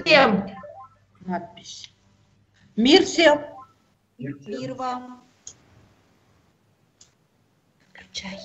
всем. Надпись. Мир всем. Мир вам. Включай.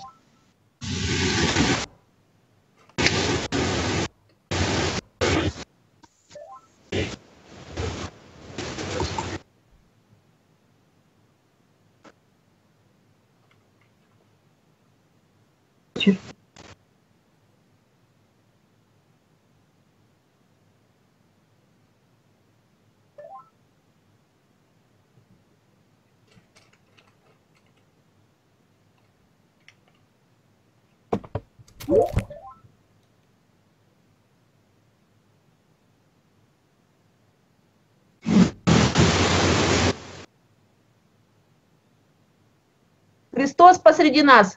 Христос посреди нас.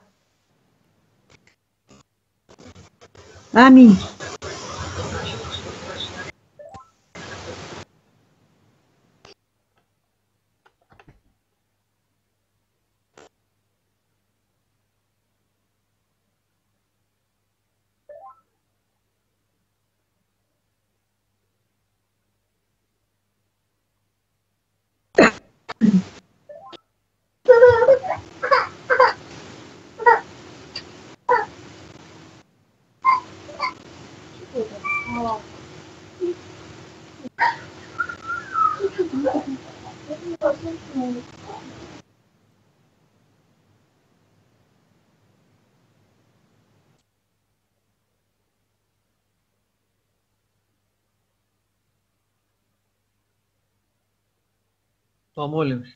Аминь. Помолимся.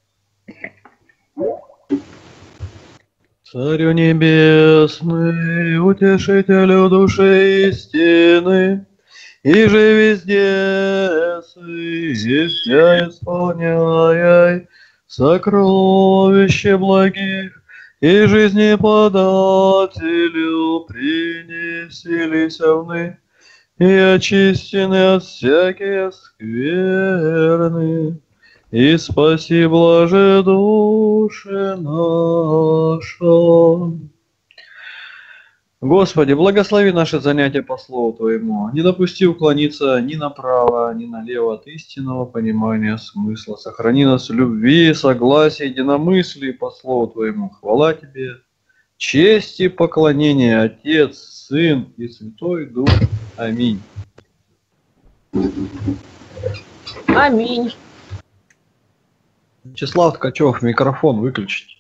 Царю небесный, утешителю души истины, и же везде и вся исполняй сокровище благих, и жизни подателю принеселись вны, и очистены от всяких скверны. И спаси, блаже, души наша. Господи, благослови наше занятие по Слову Твоему. Не допусти уклониться ни направо, ни налево от истинного понимания смысла. Сохрани нас в любви, согласии, единомыслии по Слову Твоему. Хвала Тебе, честь и поклонение, Отец, Сын и Святой Дух. Аминь. Аминь. Вячеслав Ткачев, микрофон выключить.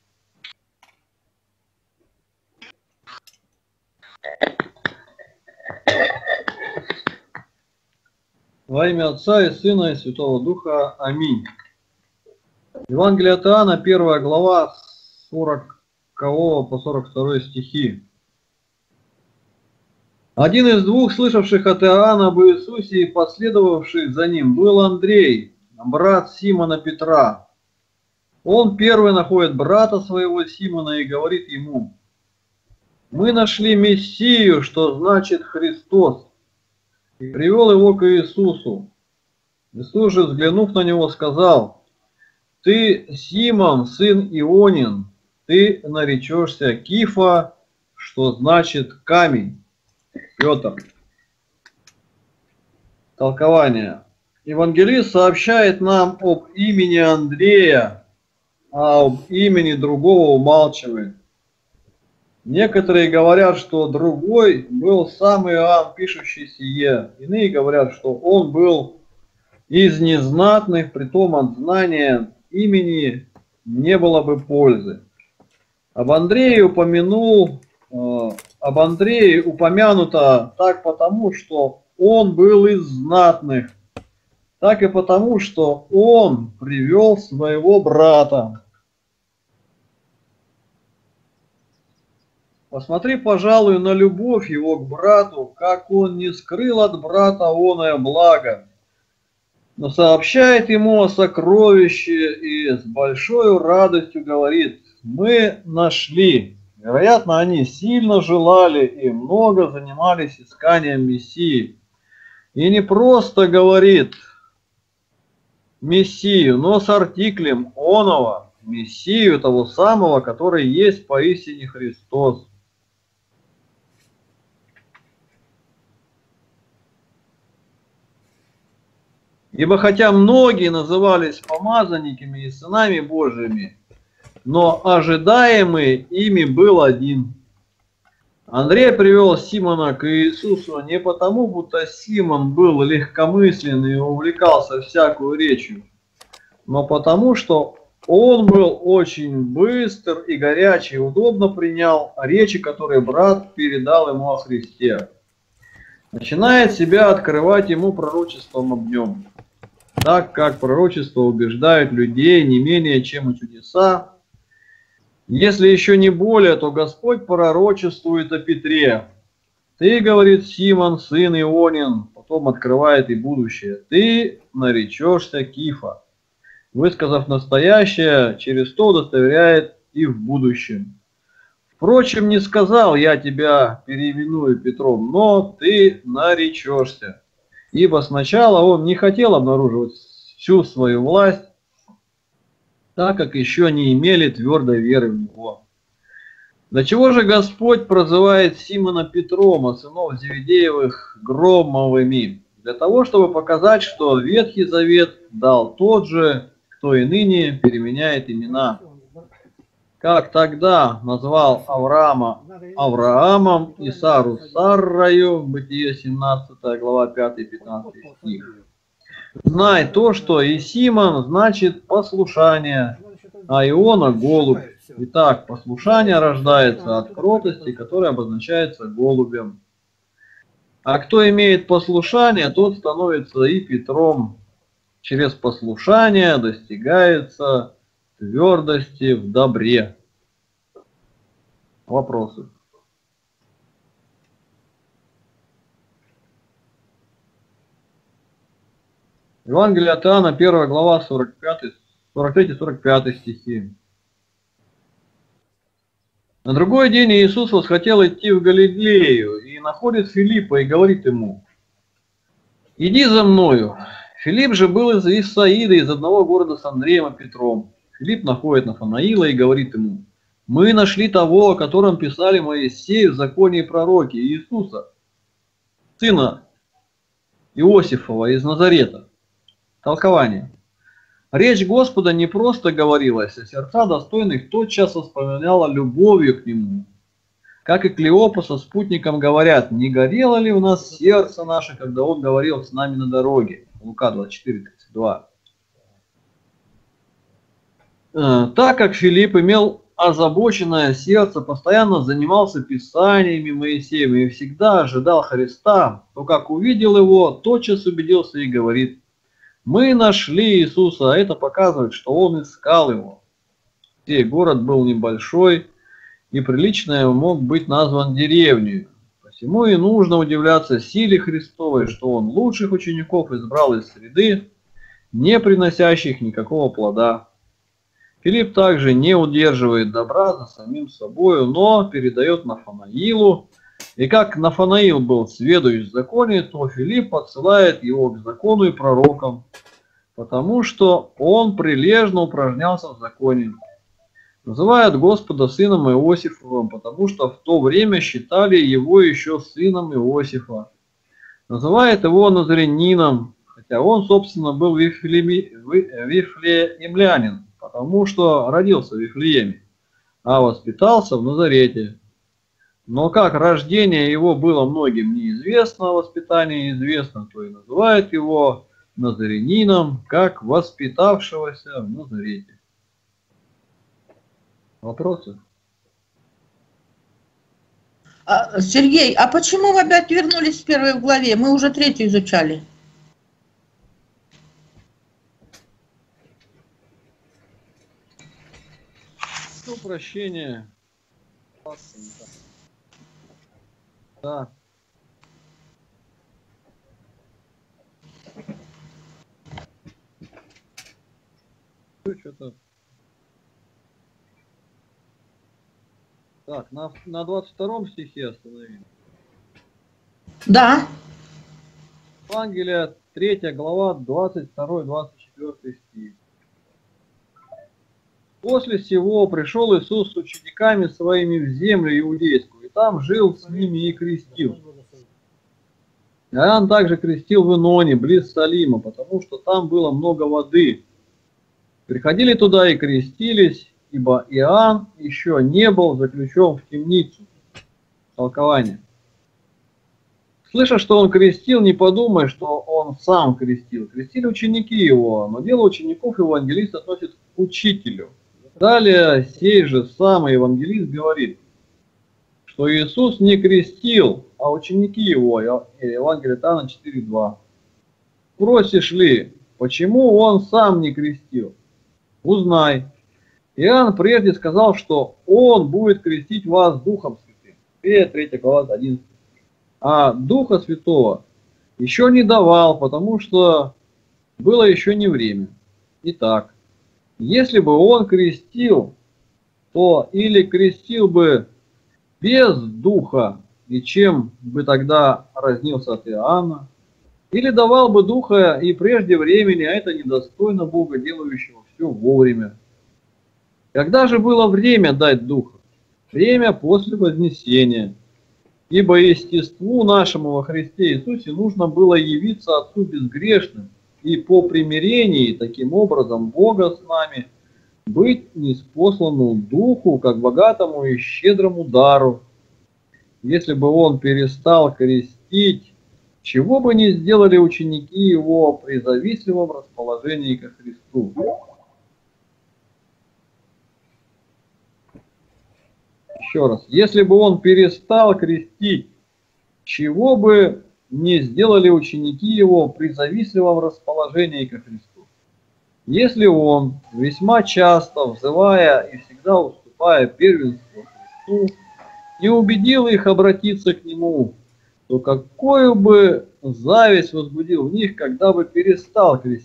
Во имя Отца и Сына и Святого Духа. Аминь. Евангелие от Иоанна, 1 глава, 40 по 42 стихи. Один из двух, слышавших от Иоанна об Иисусе и последовавших за ним, был Андрей, брат Симона Петра. Он первый находит брата своего Симона и говорит ему: «Мы нашли Мессию, что значит Христос», и привел его к Иисусу. Иисус же, взглянув на него, сказал: «Ты Симон, сын Ионин, ты наречешься Кифа, что значит камень». Петр. Толкование. Евангелист сообщает нам об имени Андрея, а об имени другого умалчивает. Некоторые говорят, что другой был сам Иоанн, пишущий сие. Иные говорят, что он был из незнатных, притом от знания имени не было бы пользы. Об Андрее упомянуто так потому, что он был из знатных, так и потому, что он привел своего брата. Посмотри, пожалуй, на любовь его к брату, как он не скрыл от брата оное благо, но сообщает ему о сокровище и с большой радостью говорит: «Мы нашли». Вероятно, они сильно желали и много занимались исканием Мессии. И не просто говорит Мессию, но с артиклем оного, Мессию, того самого, который есть поистине Христос. Ибо хотя многие назывались помазанниками и сынами Божьими, но ожидаемый ими был один. Андрей привел Симона к Иисусу не потому, будто Симон был легкомысленный и увлекался всякую речью, но потому, что он был очень быстр и горячий, удобно принял речи, которые брат передал ему о Христе. Начинает себя открывать ему пророчеством об нем, так как пророчество убеждает людей не менее, чем и чудеса. Если еще не более, то Господь пророчествует о Петре. Ты, говорит Симон, сын Ионин, потом открывает и будущее. Ты наречешься Кифа. Высказав настоящее, через то удостоверяет и в будущем. Впрочем, не сказал я тебя переименую Петром, но ты наречешься. Ибо сначала он не хотел обнаруживать всю свою власть, так как еще не имели твердой веры в него. До чего же Господь прозывает Симона Петром, а сынов Зеведеевых Громовыми? Для того, чтобы показать, что Ветхий Завет дал тот же, кто и ныне переменяет имена. Как тогда назвал Авраама Авраамом и Сару Саррою, Бытие 17 глава 5-15 стих. Знай то, что и Симон значит послушание, а Иона голубь. Итак, послушание рождается от кротости, которая обозначается голубем. А кто имеет послушание, тот становится и Петром. Через послушание достигается твердости в добре. Вопросы? Евангелие от Иоанна, 1 глава, 43-45 стихи. На другой день Иисус восхотел идти в Галилею и находит Филиппа и говорит ему: «Иди за мною». Филипп же был из Вифсаида, из одного города с Андреем и Петром. Филипп находит Нафанаила и говорит ему: «Мы нашли того, о котором писали Моисей в законе и пророки, Иисуса, сына Иосифова из Назарета». Толкование. Речь Господа не просто говорилась, а сердца достойных тотчас воспоминала любовью к Нему. Как и Клеопа со спутником говорят: «Не горело ли в нас сердце наше, когда Он говорил с нами на дороге?» Лука 24:32. Так как Филипп имел озабоченное сердце, постоянно занимался писаниями Моисеем и всегда ожидал Христа, то как увидел его, тотчас убедился и говорит: «Мы нашли Иисуса», а это показывает, что он искал его. Сей город был небольшой, и приличное мог быть назван деревней. Посему и нужно удивляться силе Христовой, что он лучших учеников избрал из среды, не приносящих никакого плода. Филипп также не удерживает добра за самим собою, но передает Нафанаилу. И как Нафанаил был сведущ в законе, то Филипп отсылает его к закону и пророкам, потому что он прилежно упражнялся в законе. Называют Господа сыном Иосифовым, потому что в то время считали его еще сыном Иосифа. Называет его назарянином, хотя он, собственно, был вифлеемлянин, потому что родился в Вифлееме, а воспитался в Назарете. Но как рождение его было многим неизвестно, воспитание известно, то и называют его назарянином, как воспитавшегося в Назарете. Вопросы? Сергей, а почему вы опять вернулись в первой главе? Мы уже третью изучали. Прощение. Да. Что-то. Так, на 22 стихе остановились. Да. Евангелие, 3 глава, 22-24 стих. После сего пришел Иисус с учениками своими в землю иудейскую, и там жил с ними и крестил. Иоанн также крестил в Иноне, близ Салима, потому что там было много воды. Приходили туда и крестились, ибо Иоанн еще не был заключен в темницу. Толкование. Слыша, что он крестил, не подумай, что он сам крестил. Крестили ученики его, но дело учеников евангелист относит к учителю. Далее сей же самый евангелист говорит, что Иисус не крестил, а ученики его. Евангелие от Иоанна 4:2. Спросишь ли, почему он сам не крестил? Узнай. Иоанн прежде сказал, что он будет крестить вас Духом Святым. 3 глава 11. А Духа Святого еще не давал, потому что было еще не время. Итак, если бы он крестил, то или крестил бы без Духа, и чем бы тогда разнился от Иоанна, или давал бы Духа и прежде времени, а это недостойно Бога, делающего все вовремя. Когда же было время дать Духа? Время после Вознесения. Ибо естеству нашему во Христе Иисусе нужно было явиться Отцу безгрешным, и по примирении, таким образом, Бога с нами, быть ниспосланному Духу, как богатому и щедрому дару. Если бы он перестал крестить, чего бы не сделали ученики его при завистливом расположении ко Христу. Еще раз. Если бы он перестал крестить, чего бы не сделали ученики его при завистливом расположении ко Христу. Если он, весьма часто взывая и всегда уступая первенство Христу, не убедил их обратиться к нему, то какую бы зависть возбудил в них, когда бы перестал крестить.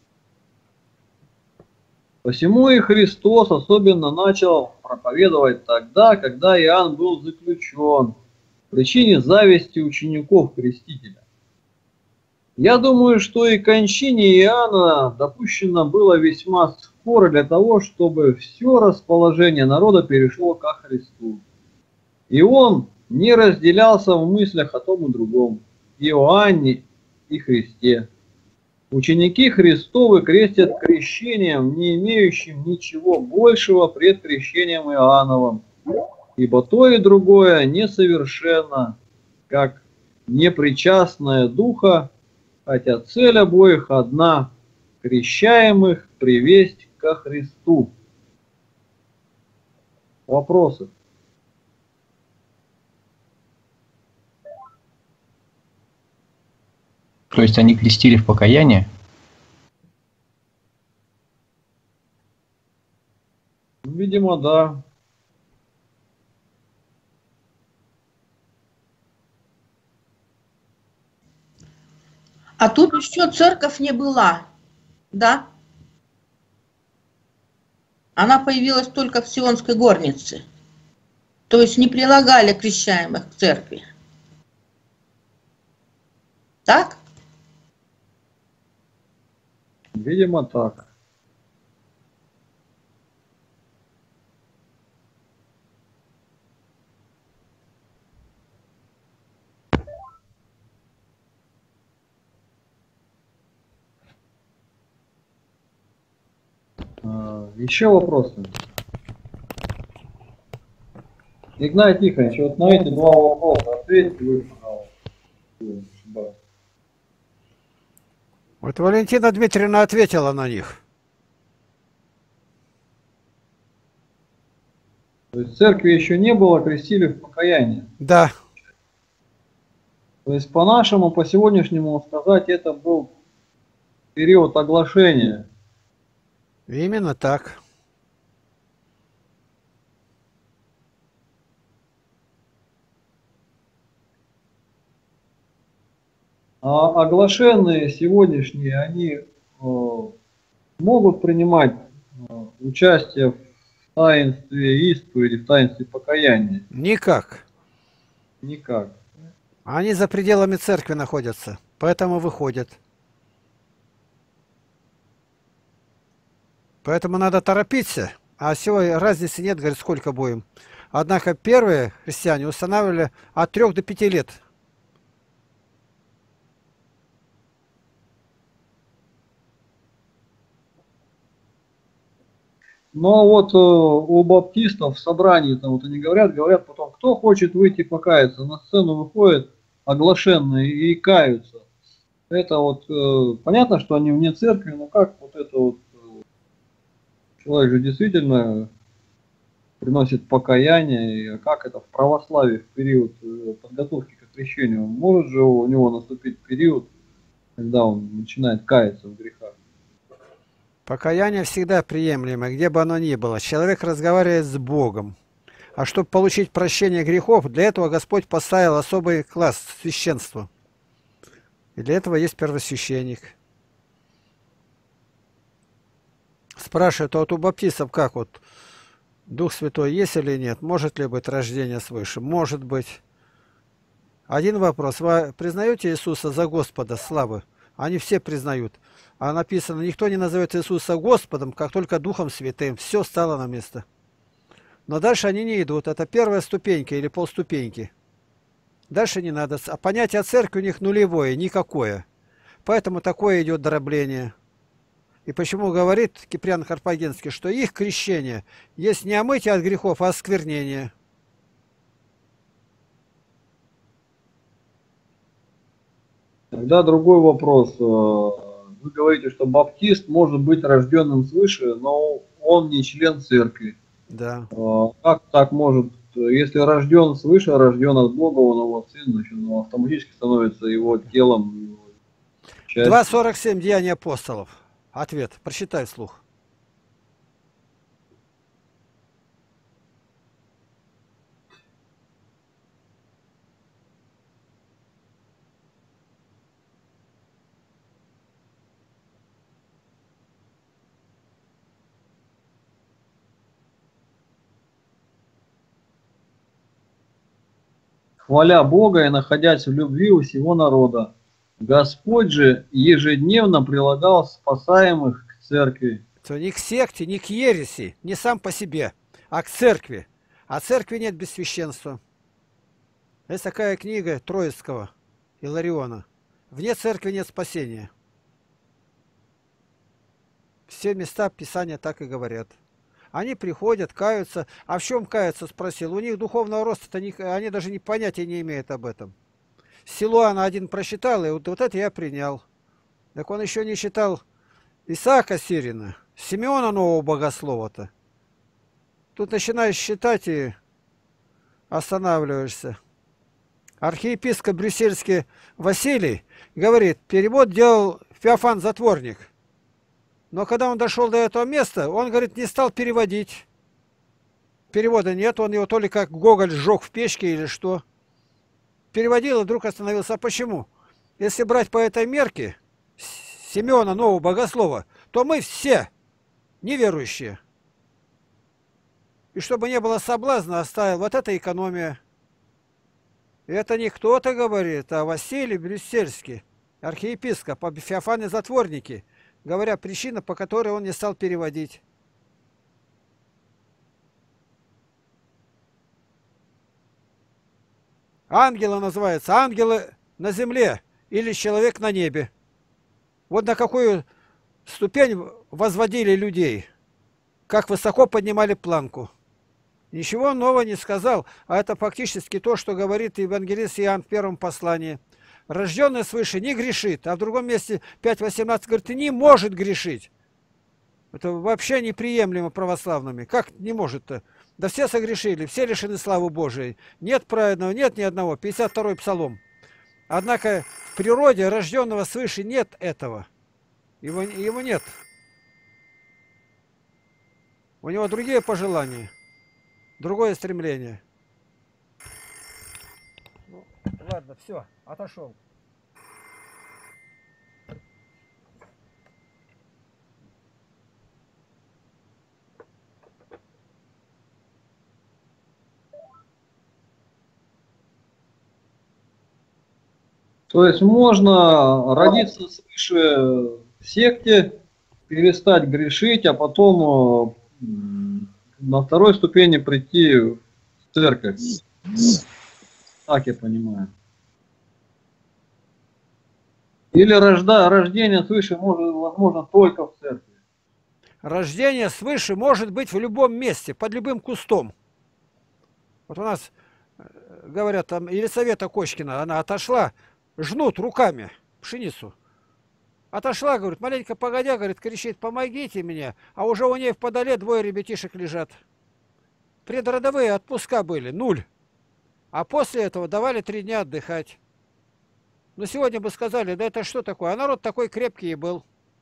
Посему и Христос особенно начал проповедовать тогда, когда Иоанн был заключен, по причине зависти учеников крестителя. Я думаю, что и кончине Иоанна допущено было весьма скоро для того, чтобы все расположение народа перешло ко Христу. И он не разделялся в мыслях о том и другом, Иоанне и Христе. Ученики Христовы крестят крещением, не имеющим ничего большего пред крещением Иоанновым, ибо то и другое несовершенно, как непричастное Духа, хотя цель обоих одна – крещаемых привесть ко Христу. Вопросы? То есть они крестили в покаяние? Видимо, да. А тут еще церковь не была, да? Она появилась только в Сионской горнице. То есть не прилагали крещаемых к церкви. Так? Видимо, так. Еще вопросы? Игнатий Тихонович, вот на эти два вопроса ответьте вы, пожалуйста. Вот Валентина Дмитриевна ответила на них. То есть церкви еще не было, крестили в покаянии. Да. То есть по-нашему, по сегодняшнему сказать, это был период оглашения. Именно так. А оглашенные сегодняшние, они могут принимать участие в таинстве исповеди, в таинстве покаяния? Никак. Никак. Они за пределами церкви находятся, поэтому выходят. Поэтому надо торопиться. А всего разницы нет, говорит, сколько будем. Однако первые христиане устанавливали от 3 до 5 лет. Но вот у баптистов в собрании, там вот они говорят потом, кто хочет выйти покаяться, на сцену выходят оглашенные и каются. Это вот понятно, что они вне церкви, но как вот это вот человек же действительно приносит покаяние, и как это в православии в период подготовки к крещению, может же у него наступить период, когда он начинает каяться в грехах? Покаяние всегда приемлемо, где бы оно ни было. Человек разговаривает с Богом. А чтобы получить прощение грехов, для этого Господь поставил особый класс священства. И для этого есть первосвященник. Спрашивают, а вот у баптистов как вот? Дух Святой есть или нет? Может ли быть рождение свыше? Может быть. Один вопрос. Вы признаете Иисуса за Господа славы? Они все признают. А написано, никто не назовет Иисуса Господом, как только Духом Святым. Все стало на место. Но дальше они не идут. Это первая ступенька или полступеньки. Дальше не надо. А понятие церкви у них нулевое, никакое. Поэтому такое идет дробление. И почему говорит Киприан Карпагинский, что их крещение есть не омытие от грехов, а осквернение. Тогда другой вопрос. Вы говорите, что баптист может быть рожденным свыше, но он не член церкви. Да. Как так может? Если рожден свыше, рожден от Бога, он его сын, значит, он автоматически становится его телом. Его частью. 2.47 Деяния апостолов. Ответ. Прочитай вслух. Хваля Бога и находясь в любви у всего народа, Господь же ежедневно прилагал спасаемых к церкви. То не к секте, не к ереси, не сам по себе, а к церкви. А церкви нет без священства. Есть такая книга Троицкого, Илариона. Вне церкви нет спасения. Все места Писания так и говорят. Они приходят, каются. А в чем каются, спросил. У них духовного роста-то они даже понятия не имеют об этом. Силуана один прочитал, и вот это я принял. Так он еще не читал Исаака Сирина, Симеона Нового Богослова-то. Тут начинаешь считать и останавливаешься. Архиепископ брюссельский Василий говорит, перевод делал Феофан Затворник. Но когда он дошел до этого места, он, говорит, не стал переводить. Перевода нет, он его то ли как Гоголь сжег в печке или что. Переводил и вдруг остановился. А почему? Если брать по этой мерке Симеона Нового Богослова, то мы все неверующие. И чтобы не было соблазна, оставил вот эта экономия. И это не кто-то говорит, а Василий Брюссельский, архиепископ, об Феофане Затворнике, говоря, причина, по которой он не стал переводить. Ангелы называются, ангелы на земле или человек на небе. Вот на какую ступень возводили людей, как высоко поднимали планку. Ничего нового не сказал, а это фактически то, что говорит евангелист Иоанн в первом послании. Рожденный свыше не грешит, а в другом месте 5.18 говорит, не может грешить. Это вообще неприемлемо православными. Как не может-то? Да все согрешили, все лишены славы Божией. Нет праведного, нет ни одного. 52-й псалом. Однако в природе рожденного свыше нет этого. Его нет. У него другие пожелания, другое стремление. Ну, ладно, все, отошел. То есть можно родиться свыше в секте, перестать грешить, а потом на второй ступени прийти в церковь. Так я понимаю. Или рождение свыше возможно только в церкви. Рождение свыше может быть в любом месте, под любым кустом. Вот у нас, говорят, там Елисавета Кочкина, она отошла, жнут руками пшеницу. Отошла, говорит, маленько погодя, говорит, кричит, помогите мне. А уже у нее в подоле 2 ребятишек лежат. Предродовые отпуска были, 0. А после этого давали 3 дня отдыхать. Но сегодня бы сказали, да это что такое? А народ такой крепкий и был.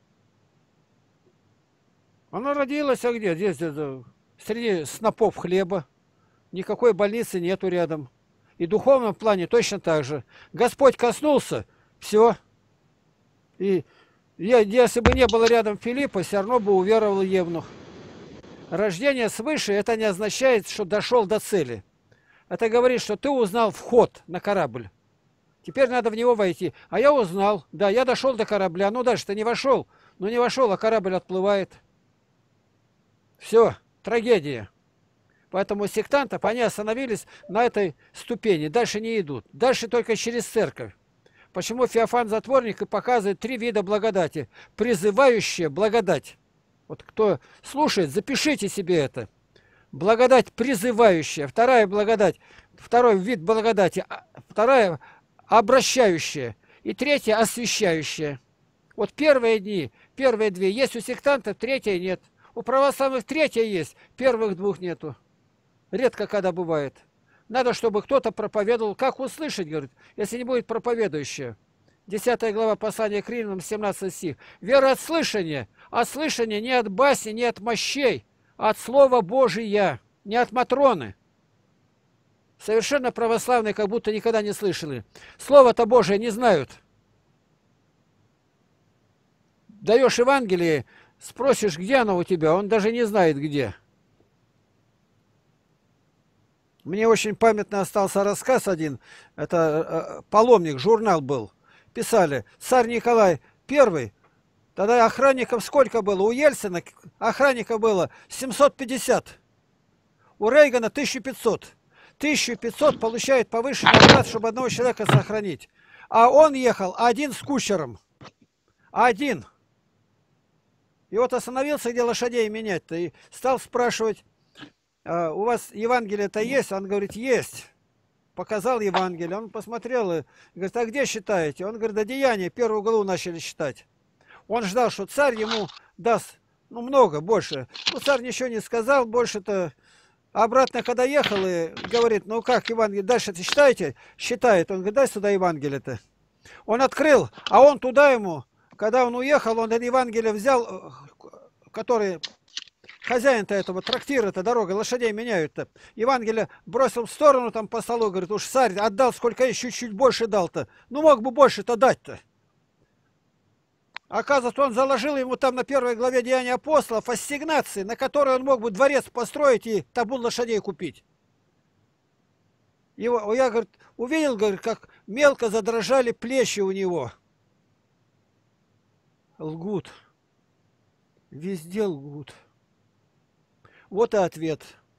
Она родилась, а где? Здесь, среди снопов хлеба. Никакой больницы нету рядом. И в духовном плане точно так же. Господь коснулся, все. И если бы не было рядом Филиппа, все равно бы уверовал Евнух. Рождение свыше, это не означает, что дошел до цели. Это говорит, что ты узнал вход на корабль. Теперь надо в него войти. А я узнал, да, я дошел до корабля. Ну дальше-то не вошел. Ну не вошел, а корабль отплывает. Все, трагедия. Поэтому сектантов, они остановились на этой ступени. Дальше не идут. Дальше только через церковь. Почему Феофан Затворник и показывает 3 вида благодати. Призывающая благодать. Вот кто слушает, запишите себе это. Благодать призывающая. Вторая благодать. Второй вид благодати. Вторая обращающая. И третья освящающая. Вот первые дни, первые 2 есть у сектантов, третья нет. У православных третья есть, первых 2 нету. Редко когда бывает. Надо, чтобы кто-то проповедовал. Как услышать, говорит, если не будет проповедующего. 10 глава послания к Римлянам, 17 стих. Вера от слышания. От слышания не от басни, не от мощей, а от Слова Божия, не от Матроны. Совершенно православные как будто никогда не слышали. Слово-то Божие не знают. Даешь Евангелие, спросишь, где оно у тебя, он даже не знает где. Мне очень памятно остался рассказ один, это «Паломник», журнал был. Писали, царь Николай I, тогда охранников сколько было? У Ельцина охранников было 750, у Рейгана 1500. 1500 получает повышенный оклад, чтобы одного человека сохранить. А он ехал один с кучером. Один. И вот остановился, где лошадей менять-то, и стал спрашивать, у вас Евангелие-то есть? Он говорит, есть. Показал Евангелие. Он посмотрел и говорит, а где считаете? Он говорит, да Деяния, 1 главу начали читать. Он ждал, что царь ему даст, ну, много, больше. Ну, царь ничего не сказал, больше-то. Обратно, когда ехал, и говорит, ну как, Евангелие, дальше-то считаете? Считает. Он говорит, дай сюда Евангелие-то. Он открыл, а он туда ему, когда он уехал, он Евангелие взял, который... Хозяин-то этого трактира-то, дорога, лошадей меняют-то. Евангелие бросил в сторону там по столу, говорит, уж царь отдал, сколько есть, чуть-чуть больше дал-то. Ну, мог бы больше-то дать-то. Оказывается, он заложил ему там на 1 главе Деяния апостолов ассигнации, на которые он мог бы дворец построить и табун лошадей купить. Его, я, говорит, увидел, говорит, как мелко задрожали плечи у него. Лгут. Везде лгут. Вот и ответ.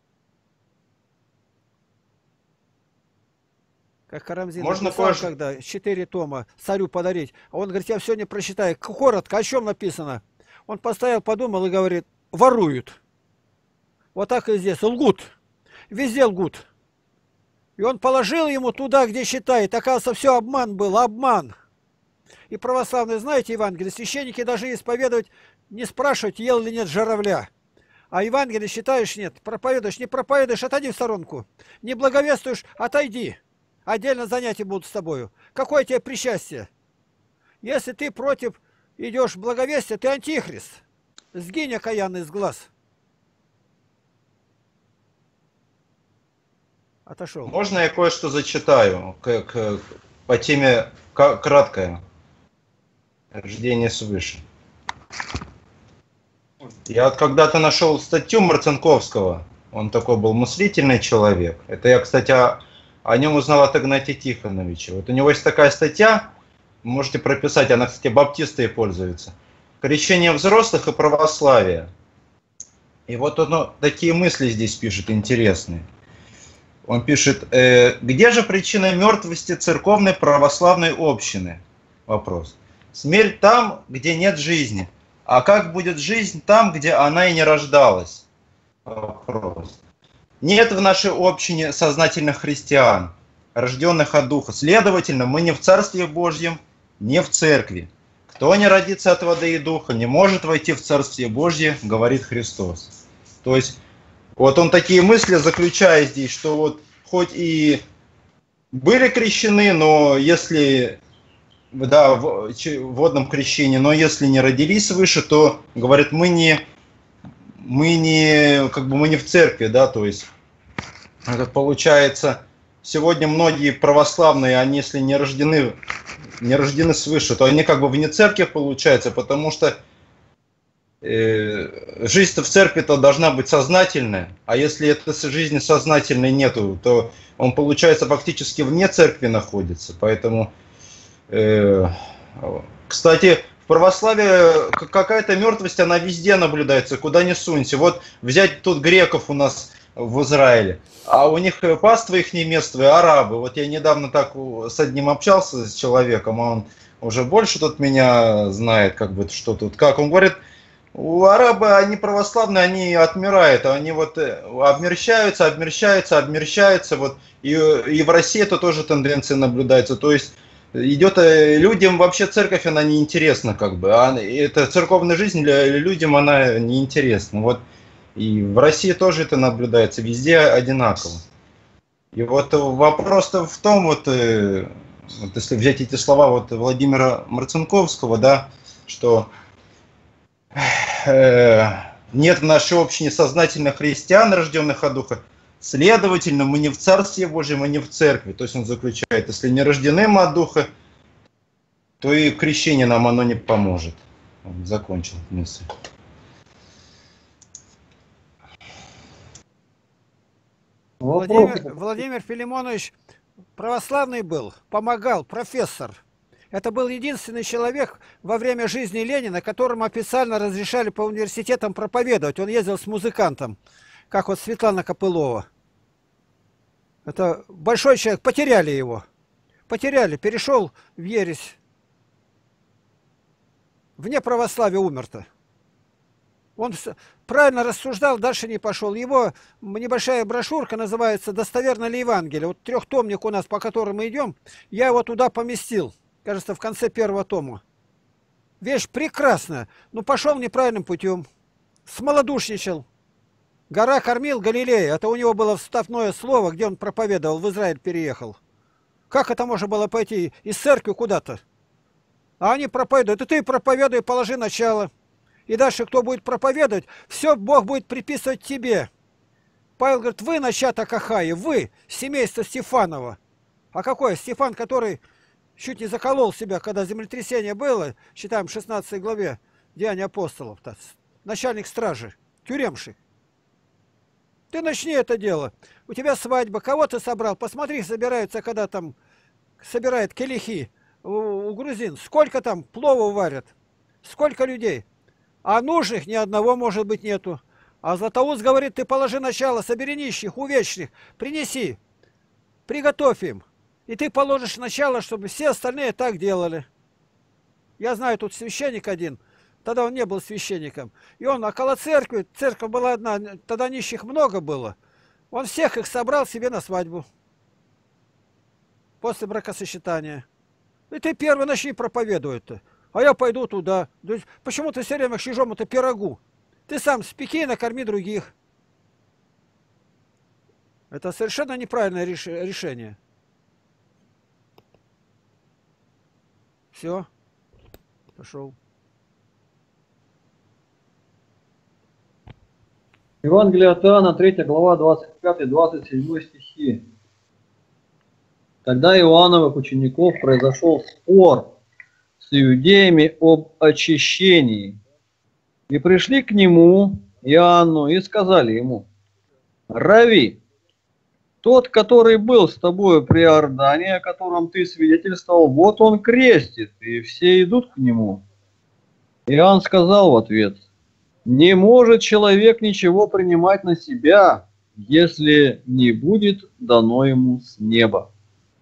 Как Карамзин написал, когда 4 тома царю подарить. А он говорит, я сегодня прочитаю. Коротко, о чем написано? Он постоял, подумал и говорит, воруют. Вот так и здесь. Лгут. Везде лгут. И он положил ему туда, где считает. Оказывается, все обман был, обман. И православные, знаете, Евангелие, священники даже исповедовать, не спрашивать, ел ли нет журавля. А Евангелие считаешь, нет. Проповедуешь, не проповедуешь, отойди в сторонку. Не благовествуешь, отойди. Отдельно занятия будут с тобою. Какое тебе причастие? Если ты против идешь благовестия, ты антихрист. Сгинь, окаянный, с глаз. Отошел. Можно я кое-что зачитаю по теме краткое? Рождение свыше. Я вот когда-то нашел статью Марцинковского, он такой был мыслительный человек. Это я, кстати, о нем узнал от Игнатия Тихоновича. Вот у него есть такая статья, можете прописать, она, кстати, баптисты пользуются. Крещение взрослых и православие. И вот он такие мысли здесь пишет интересные. Он пишет, где же причина мертвости церковной православной общины? Вопрос. Смерть там, где нет жизни. А как будет жизнь там, где она и не рождалась? Вопрос. Нет в нашей общине сознательных христиан, рожденных от Духа. Следовательно, мы не в Царстве Божьем, не в Церкви. Кто не родится от воды и Духа, не может войти в Царствие Божье, говорит Христос. То есть, вот он такие мысли заключает здесь, что вот хоть и были крещены, но если, да, в водном крещении, но если не родились свыше, то, говорит, мы не в церкви, да, то есть, это получается, сегодня многие православные, они если не рождены свыше, то они как бы вне церкви получается, потому что жизнь-то в церкви-то должна быть сознательная, а если этой жизни сознательной нету, то он, получается, фактически вне церкви находится. Поэтому, кстати, в православии какая-то мертвость, она везде наблюдается, куда ни сунься. Вот взять тут греков у нас в Израиле, а у них паства их не местные, арабы. Вот я недавно так с одним общался, с человеком, а он уже больше тут меня знает, как бы, что тут, как. Он говорит, у арабы, они православные, они отмирают, они вот обмерщаются, вот, и в России это тоже тенденция наблюдается, то есть идет, людям вообще церковь, она неинтересна, как бы, а это церковная жизнь для людям, она неинтересна, вот, и в России тоже это наблюдается, везде одинаково. И вот вопрос-то в том, вот если взять эти слова вот Владимира Марцинковского, да, что нет в нашей общине сознательных христиан, рожденных от Духа, следовательно, мы не в Царстве Божьем, мы не в Церкви. То есть он заключает, если не рождены мы от Духа, то и крещение нам оно не поможет. Он закончил мысль. Владимир Филимонович православный был, помогал, профессор. Это был единственный человек во время жизни Ленина, которому официально разрешали по университетам проповедовать. Он ездил с музыкантом, как вот Светлана Копылова. Это большой человек, потеряли его. Потеряли, перешел в ересь. Вне православия умер-то. Он правильно рассуждал, дальше не пошел. Его небольшая брошюрка называется «Достоверно ли Евангелие?». Вот трехтомник у нас, по которому мы идем, я его туда поместил. Кажется, в конце первого тома. Вещь прекрасная, но пошел неправильным путем. Смолодушничал. Гора кормил Галилея. Это у него было вставное слово, где он проповедовал, в Израиль переехал. Как это можно было пойти из церкви куда-то? А они проповедуют. И ты проповедуй, положи начало. И дальше, кто будет проповедовать, все Бог будет приписывать тебе. Павел говорит, вы начата Ахаи, вы, семейство Стефанова. А какой? Стефан, который чуть не заколол себя, когда землетрясение было, читаем в 16 главе Деяния апостолов, начальник стражи, тюремщик. Ты начни это дело. У тебя свадьба, кого ты собрал? Посмотри, собираются, когда там собирают келихи у грузин. Сколько там плова варят? Сколько людей? А нужных ни одного, может быть, нету. А Златоуст говорит, ты положи начало, собери нищих, увечных, принеси, приготовь им. И ты положишь начало, чтобы все остальные так делали. Я знаю, тут священник один, тогда он не был священником. И он около церкви, церковь была одна, тогда нищих много было. Он всех их собрал себе на свадьбу. После бракосочетания. И ты первый начни проповедовать-то. А я пойду туда. Почему ты все время к чужому-то пирогу? Ты сам спеки и накорми других. Это совершенно неправильное решение. Все. Пошел. Евангелие от Иоанна, 3 глава, 25-27 стихи. Тогда Иоанновых учеников произошел спор с иудеями об очищении. И пришли к нему, Иоанну, и сказали ему: «Рави, тот, который был с тобою при Иордане, о котором ты свидетельствовал, вот он крестит, и все идут к нему». Иоанн сказал в ответ: «Не может человек ничего принимать на себя, если не будет дано ему с неба».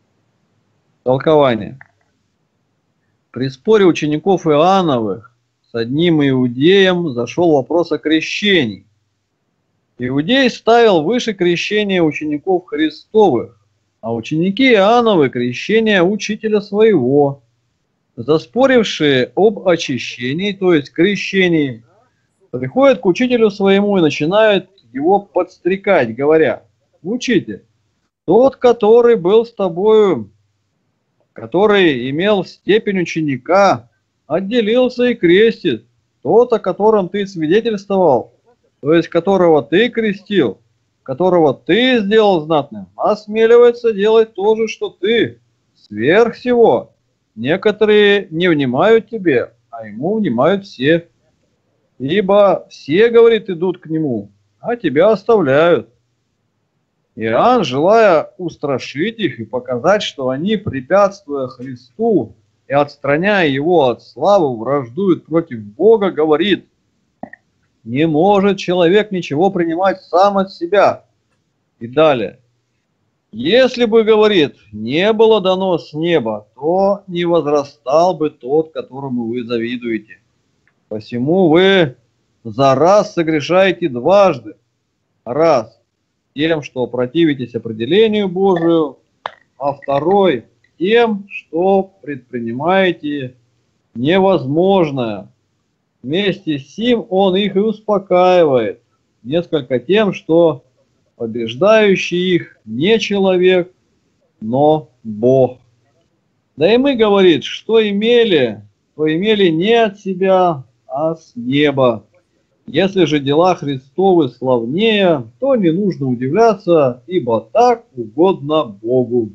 Толкование. При споре учеников Иоанновых с одним иудеем зашел вопрос о крещении. Иудей ставил выше крещения учеников Христовых, а ученики Иоанновы крещения учителя своего. Заспорившие об очищении, то есть крещении, приходят к учителю своему и начинают его подстрекать, говоря: «Учитель, тот, который был с тобою, который имел степень ученика, отделился и крестит. Тот, о котором ты свидетельствовал, то есть которого ты крестил, которого ты сделал знатным, осмеливается делать то же, что ты, сверх всего. Некоторые не внимают тебе, а ему внимают все. Ибо все, говорит, идут к нему, а тебя оставляют». Иоанн, желая устрашить их и показать, что они, препятствуя Христу и отстраняя его от славы, враждуют против Бога, говорит: «Не может человек ничего принимать сам от себя». И далее: «Если бы, говорит, не было дано с неба, то не возрастал бы тот, которому вы завидуете. Посему вы за раз согрешаете дважды. Раз тем, что противитесь определению Божию, а второй тем, что предпринимаете невозможное. Вместе с сим он их и успокаивает, несколько тем, что побеждающий их не человек, но Бог. Да и мы, говорит, что имели, то имели не от себя, а с неба. Если же дела Христовы славнее, то не нужно удивляться, ибо так угодно Богу».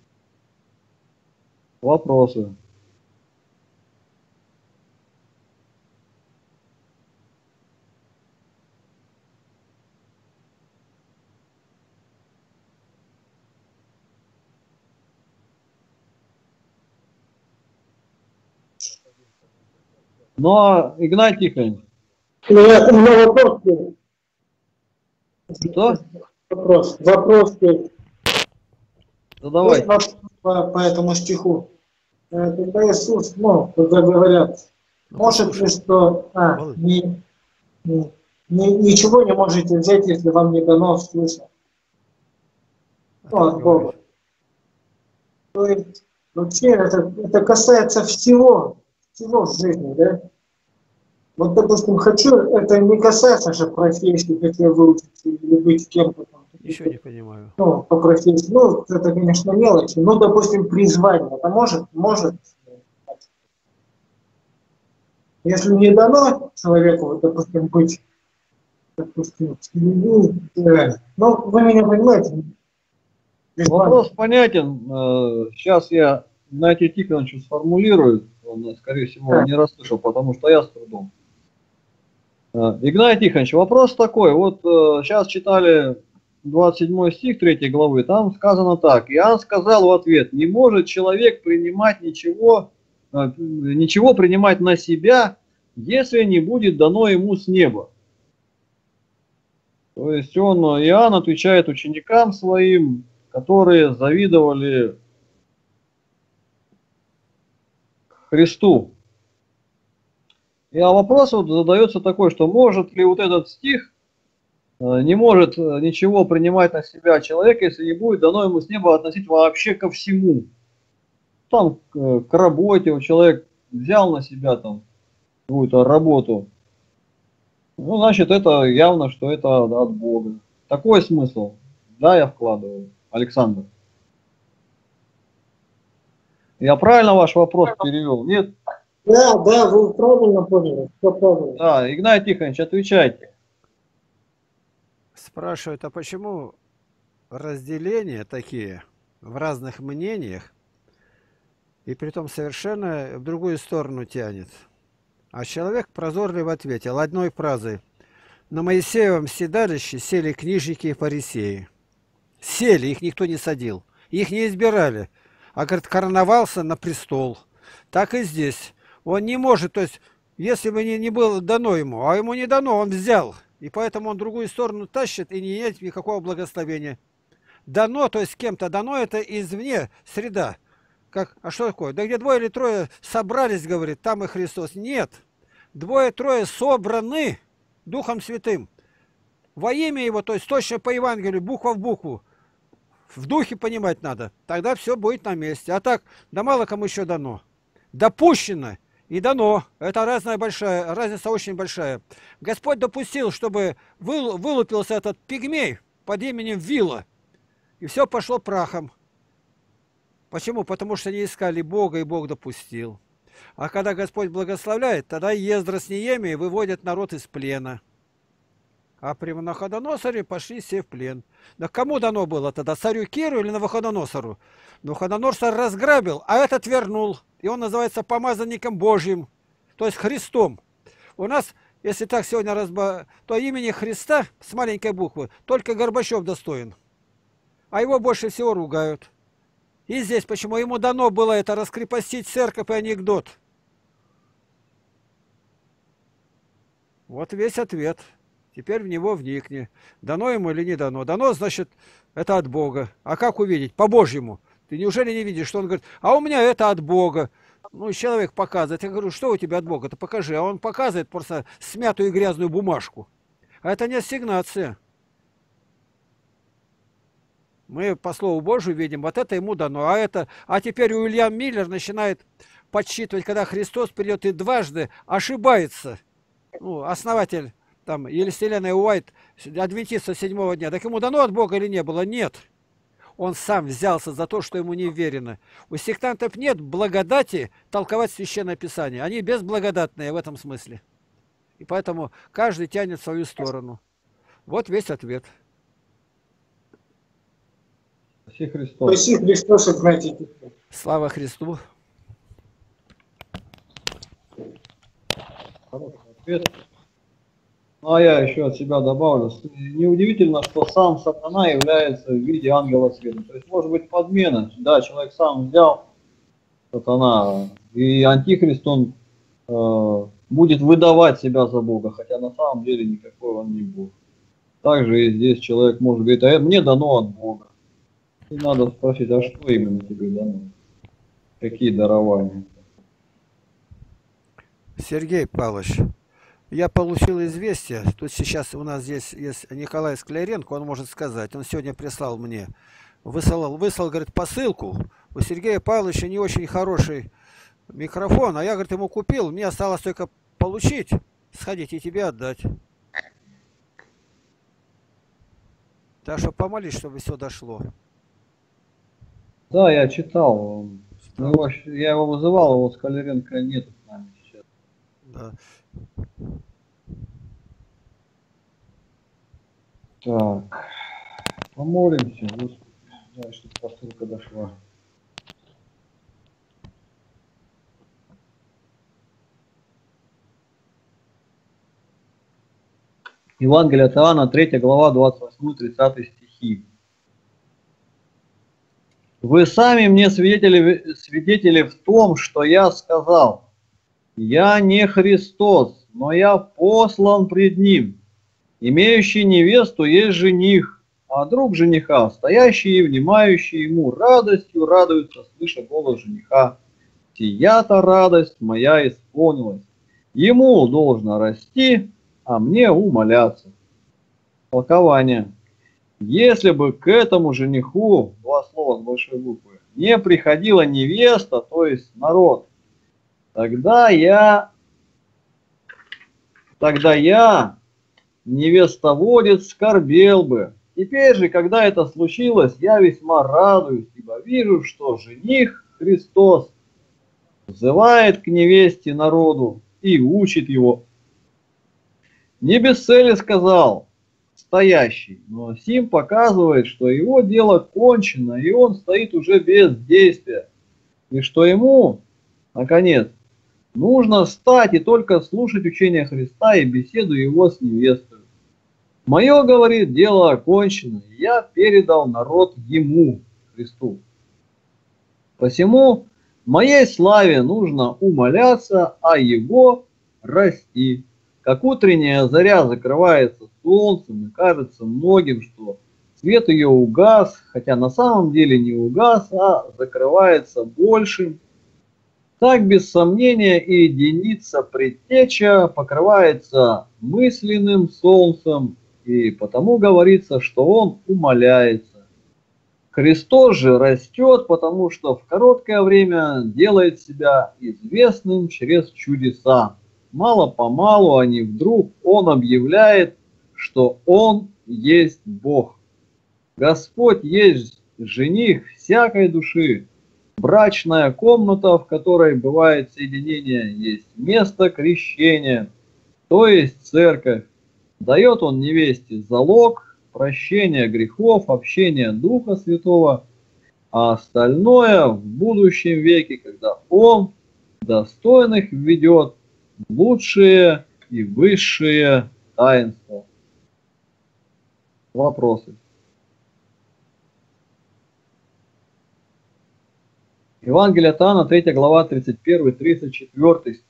Вопросы? Ну, а Игнатий Тихонович, У меня вопрос есть. что? Вопрос есть. Задавай. По этому стиху. Когда Иисус, когда говорят, может ли что, ничего не можете взять, если вам не дано свыше. От Бога. То есть, вообще, это касается всего в жизни, да? Вот, допустим, хочу, это не касается же профессии, как я выучиться или быть кем-то там. Еще не понимаю. По профессии. Это, конечно, мелочи. Допустим, призвание. Это может. Если не дано человеку, вот, допустим, быть, допустим, вы меня понимаете. Вопрос понятен. Сейчас я Игнатию Тихоновичу сформулирую. Он, скорее всего, не расслышал, потому что я с трудом. Игнатий Тихонович, вопрос такой. Вот сейчас читали 27 стих 3 главы. Там сказано так. Иоанн сказал в ответ: «Не может человек принимать ничего принимать на себя, если не будет дано ему с неба». То есть Иоанн отвечает ученикам своим, которые завидовали Христу. И вопрос задается такой, что может ли вот этот стих, не может ничего принимать на себя человек, если не будет дано ему с неба относить вообще ко всему. Там к работе человек взял на себя там какую-то работу. Значит, это явно, что это от Бога. Такой смысл. Да, я вкладываю. Александр. Я правильно ваш вопрос перевел? Нет? Да, вы правильно поняли. Все правильно. Да, Игнатий Тихонович, отвечайте. Спрашивают, а почему разделения такие в разных мнениях, и притом совершенно в другую сторону тянет? А человек прозорливо ответил одной фразой: «На Моисеевом седалище сели книжники и фарисеи». Сели, их никто не садил, их не избирали, а, говорит, короновался на престол. Так и здесь. Он не может, то есть, если бы не было дано ему, а ему не дано, он взял. И поэтому он в другую сторону тащит и не имеет никакого благословения. Дано, то есть кем-то дано, это извне среда. А что такое? Да где двое или трое собрались, говорит, там и Христос. Нет. двое-трое собраны Духом Святым во имя Его, то есть точно по Евангелию, буква в букву. В духе понимать надо. Тогда все будет на месте. А так, да мало кому еще дано. Допущено и дано. Это разница очень большая. Господь допустил, чтобы вылупился этот пигмей под именем Вила. И все пошло прахом. Почему? Потому что не искали Бога, и Бог допустил. А когда Господь благословляет, тогда Ездра с Неемией выводят народ из плена. А при Навуходоносоре пошли все в плен. Да кому дано было тогда? Царю Киру или Навуходоносору? Навуходоносор разграбил, а этот вернул. И он называется помазанником Божьим, то есть Христом. У нас, если так сегодня то имени Христа с маленькой буквы только Горбачев достоин. А его больше всего ругают. И здесь почему ему дано было это раскрепостить церковь и анекдот. Вот весь ответ. Теперь в него вникни. Дано ему или не дано? Дано, значит, это от Бога. А как увидеть? По-божьему. Ты неужели не видишь, что он говорит, а у меня это от Бога. Ну, человек показывает. Я говорю, что у тебя от Бога? Ты покажи. А он показывает просто смятую и грязную бумажку. А это не ассигнация. Мы по Слову Божию видим, вот это ему дано. А теперь Уильям Миллер начинает подсчитывать, когда Христос придет и дважды ошибается. Ну, основатель там Елиселеной Уайт, адвентиста 7-го дня. Так ему дано от Бога или не было? Нет. Он сам взялся за то, что ему не верено. У сектантов нет благодати толковать Священное Писание. Они безблагодатные в этом смысле. И поэтому каждый тянет в свою сторону. Вот весь ответ. Спаси Христос. Спаси Христос, Игнатий. Слава Христу. Хороший ответ. Ну, а я еще от себя добавлю. Неудивительно, что сам сатана является в виде ангела света. То есть, может быть, подмена. Да, человек сам взял сатана, и антихрист, он будет выдавать себя за Бога, хотя на самом деле никакой он не Бог. Также и здесь человек может говорить, а мне дано от Бога. И надо спросить, а что именно тебе дано? Какие дарования? Сергей Павлович, я получил известие, тут сейчас у нас здесь есть Николай Скляренко, он может сказать, он сегодня прислал мне, выслал, говорит, посылку, у Сергея Павловича не очень хороший микрофон, а я, говорит, ему купил, мне осталось только получить, сходить и тебе отдать. Так что помолись, чтобы все дошло. Да, я читал. Я его вызывал, его Скляренко нет с нами сейчас. Да. Так, помолимся, Господи, дай, чтобы посылка дошла. Евангелие от Иоанна, 3 глава, 28-30 стихи. Вы сами мне свидетели в том, что я сказал. Я не Христос, но я послан пред Ним. Имеющий невесту есть жених, а друг жениха, стоящий и внимающий ему радостью радуется, слыша голос жениха. Сия-то радость моя исполнилась. Ему должно расти, а мне умоляться. Толкование. Если бы к этому жениху, два слова с большой буквы, не приходила невеста, то есть народ, тогда я, невестоводец, скорбел бы. Теперь же, когда это случилось, я весьма радуюсь, ибо вижу, что жених Христос взывает к невесте народу и учит его. Не без цели сказал стоящий, но сим показывает, что его дело кончено, и он стоит уже без действия, и что ему, наконец, нужно встать и только слушать учение Христа и беседу его с невестой. Мое, говорит, дело окончено, и я передал народ ему, Христу. Посему моей славе нужно умоляться, а его расти. Как утренняя заря закрывается солнцем, и кажется многим, что свет ее угас, хотя на самом деле не угас, а закрывается большим Так, без сомнения, и единица предтеча покрывается мысленным солнцем, и потому говорится, что он умаляется. Христос же растет, потому что в короткое время делает себя известным через чудеса. Мало-помалу, а не вдруг, он объявляет, что он есть Бог. Господь есть жених всякой души. Брачная комната, в которой бывает соединение, есть место крещения, то есть церковь. Дает он невесте залог, прощение грехов, общение Духа Святого, а остальное в будущем веке, когда он достойных введет в лучшие и высшие таинства. Вопросы? Евангелие от Иоанна, 3 глава, 31-34 стих.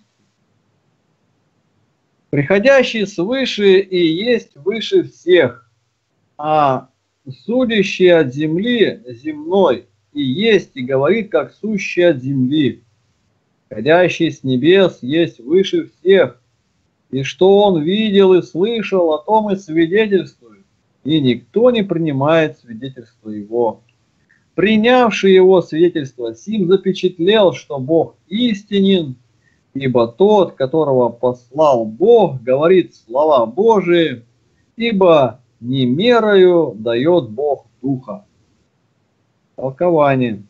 Приходящий свыше и есть выше всех, а судящий от земли земной и есть и говорит, как сущий от земли. Приходящий с небес есть выше всех, и что он видел и слышал, о том и свидетельствует, и никто не принимает свидетельство его. Принявший его свидетельство сим запечатлел, что Бог истинен, ибо тот, которого послал Бог, говорит слова Божии, ибо не мерою дает Бог Духа. Толкование.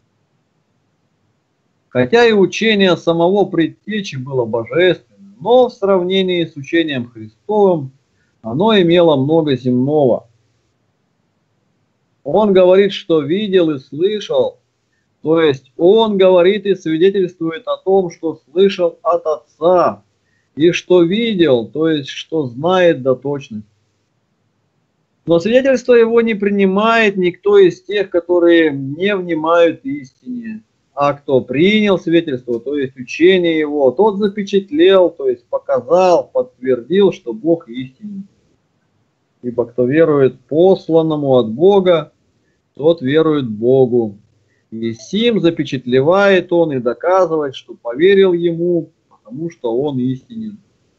Хотя и учение самого предтечи было божественным, но в сравнении с учением Христовым оно имело много земного. Он говорит, что видел и слышал, то есть он говорит и свидетельствует о том, что слышал от Отца, и что видел, то есть что знает до точности. Но свидетельство его не принимает никто из тех, которые не внимают истине, а кто принял свидетельство, то есть учение его, тот запечатлел, то есть показал, подтвердил, что Бог истинен. Ибо кто верует посланному от Бога, тот верует Богу. И сим запечатлевает он и доказывает, что поверил ему, потому что он истинен.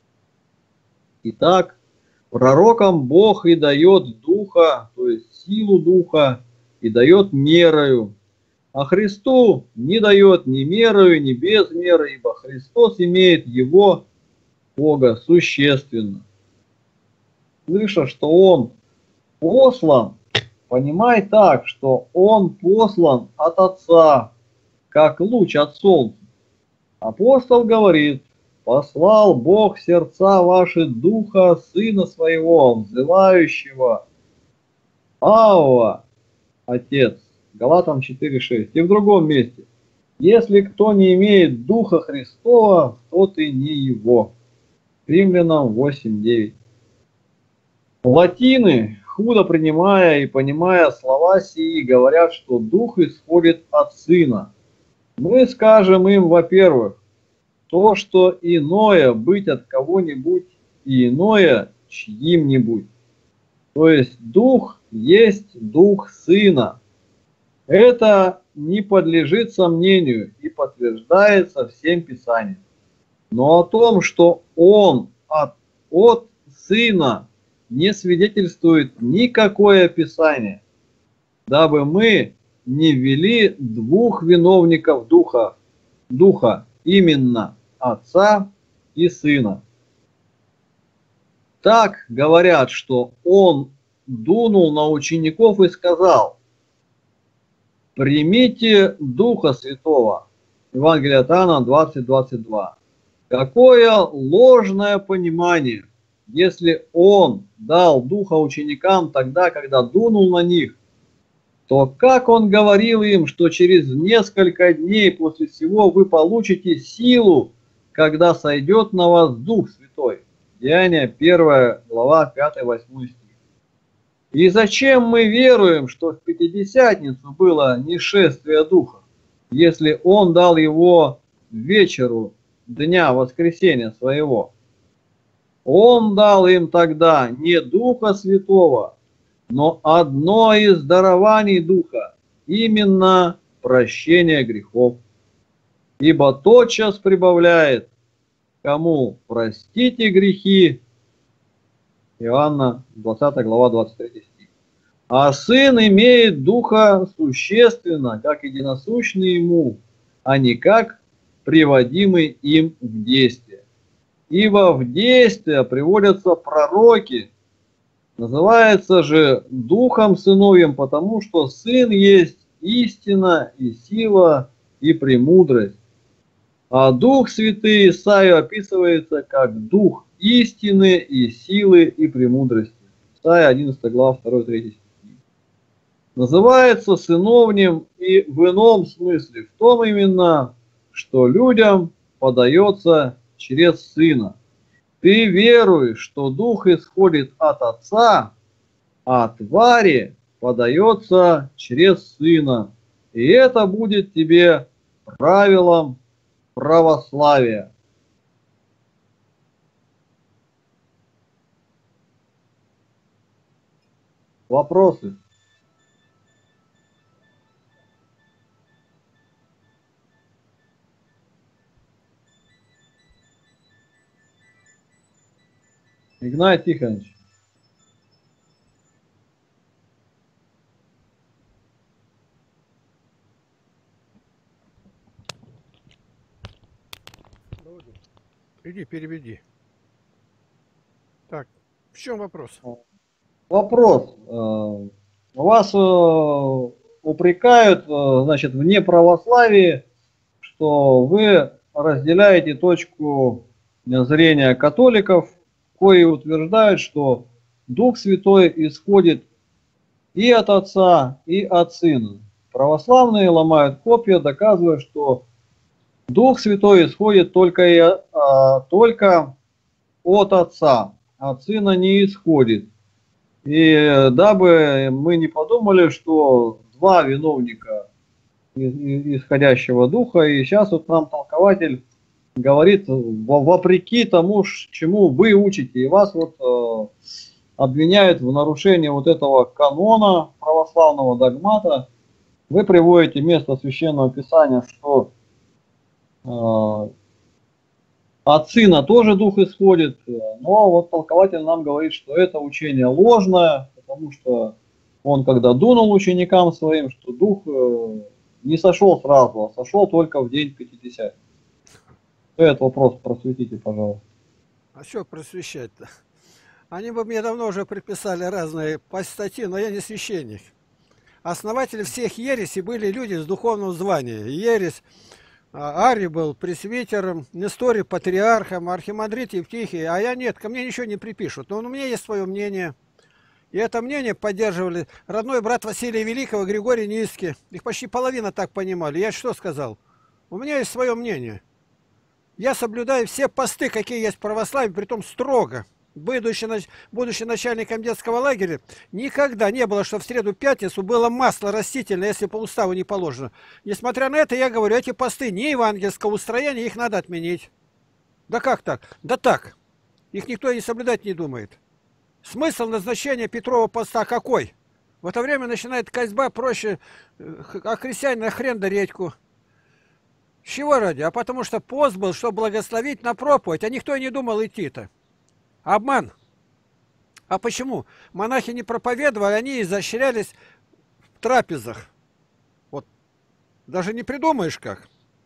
Итак, пророкам Бог и дает Духа, то есть силу Духа, и дает мерою, а Христу не дает ни мерою, ни без меры, ибо Христос имеет его, Бога, существенно. Слыша, что он послан, понимай так, что он послан от Отца, как луч от солнца. Апостол говорит: послал Бог в сердца ваши Духа Сына Своего, взывающего: Авва, Отец. Галатам 4:6. И в другом месте: если кто не имеет Духа Христова, тот и не его. Римлянам 8:9. Латины, худо принимая и понимая слова сии, говорят, что Дух исходит от Сына. Мы скажем им, во-первых, то, что иное быть от кого-нибудь и иное чьим-нибудь. То есть Дух есть Дух Сына. Это не подлежит сомнению и подтверждается всем Писанием. Но о том, что Он от Сына, не свидетельствует никакое Писание, дабы мы не ввели двух виновников Духа, именно Отца и Сына. Так говорят, что Он дунул на учеников и сказал: примите Духа Святого. Евангелие от Иоанна 20:22. Какое ложное понимание, если Он дал Духа ученикам тогда, когда дунул на них, то как Он говорил им, что через несколько дней после всего вы получите силу, когда сойдет на вас Дух Святой? Деяния 1 глава 5-8 стих. И зачем мы веруем, что в Пятидесятницу было нешествие Духа, если Он дал его вечеру дня воскресения своего? Он дал им тогда не Духа Святого, но одно из дарований Духа, именно прощение грехов. ибо тотчас прибавляет, кому простите грехи, Иоанна 20 глава 23 стих. А Сын имеет Духа существенно, как единосущный Ему, а не как приводимый им в действие. Ибо в действие приводятся пророки, называется же Духом Сыновьим, потому что Сын есть истина и сила и премудрость. А Дух Святый Исаию описывается как Дух истины и силы и премудрости. Исайя 11 глава 2-3 стихи. Называется сыновним и в ином смысле, в том именно, что людям подается через Сына. Ты веруешь, что Дух исходит от Отца, а твари подается через Сына. И это будет тебе правилом православия. Вопросы? Игнатий Тихонович. Иди, переведи. Так, в чем вопрос? Вопрос. Вас упрекают, значит, в неправославии, что вы разделяете точку зрения католиков, кои утверждают, что Дух Святой исходит и от Отца, и от Сына. Православные ломают копья, доказывая, что Дух Святой исходит только от Отца, от Сына не исходит. И дабы мы не подумали, что два виновника исходящего Духа, и сейчас вот нам толкователь говорит вопреки тому, чему вы учите, и вас вот обвиняют в нарушении вот этого канона православного догмата. Вы приводите место Священного Писания, что от Сына тоже Дух исходит, но вот толкователь нам говорит, что это учение ложное, потому что он, когда дунул ученикам своим, что Дух не сошел сразу, а сошел только в день Пятидесятницы. Этот вопрос просветите, пожалуйста. А что просвещать-то? Они бы мне давно уже приписали разные статьи, но я не священник. Основатели всех ересей были люди с духовным званием. Ересь Арий был пресвитером, Несторий патриархом, архимандрит Евтихий, а я нет, ко мне ничего не припишут. Но у меня есть свое мнение. И это мнение поддерживали родной брат Василия Великого, Григорий Низкий. Их почти половина так понимали. Я что сказал? У меня есть свое мнение. Я соблюдаю все посты, какие есть в православии, притом строго. Будучи начальником детского лагеря, никогда не было, что в среду-пятницу было масло растительное, если по уставу не положено. Несмотря на это, я говорю, эти посты не евангельского устроения, их надо отменить. Да как так? Да так. Их никто и соблюдать не думает. Смысл назначения Петрова поста какой? В это время начинает козьба проще, а христиане на хрен да редьку. Чего ради? А потому что пост был, чтобы благословить на проповедь, а никто и не думал идти-то. Обман. А почему? Монахи не проповедовали, они изощрялись в трапезах. Вот. Даже не придумаешь как.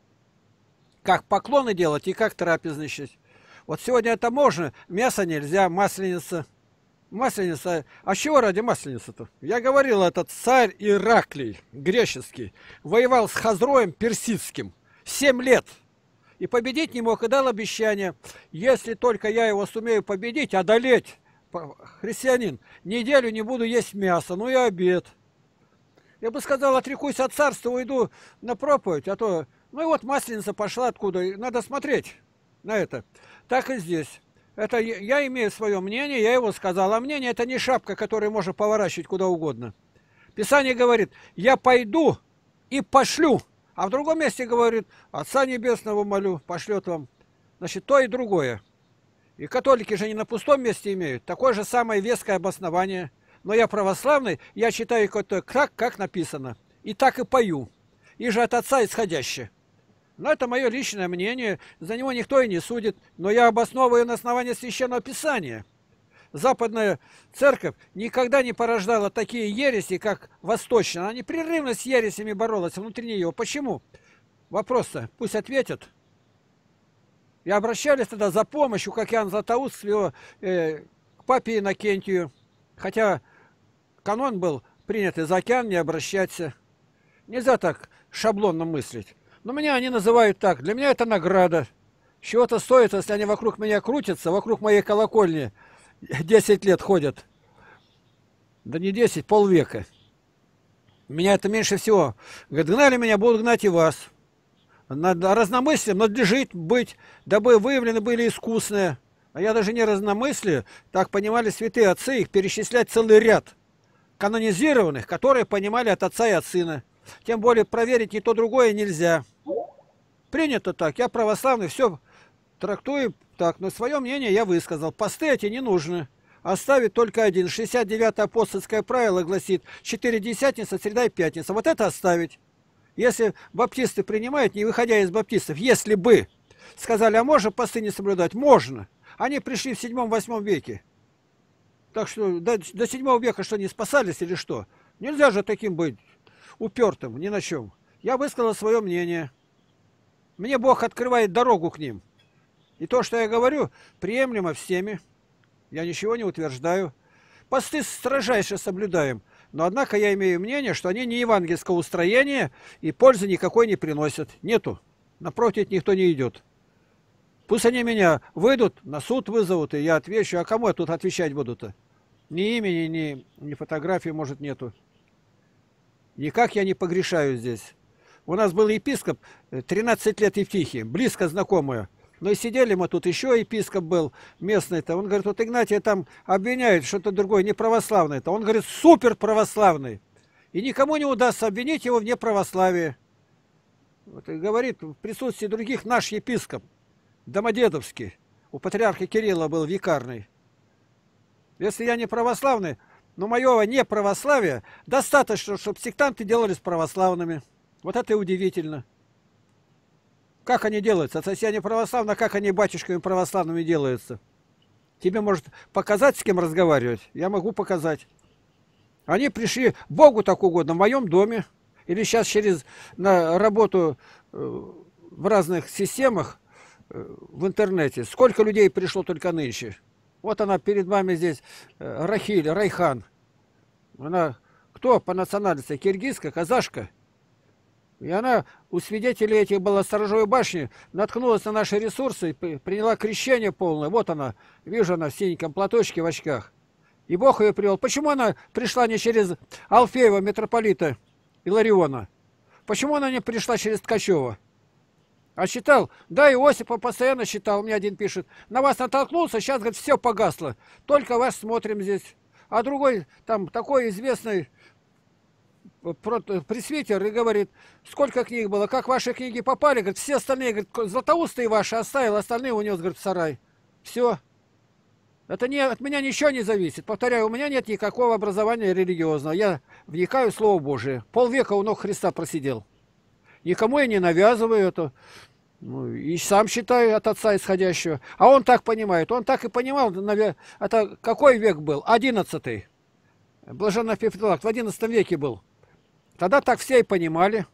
Как поклоны делать и как трапезничать. Вот сегодня это можно, мясо нельзя, масленица. Масленица. А чего ради масленицы-то? Я говорил, этот царь Ираклий, греческий, воевал с Хазроем персидским 7 лет. И победить не мог, и дал обещание, если только я его сумею победить, одолеть, христианин, неделю не буду есть мясо, ну и обед. Я бы сказал, отрекусь от царства, уйду на проповедь, а то, ну и вот масленица пошла откуда, надо смотреть на это. Так и здесь. Это я имею свое мнение, я его сказал, а мнение это не шапка, которую можно поворачивать куда угодно. Писание говорит, я пойду и пошлю. А в другом месте говорит, Отца Небесного молю, пошлет вам. Значит, то и другое. И католики же не на пустом месте имеют. Такое же самое веское обоснование. Но я православный, я читаю так, как написано. И так и пою. И же от Отца исходяще. Но это мое личное мнение, за него никто и не судит, но я обосновываю на основании Священного Писания. Западная церковь никогда не порождала такие ереси, как восточная. Она непрерывно с ересями боролась внутри нее. Почему? Вопрос-то пусть ответят. И обращались тогда за помощью, как Иоанн Златоуст, к папе Иннокентию. Хотя канон был принят из океана, не обращаться. Нельзя так шаблонно мыслить. Но меня они называют так. Для меня это награда. Чего-то стоит, если они вокруг меня крутятся, вокруг моей колокольни 10 лет ходят. Да не 10, полвека. Меня это меньше всего. Говорят, гнали меня, будут гнать и вас. Разномыслием надлежит быть, дабы выявлены были искусные. А я даже не разномыслие, так понимали святые отцы, их перечислять целый ряд канонизированных, которые понимали от отца и от сына. Тем более проверить ни то другое нельзя. Принято так, я православный, все трактую так, но свое мнение я высказал. Посты эти не нужны. Оставить только один. 69-е апостольское правило гласит 4 десятница, среда и пятница. Вот это оставить. Если баптисты принимают, не выходя из баптистов, если бы сказали, а можно посты не соблюдать? Можно. Они пришли в 7-8 веке. Так что до 7 века что, не спасались или что? Нельзя же таким быть упертым ни на чем. Я высказал свое мнение. Мне Бог открывает дорогу к ним. И то, что я говорю, приемлемо всеми. Я ничего не утверждаю. Посты строжайше соблюдаем. Но, однако, я имею мнение, что они не евангельского устроения и пользы никакой не приносят. Нету. Напротив, никто не идет. Пусть они меня выйдут, на суд вызовут, и я отвечу. А кому я тут отвечать буду-то? Ни имени, ни фотографии, может, нету. Никак я не погрешаю здесь. У нас был епископ 13 лет Евтихий, близко знакомая. Но и сидели мы тут, еще епископ был местный-то. Он говорит, вот Игнатия там обвиняют, что-то другое, не православное-то. Он говорит, супер православный. И никому не удастся обвинить его в неправославии. Вот и говорит, в присутствии других наш епископ, Домодедовский, у патриарха Кирилла был викарный. Если я не православный, но моего неправославия достаточно, чтобы сектанты делались православными. Вот это и удивительно. Как они делаются? Если они православны, как они батюшками православными делаются? Тебе может показать, с кем разговаривать? Я могу показать. Они пришли Богу так угодно, в моем доме. Или сейчас на работу в разных системах в интернете. Сколько людей пришло только нынче? Вот она перед вами здесь, Рахиль, Райхан. Она кто по национальности? Киргизка, казашка? И она у свидетелей этих была сторожевой башни, наткнулась на наши ресурсы и приняла крещение полное. Вот она, вижу, она в синеньком платочке, в очках. И Бог ее привел. Почему она пришла не через Алфеева, митрополита Илариона? Почему она не пришла через Ткачева? А читал? Да, Иосипа постоянно читал. Мне один пишет, на вас натолкнулся, сейчас, говорит, все погасло. Только вас смотрим здесь. А другой, там, такой известный пресвитер и говорит, сколько книг было, как ваши книги попали, говорит, все остальные, говорит, златоустые ваши оставил, остальные унес, говорит, в сарай. Все. Это не, от меня ничего не зависит. Повторяю, у меня нет никакого образования религиозного. Я вникаю в Слово Божие. Полвека у ног Христа просидел. Никому я не навязываю это. Ну, и сам считаю от отца исходящего. А он так понимает. Он так и понимал. Это какой век был? 11-й. Блаженный Феофилакт в 11 веке был. Тогда так все и понимали.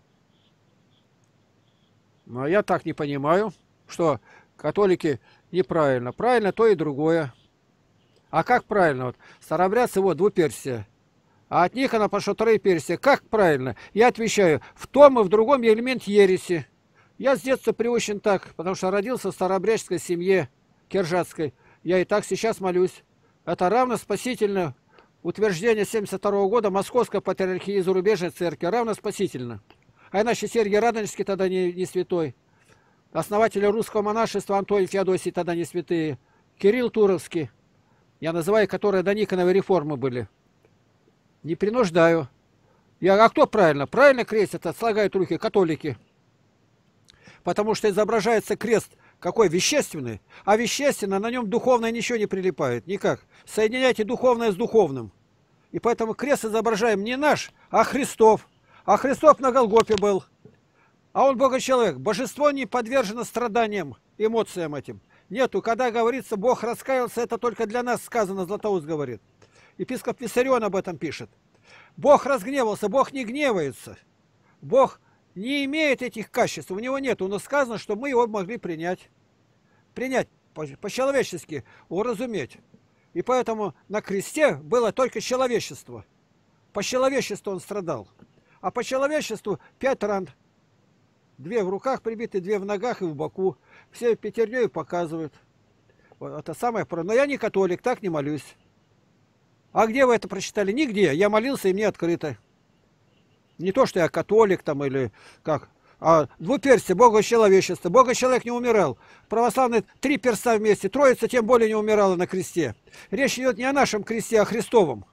Но я так не понимаю, что католики неправильно. Правильно то и другое. А как правильно? Вот старообрядцы, вот, двуперстие. А от них она пошла троеперстие. Как правильно? Я отвечаю, в том и в другом элемент ереси. Я с детства приучен так, потому что родился в старообрядческой семье киржатской. Я и так сейчас молюсь. Это равно спасительно. Утверждение 72 года Московской патриархии и зарубежной церкви равно спасительно. А иначе Сергий Радонежский тогда не святой. Основатели русского монашества Антоний Феодосий тогда не святые. Кирилл Туровский. Я называю, которые до Никоновой реформы были. Не принуждаю. А кто правильно? Правильно крестят, слагают руки католики. Потому что изображается крест какой? Вещественный. А вещественно, на нем духовное ничего не прилипает. Никак. Соединяйте духовное с духовным. И поэтому крест изображаем не наш, а Христов. А Христов на Голгофе был. А он Бога-человек. Божество не подвержено страданиям, эмоциям этим. Нету. Когда говорится, Бог раскаялся, это только для нас сказано, Златоуст говорит. Епископ Виссарион об этом пишет. Бог разгневался, Бог не гневается. Бог не имеет этих качеств, у него нет. Но сказано, что мы его могли принять. Принять по-человечески, уразуметь. И поэтому на кресте было только человечество. По человечеству он страдал. А по человечеству 5 ран. 2 в руках прибиты, 2 в ногах и в боку. Все пятерней показывают. Вот это самое. Но я не католик, так не молюсь. А где вы это прочитали? Нигде. Я молился, и мне открыто. Не то, что я католик там или как. А двуперстие, Бога-человечество. Бога-человек не умирал. Православные 3 перста вместе. Троица тем более не умирала на кресте. Речь идет не о нашем кресте, а о Христовом.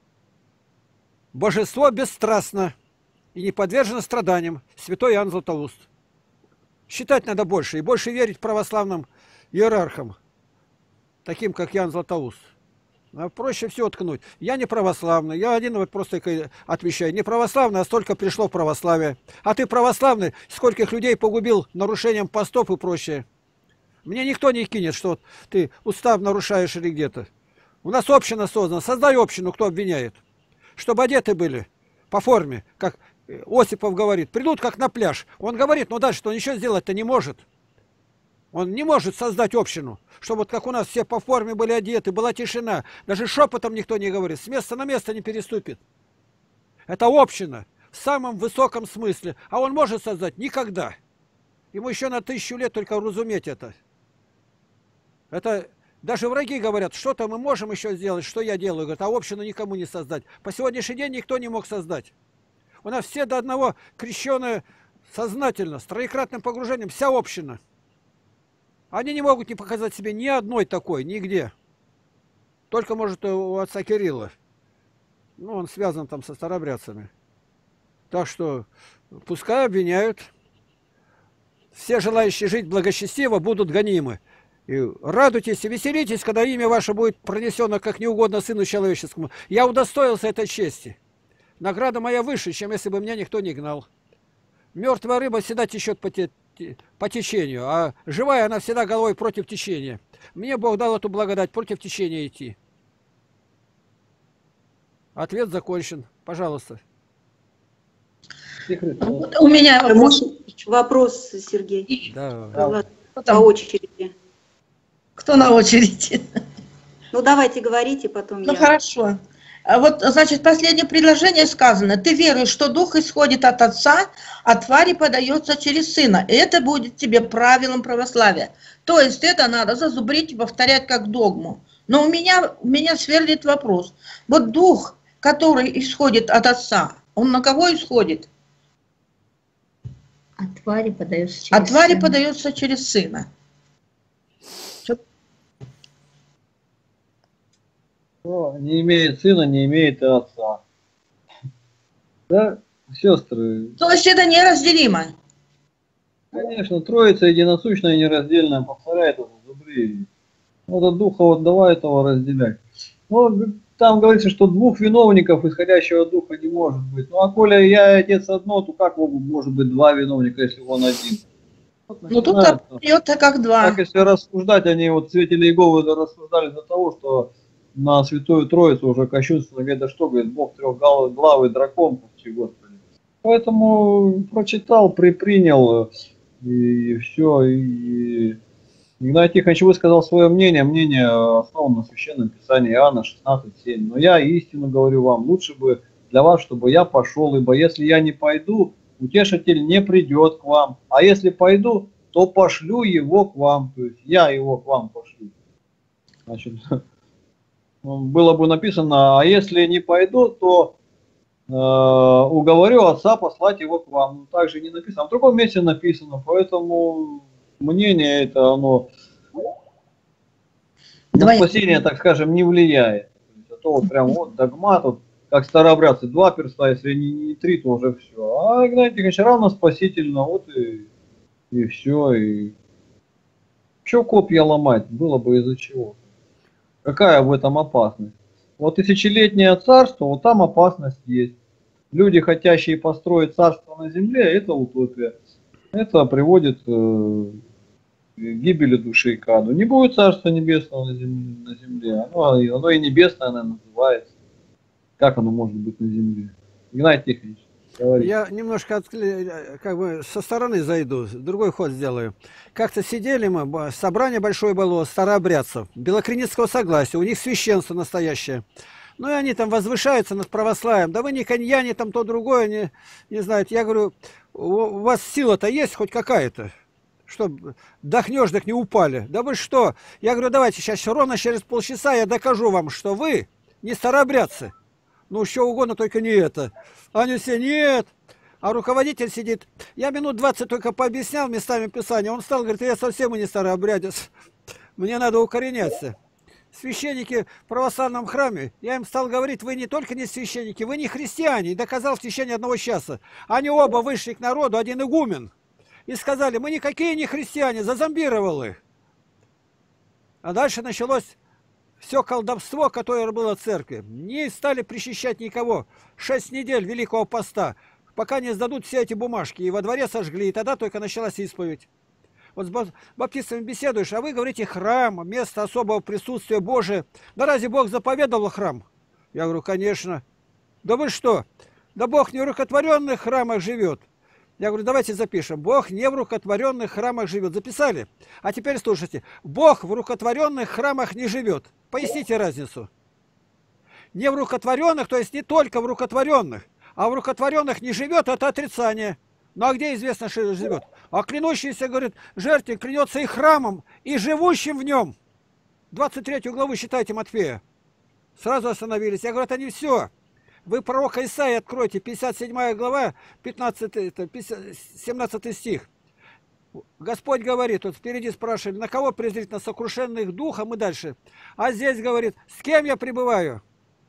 Божество бесстрастно и не подвержено страданиям. Святой Иоанн Златоуст. Считать надо больше. И больше верить православным иерархам. Таким, как Иоанн Златоуст. А проще всего ткнуть. Я не православный. Я один вот просто отвечаю. Не православный, а столько пришло в православие. А ты православный, скольких людей погубил нарушением постов и прочее. Мне никто не кинет, что ты устав нарушаешь или где-то. У нас община создана. Создай общину, кто обвиняет. Чтобы одеты были по форме, как Осипов говорит. Придут как на пляж. Он говорит, но дальше он ничего сделать-то не может. Он не может создать общину, чтобы вот как у нас все по форме были одеты, была тишина. Даже шепотом никто не говорит, с места на место не переступит. Это община в самом высоком смысле. А он может создать? Никогда. Ему еще на 1000 лет только разуметь это. Это даже враги говорят, что-то мы можем еще сделать, что я делаю. Говорят, а общину никому не создать. По сегодняшний день никто не мог создать. У нас все до одного крещеные сознательно, с троекратным погружением, вся община. Они не могут не показать себе ни одной такой, нигде. Только, может, у отца Кирилла. Ну, он связан там со старобрядцами. Так что пускай обвиняют. Все желающие жить благочестиво будут гонимы. И радуйтесь и веселитесь, когда имя ваше будет пронесено как неугодно Сыну Человеческому. Я удостоился этой чести. Награда моя выше, чем если бы меня никто не гнал. Мертвая рыба всегда течет по течению, а живая она всегда головой против течения. Мне Бог дал эту благодать против течения идти. Ответ закончен. Пожалуйста. У меня Вопрос, Сергей. Да. По очереди. Кто на очереди? Ну, давайте говорите, потом Ну, я. хорошо. А вот, значит, последнее предложение сказано. Ты веруешь, что дух исходит от Отца, а твари подается через Сына. И это будет тебе правилом православия. То есть это надо зазубрить и повторять как догму. Но у меня сверлит вопрос. Вот дух, который исходит от Отца, он на кого исходит? А твари подается через А твари Сына. подается через Сына. Не имеет сына, не имеет и отца. Да, сестры? То есть это неразделимо. Конечно, Троица единосущная и нераздельная, повторяет это зубри. Вот духа вот давай этого разделять. Ну, там говорится, что 2 виновников исходящего духа не может быть. Ну, а коли я и отец одно, то как может быть 2 виновника, если он один? Вот Ну тут бьет как 2. так, если рассуждать, они вот свидетели Иеговы рассуждали за того, что на Святую Троицу уже кощунственно, говорит, да что, говорит, Бог трехглавый дракон, почти, Господи. Поэтому прочитал, принял, и все. И Игнатий Тихонович высказал свое мнение основано на Священном Писании Иоанна 16:7. Но я истину говорю вам, лучше бы для вас, чтобы я пошел, ибо если я не пойду, утешитель не придет к вам. А если пойду, то пошлю его к вам. То есть я его к вам пошлю. Значит, было бы написано, а если не пойду, то уговорю отца послать его к вам. Ну, также не написано. А в другом месте написано, поэтому мнение это, оно на спасение, так скажем, не влияет. А то вот прям вот догмат, вот, как старообрядцы, 2 перста, если не 3, то уже все. А Игнатий Тихонович равно спасительно, вот и все. И что копья ломать, было бы из-за чего. Какая в этом опасность? Вот тысячелетнее царство, вот там опасность есть. Люди, хотящие построить царство на земле, это утопия. Это приводит к гибели души и к аду. Не будет Царства Небесного на земле. Оно и небесное, оно называется. Как оно может быть на земле? Игнатий Тихонович, говорите. Я немножко как бы со стороны зайду, другой ход сделаю. Как-то сидели мы, собрание большое было старообрядцев, Белокреницкого согласия, у них священство настоящее. Ну и они там возвышаются над православием. Да вы не коньяне, там то другое, не знаете. Я говорю, у вас сила-то есть хоть какая-то? Что, дохнешь, так не упали. Да вы что? Я говорю, давайте сейчас ровно через полчаса я докажу вам, что вы не старообрядцы. Ну, что угодно, только не это. Они все, нет. А руководитель сидит. Я минут 20 только пообъяснял местами Писания. Он встал, говорит, я совсем и не старообрядец. Мне надо укореняться. Священники в православном храме, я им стал говорить, вы не только не священники, вы не христиане. И доказал в течение одного часа. Они оба вышли к народу, один игумен. И сказали, мы никакие не христиане, зазомбировал их. А дальше началось все колдовство, которое было в церкви. Не стали причащать никого. 6 недель Великого Поста, пока не сдадут все эти бумажки. И во дворе сожгли, и тогда только началась исповедь. Вот с баптистами беседуешь, а вы говорите храм, место особого присутствия Божия. Да разве Бог заповедовал храм? Я говорю, конечно. Да вы что? Да Бог не в рукотворенных храмах живет. Я говорю, давайте запишем. Бог не в рукотворенных храмах живет. Записали? А теперь слушайте. Бог в рукотворенных храмах не живет. Поясните разницу. Не в рукотворенных, то есть не только в рукотворенных, а в рукотворенных не живет, это отрицание. Ну а где известно, что живет? А клянущийся, говорит, жертве клянется и храмом, и живущим в нем. 23 главу считайте Матфея. Сразу остановились. Я говорю, это не все. Вы пророка Исаии откройте, 57 глава, 17 стих. Господь говорит, вот впереди спрашивали, на кого презрительно сокрушенных духом и дальше. А здесь говорит, с кем я пребываю?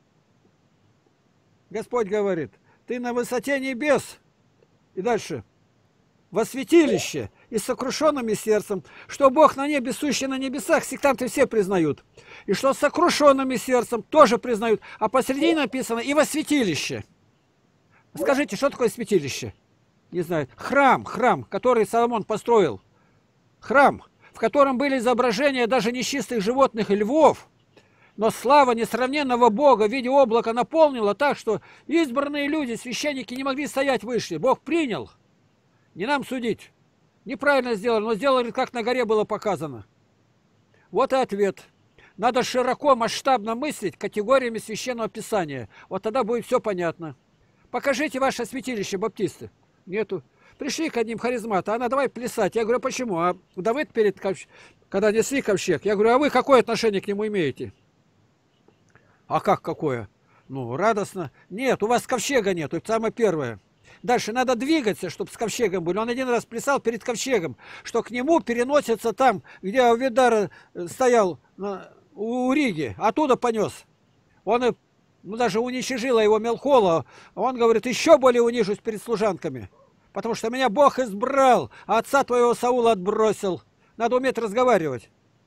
Господь говорит, ты на высоте небес. И дальше. Во святилище и с сокрушенными сердцем, что Бог на небе, сущий на небесах, сектанты все признают. И что с сокрушенными сердцем тоже признают. А посреди написано и во святилище. Скажите, что такое святилище? Не знаю. Храм, который Соломон построил. Храм, в котором были изображения даже нечистых животных и львов. Но слава несравненного Бога в виде облака наполнила так, что избранные люди, священники, не могли стоять выше. Бог принял. Не нам судить. Неправильно сделали, но сделали, как на горе было показано. Вот и ответ. Надо широко, масштабно мыслить категориями Священного Писания. Вот тогда будет все понятно. Покажите ваше святилище, баптисты. Нету. Пришли к одним харизматам, она давай плясать. Я говорю, почему? А Давыд когда несли ковчег, я говорю, а вы какое отношение к нему имеете? А как какое? Ну, радостно. Нет, у вас ковчега нет, это самое первое. Дальше надо двигаться, чтобы с ковчегом были. Он один раз плясал перед ковчегом, что к нему переносится там, где Авидар стоял у Риги, оттуда понес. Он даже уничижила его Мелхола. Он говорит, еще более унижусь перед служанками, потому что меня Бог избрал, а отца твоего Саула отбросил. Надо уметь разговаривать.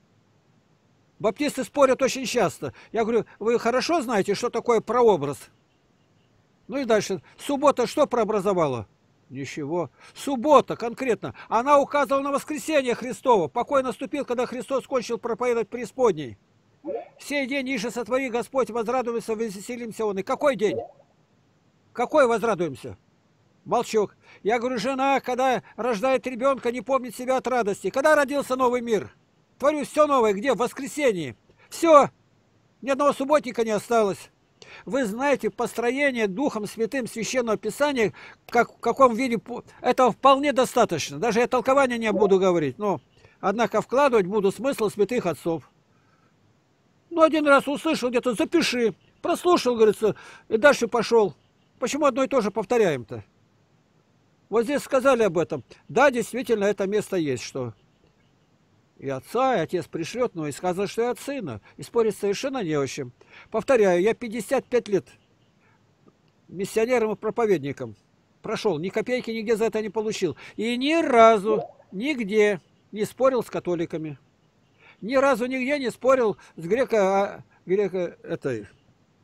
Баптисты спорят очень часто. Я говорю, вы хорошо знаете, что такое прообраз? Ну и дальше. Суббота что прообразовала? Ничего. Суббота конкретно. Она указывала на воскресение Христово. Покой наступил, когда Христос кончил проповедовать преисподней. Сей день иже сотвори Господь, возрадуемся, веселимся он. И какой день? Какой возрадуемся? Молчок. Я говорю, жена, когда рождает ребенка, не помнит себя от радости. Когда родился новый мир? Творю все новое. Где? В воскресенье. Все. Ни одного субботника не осталось. Вы знаете построение Духом Святым Священного Писания, в каком виде, этого вполне достаточно. Даже я толкования не буду говорить, но, однако, вкладывать буду смысл святых отцов. Ну, один раз услышал где-то, запиши, прослушал, говорится, и дальше пошел. Почему одно и то же повторяем-то? Вот здесь сказали об этом. Да, действительно, это место есть, что и отца, и отец пришлет, но и сказано, что и от сына. И спорить совершенно не о чем. Повторяю, я 55 лет миссионером и проповедником прошел. Ни копейки нигде за это не получил. И ни разу, нигде не спорил с католиками. Ни разу нигде не спорил с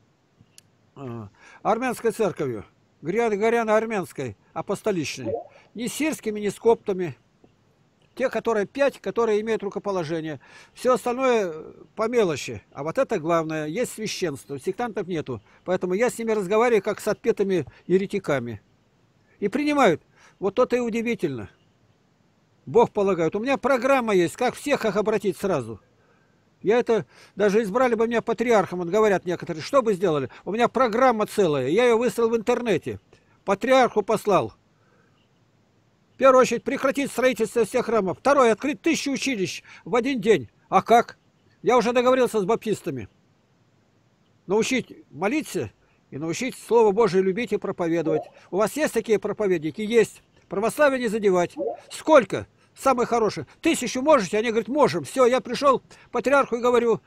армянской церковью. Горяно-армянской, апостоличной. Ни сирскими, ни с коптами. Те, которые 5, которые имеют рукоположение. Все остальное по мелочи. А вот это главное. Есть священство. Сектантов нету. Поэтому я с ними разговариваю, как с отпетыми еретиками. И принимают. Вот то-то и удивительно. Бог полагает. У меня программа есть, как всех их обратить сразу. Я это, даже избрали бы меня патриархом, вот говорят некоторые, что бы сделали? У меня программа целая, я ее выставил в интернете. Патриарху послал. В первую очередь прекратить строительство всех храмов. Второе, открыть 1000 училищ в один день. А как? Я уже договорился с баптистами. Научить молиться и научить Слово Божие любить и проповедовать. У вас есть такие проповедники? Есть. Православие не задевать. Сколько? Самые хорошие. 1000 можете? Они говорят, можем. Все, я пришел к патриарху и говорю,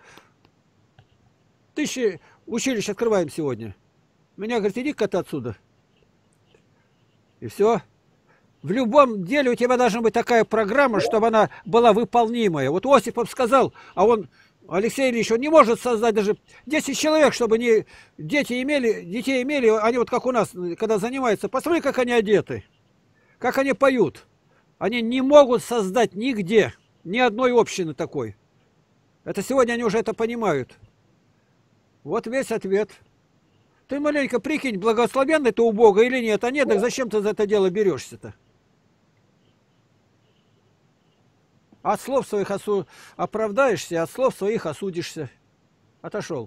1000 училищ открываем сегодня. Меня говорит, иди-ка ты отсюда. И все. В любом деле у тебя должна быть такая программа, чтобы она была выполнимая. Вот Осипов сказал, а он, Алексей Ильич, он не может создать даже 10 человек, чтобы не детей имели, они вот как у нас, когда занимаются. Посмотри, как они одеты, как они поют. Они не могут создать нигде ни одной общины такой. Это сегодня они уже это понимают. Вот весь ответ. Ты маленько прикинь, благословенный ты у Бога или нет. А нет, так зачем ты за это дело берешься-то? От слов своих оправдаешься, от слов своих осудишься. Отошел.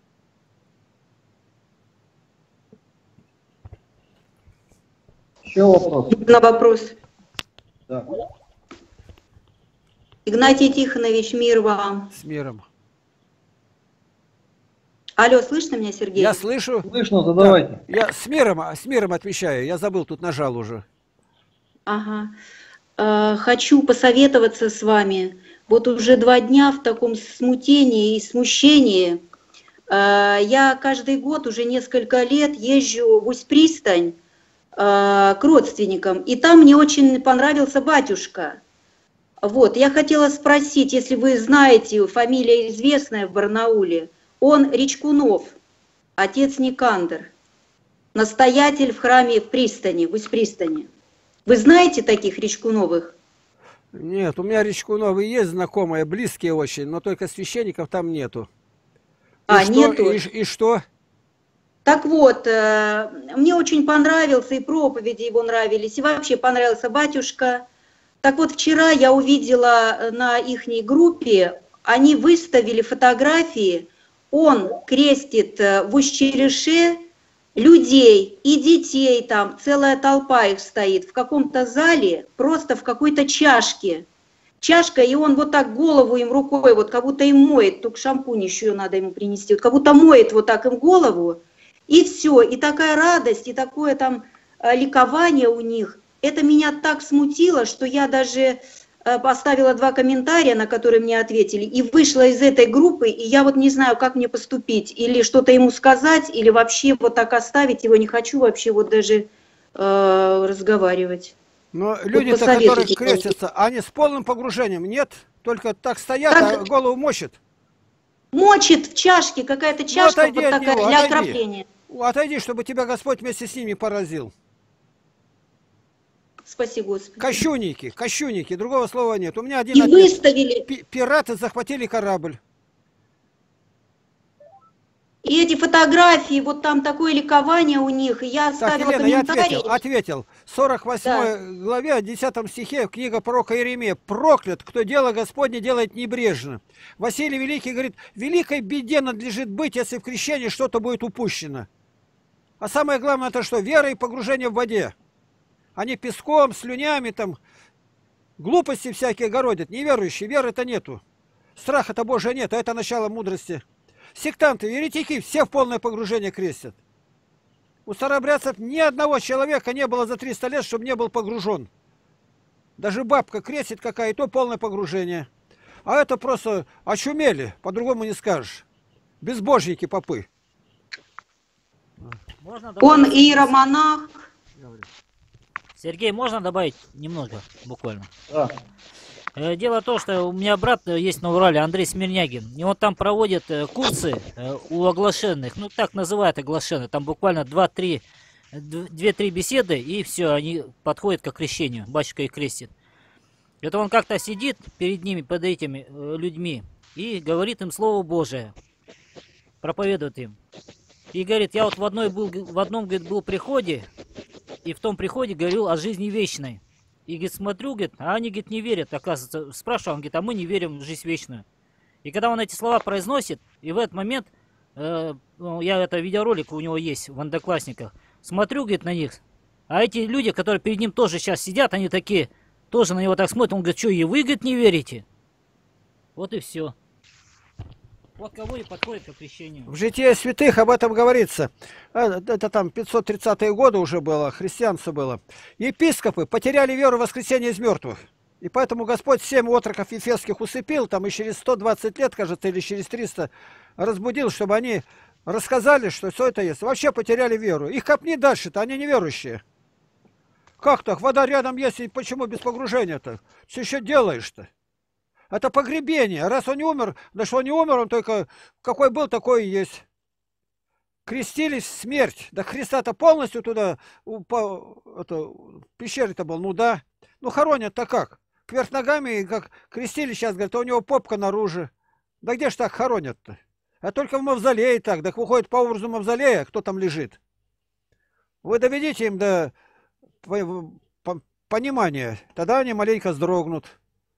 Еще вопрос. На вопрос. Да. Игнатий Тихонович, мир вам. С миром. Алло, слышно меня, Сергей? Я слышу. Слышно, задавайте. Да, я с миром отвечаю. Я забыл, тут нажал уже. Ага. Хочу посоветоваться с вами. Вот уже 2 дня в таком смутении и смущении. Я каждый год уже несколько лет езжу в Усть-Пристань к родственникам, и там мне очень понравился батюшка. Вот, я хотела спросить, если вы знаете, фамилия известная в Барнауле, он Речкунов, отец Никандр, настоятель в храме в Пристани, в Усть-Пристани. Вы знаете таких Речкуновых? Нет, у меня Речкуновы есть знакомые, близкие очень, но только священников там нету. Нету? И что? Так вот, мне очень понравился, и проповеди его нравились, и вообще понравился батюшка. Так вот, вчера я увидела на ихней группе, они выставили фотографии, он крестит в Усть-Череше людей и детей, там целая толпа их стоит в каком-то зале, просто в какой-то чашке. Чашка, и он вот так голову им рукой, вот как будто им моет, только шампунь еще надо ему принести, вот как будто моет вот так им голову. И все, и такая радость, и такое там ликование у них. Это меня так смутило, что я даже поставила 2 комментария, на которые мне ответили, и вышла из этой группы, и я вот не знаю, как мне поступить. Или что-то ему сказать, или вообще вот так оставить его, не хочу вообще вот даже разговаривать. Но люди-то, которые крестятся, они с полным погружением, нет? Только так стоят, так, а голову мочат. Мочит в чашке, какая-то чашка вот такая для окропления. Отойди, чтобы тебя Господь вместе с ними поразил. Спаси Господи. Кощунники, другого слова нет. У меня один и выставили. Пираты захватили корабль. И эти фотографии, вот там такое ликование у них, и я оставила комментарий. Я ответил. 48 главе, 10 стихе, книга пророка Иеремия. Проклят, кто дело Господне делает небрежно. Василий Великий говорит, великой беде надлежит быть, если в крещении что-то будет упущено. А самое главное, это что? Вера и погружение в воде. Они песком, слюнями, там, глупости всякие городят. Неверующие, веры-то нету. Страха-то Божия нет, а это начало мудрости. Сектанты, еретики, все в полное погружение крестят. У старообрядцев ни одного человека не было за 300 лет, чтобы не был погружен. Даже бабка крестит какая, и то полное погружение. А это просто очумели, по-другому не скажешь. Безбожники попы. Он иеромонах. Сергей, можно добавить немного, буквально? Да. Дело в том, что у меня брат есть на Урале, Андрей Смирнягин, и он там проводит курсы у оглашенных, ну так называют оглашенных, там буквально 2-3 2-3 беседы, и все, они подходят к крещению, батюшка их крестит. Это он как-то сидит перед ними, под этими людьми, и говорит им Слово Божие, проповедует им. И говорит, я вот в одном, говорит, был приходе, и в том приходе говорил о жизни вечной. И, говорит, смотрю, говорит, а они, говорит, не верят, оказывается. Спрашиваю, он говорит, а мы не верим в жизнь вечную. И когда он эти слова произносит, и в этот момент, я это видеоролик у него есть в Одноклассниках, смотрю, говорит, на них, а эти люди, которые перед ним тоже сейчас сидят, они такие, тоже на него так смотрят, он говорит, что, и вы, говорит, не верите? Вот и все. Вот кого и подходит к крещению. В Житии святых об этом говорится. Это там 530-е годы уже было, христианство было. Епископы потеряли веру в воскресение из мертвых. И поэтому Господь 7 отроков ефесских усыпил, там и через 120 лет, кажется, или через 300 разбудил, чтобы они рассказали, что все это есть. Вообще потеряли веру. Их копни дальше-то, они неверующие. Как так? Вода рядом есть, и почему без погружения-то? Что еще делаешь-то? Это погребение. Раз он не умер, да что он не умер, он только какой был, такой и есть. Крестились в смерть. Да Христа-то полностью туда, в пещере-то был, ну да. Ну хоронят-то как? Кверх ногами, как крестили сейчас, говорят, а у него попка наружу. Да где ж так хоронят-то? А только в мавзолее так. Так выходит по образу мавзолея, кто там лежит. Вы доведите им до понимания, тогда они маленько вздрогнут.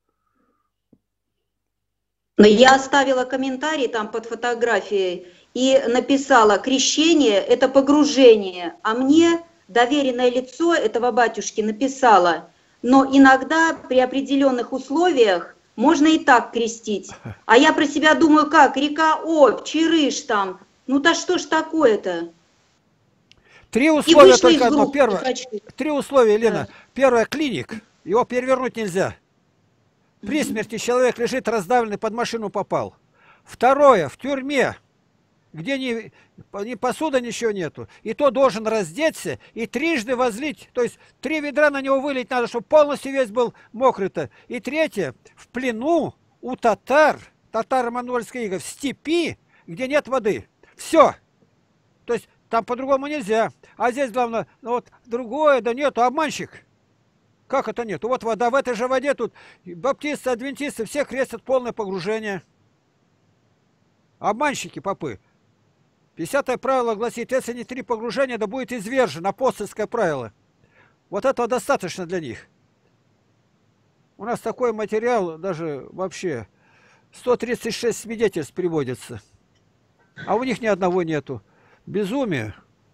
Но я оставила комментарий там под фотографией и написала, крещение – это погружение, а мне доверенное лицо этого батюшки написало, но иногда при определенных условиях можно и так крестить. А я про себя думаю, как, река Обь, Чирыш там, ну да что ж такое-то? 3 условия вышла только из одно. группы, Первое, хочу. 3 условия, Елена. Да. Первое, клиник. Его перевернуть нельзя. При смерти человек лежит раздавленный, под машину попал. Второе, в тюрьме, где ни посуда, ничего нету. И то должен раздеться и трижды возлить. То есть 3 ведра на него вылить надо, чтобы полностью весь был мокрый-то. И третье, в плену у татар, татаро-монгольская ига, в степи, где нет воды. Все. То есть там по-другому нельзя. А здесь главное, ну вот другое, да нету, обманщик. Как это нет? Вот вода, в этой же воде тут баптисты, адвентисты, все крестят полное погружение. Обманщики, попы. 50-е правило гласит, если не 3 погружения, да будет извержен, апостольское правило. Вот этого достаточно для них. У нас такой материал, даже вообще, 136 свидетельств приводится. А у них ни одного нету. Безумие.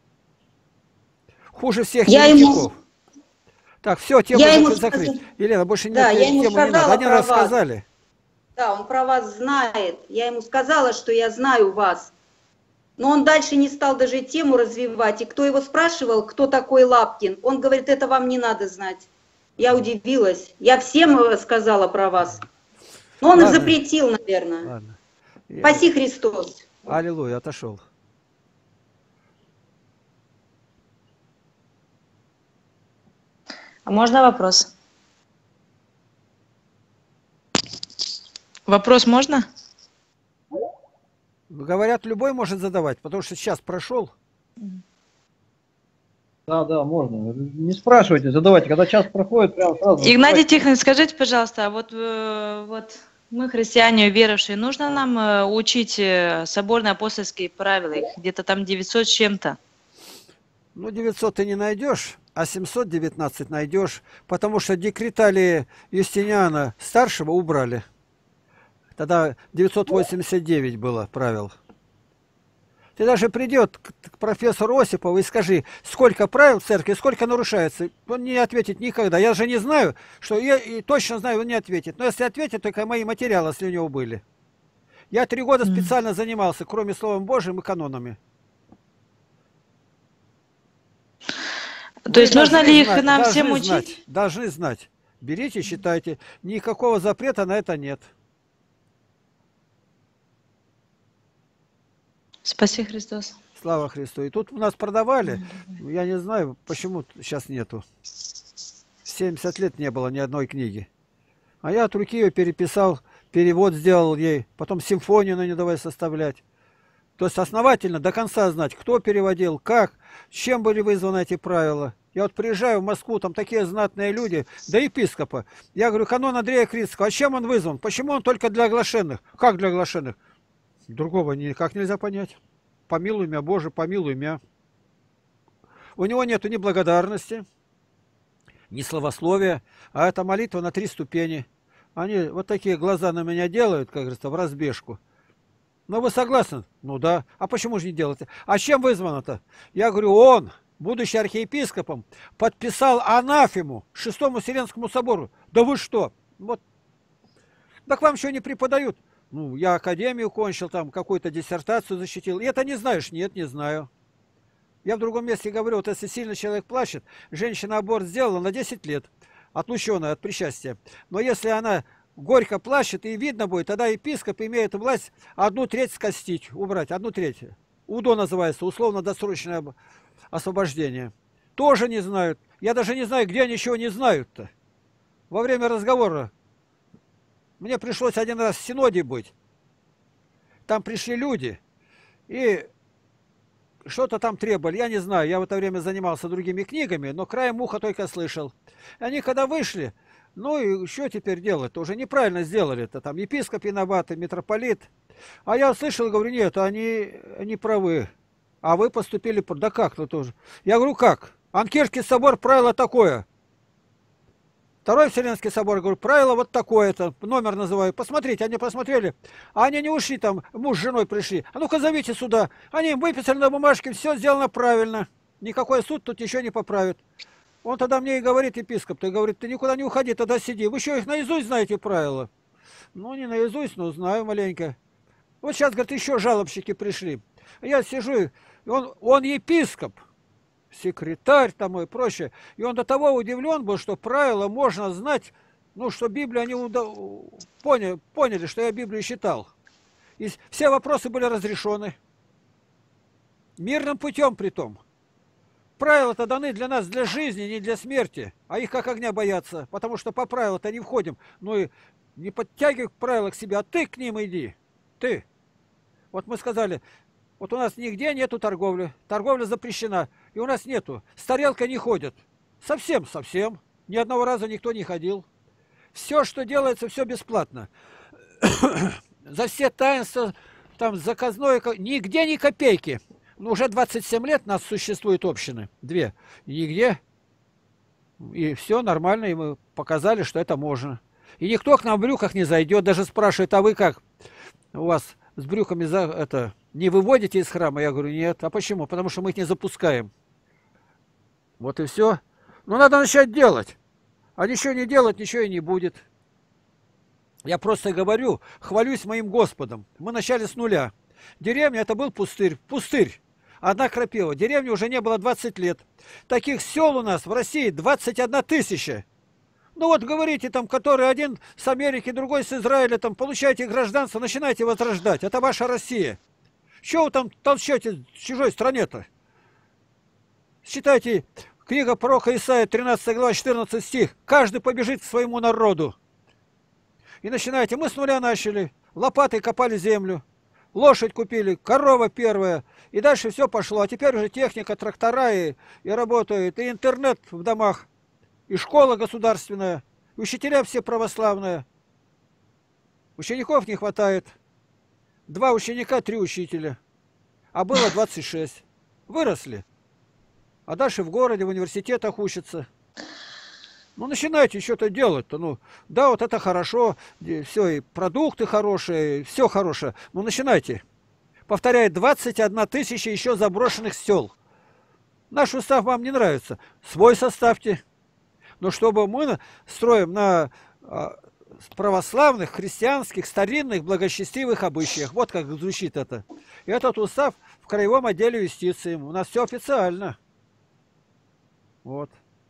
Хуже всех еретиков. Так, все, тему закрыть. Елена, больше да, нет, тему не надо. Один раз сказали. Да, он про вас знает. Я ему сказала, что я знаю вас. Но он дальше не стал даже тему развивать. И кто его спрашивал, кто такой Лапкин, он говорит, это вам не надо знать. Я удивилась. Я всем сказала про вас. Но он и запретил, наверное. Ладно. Спаси Христос. Аллилуйя, отошел. А можно вопрос? Вопрос можно? Говорят, любой может задавать, потому что сейчас прошел. Да, можно. Не спрашивайте, задавайте. Когда час проходит, прямо сразу... Игнатий Тихонович, скажите, пожалуйста, вот мы, христиане, верующие, нужно нам учить соборные апостольские правила? Их где-то там 900 с чем-то. Ну, 900 ты не найдешь, а 719 найдешь, потому что декреталии Юстиниана старшего убрали. Тогда 989 было правил. Ты даже придет к профессору Осипову и скажи, сколько правил в церкви, сколько нарушается. Он не ответит никогда. Я же не знаю, что я и точно знаю, он не ответит. Но если ответит, только мои материалы, если у него были. Я 3 года специально занимался, кроме Словом Божьим и канонами. То есть нужно ли их нам всем учить? Должны знать. Берите, читайте. Никакого запрета на это нет. Спаси Христос. Слава Христу. И тут у нас продавали, я не знаю, почему сейчас нету. 70 лет не было ни одной книги. А я от руки ее переписал, перевод сделал ей, потом симфонию на нее давай составлять. То есть основательно до конца знать, кто переводил, как, с чем были вызваны эти правила. Я вот приезжаю в Москву, там такие знатные люди, да епископа. Я говорю, канон Андрея Критского, а чем он вызван? Почему он только для оглашенных? Как для оглашенных? Другого никак нельзя понять. Помилуй меня, Боже, помилуй меня. У него нету ни благодарности, ни словословия, а это молитва на 3 ступени. Они вот такие глаза на меня делают, как говорится, в разбежку. Но вы согласны? Ну да. А почему же не делаете? А чем вызвано-то? Я говорю, он, будучи архиепископом, подписал анафему Шестому Вселенскому собору. Да вы что? Вот. Так вам что не преподают? Ну, я академию кончил, там какую-то диссертацию защитил. И это не знаешь? Нет, не знаю. Я в другом месте говорю, вот если сильно человек плачет, женщина аборт сделала на 10 лет, отлученная от причастия. Но если она горько плачет, и видно будет, тогда епископ имеет власть 1/3 скостить, убрать, 1/3. УДО называется, условно-досрочное освобождение. Тоже не знают. Я даже не знаю, где они чего не знают-то. Во время разговора мне пришлось один раз в Синоде быть. Там пришли люди, и что-то там требовали, я не знаю, я в это время занимался другими книгами, но краем уха только слышал. Они когда вышли, ну и что теперь делать-то? Уже неправильно сделали это, там епископ виноват, митрополит. А я услышал, говорю, нет, они правы. А вы поступили, да как-то тоже. Я говорю, как? Анкирский собор, правило такое. Второй Вселенский собор, говорю, правило вот такое-то, номер называю. Посмотрите, они посмотрели, а они не ушли там, муж с женой пришли. А ну-ка зовите сюда. Они им выписали на бумажке, все сделано правильно. Никакой суд тут еще не поправит. Он тогда мне и говорит, епископ, ты говорит, ты никуда не уходи, тогда сиди. Вы еще их наизусть знаете правила? Ну, не наизусть, но знаю маленько. Вот сейчас, говорит, еще жалобщики пришли. Я сижу, он епископ. Секретарь там и прочее. И он до того удивлен был, что правила можно знать, ну, что Библию они поняли, что я Библию читал. И все вопросы были разрешены. Мирным путем притом. Правила-то даны для нас, для жизни, не для смерти. А их как огня боятся, потому что по правилам-то не входим. Ну и не подтягивай правила к себе, а ты к ним иди. Ты. Вот мы сказали, вот у нас нигде нету торговли. Торговля запрещена. И у нас нету. С тарелкой не ходят. Совсем. Ни одного раза никто не ходил. Все, что делается, все бесплатно. За все таинства, там, заказное, нигде ни копейки. Ну, уже 27 лет нас существует общины. 2. Нигде. И все нормально. И мы показали, что это можно. И никто к нам в брюках не зайдет. Даже спрашивает, а вы как? У вас с брюками не выводите из храма? Я говорю, нет. А почему? Потому что мы их не запускаем. Вот и все. Но надо начать делать. А ничего не делать, ничего и не будет. Я просто говорю, хвалюсь моим Господом. Мы начали с нуля. Деревня это был пустырь. Пустырь. Одна крапива. Деревни уже не было 20 лет. Таких сел у нас в России 21 000. Ну вот говорите там, который один с Америки, другой с Израиля, там получаете гражданство, начинайте возрождать. Это ваша Россия. Чего вы там толчете в чужой стране-то? Считайте, книга пророка Исаия, 13 глава, 14 стих. Каждый побежит к своему народу. И начинайте. Мы с нуля начали. Лопатой копали землю. Лошадь купили, корова первая. И дальше все пошло. А теперь уже техника, трактора и работает. И интернет в домах. И школа государственная. И учителя все православные. Учеников не хватает. 2 ученика, 3 учителя. А было 26. Выросли. А дальше в городе, в университетах учатся. Ну, начинайте что-то делать-то. Ну, да, вот это хорошо. Все, и продукты хорошие, все хорошее. Ну, начинайте. Повторяю, 21 000 еще заброшенных сел. Наш устав вам не нравится. Свой составьте. Но чтобы мы строим на православных, христианских, старинных, благочестивых обычаях. Вот как звучит это. И этот устав в Краевом отделе юстиции. У нас все официально. Вот.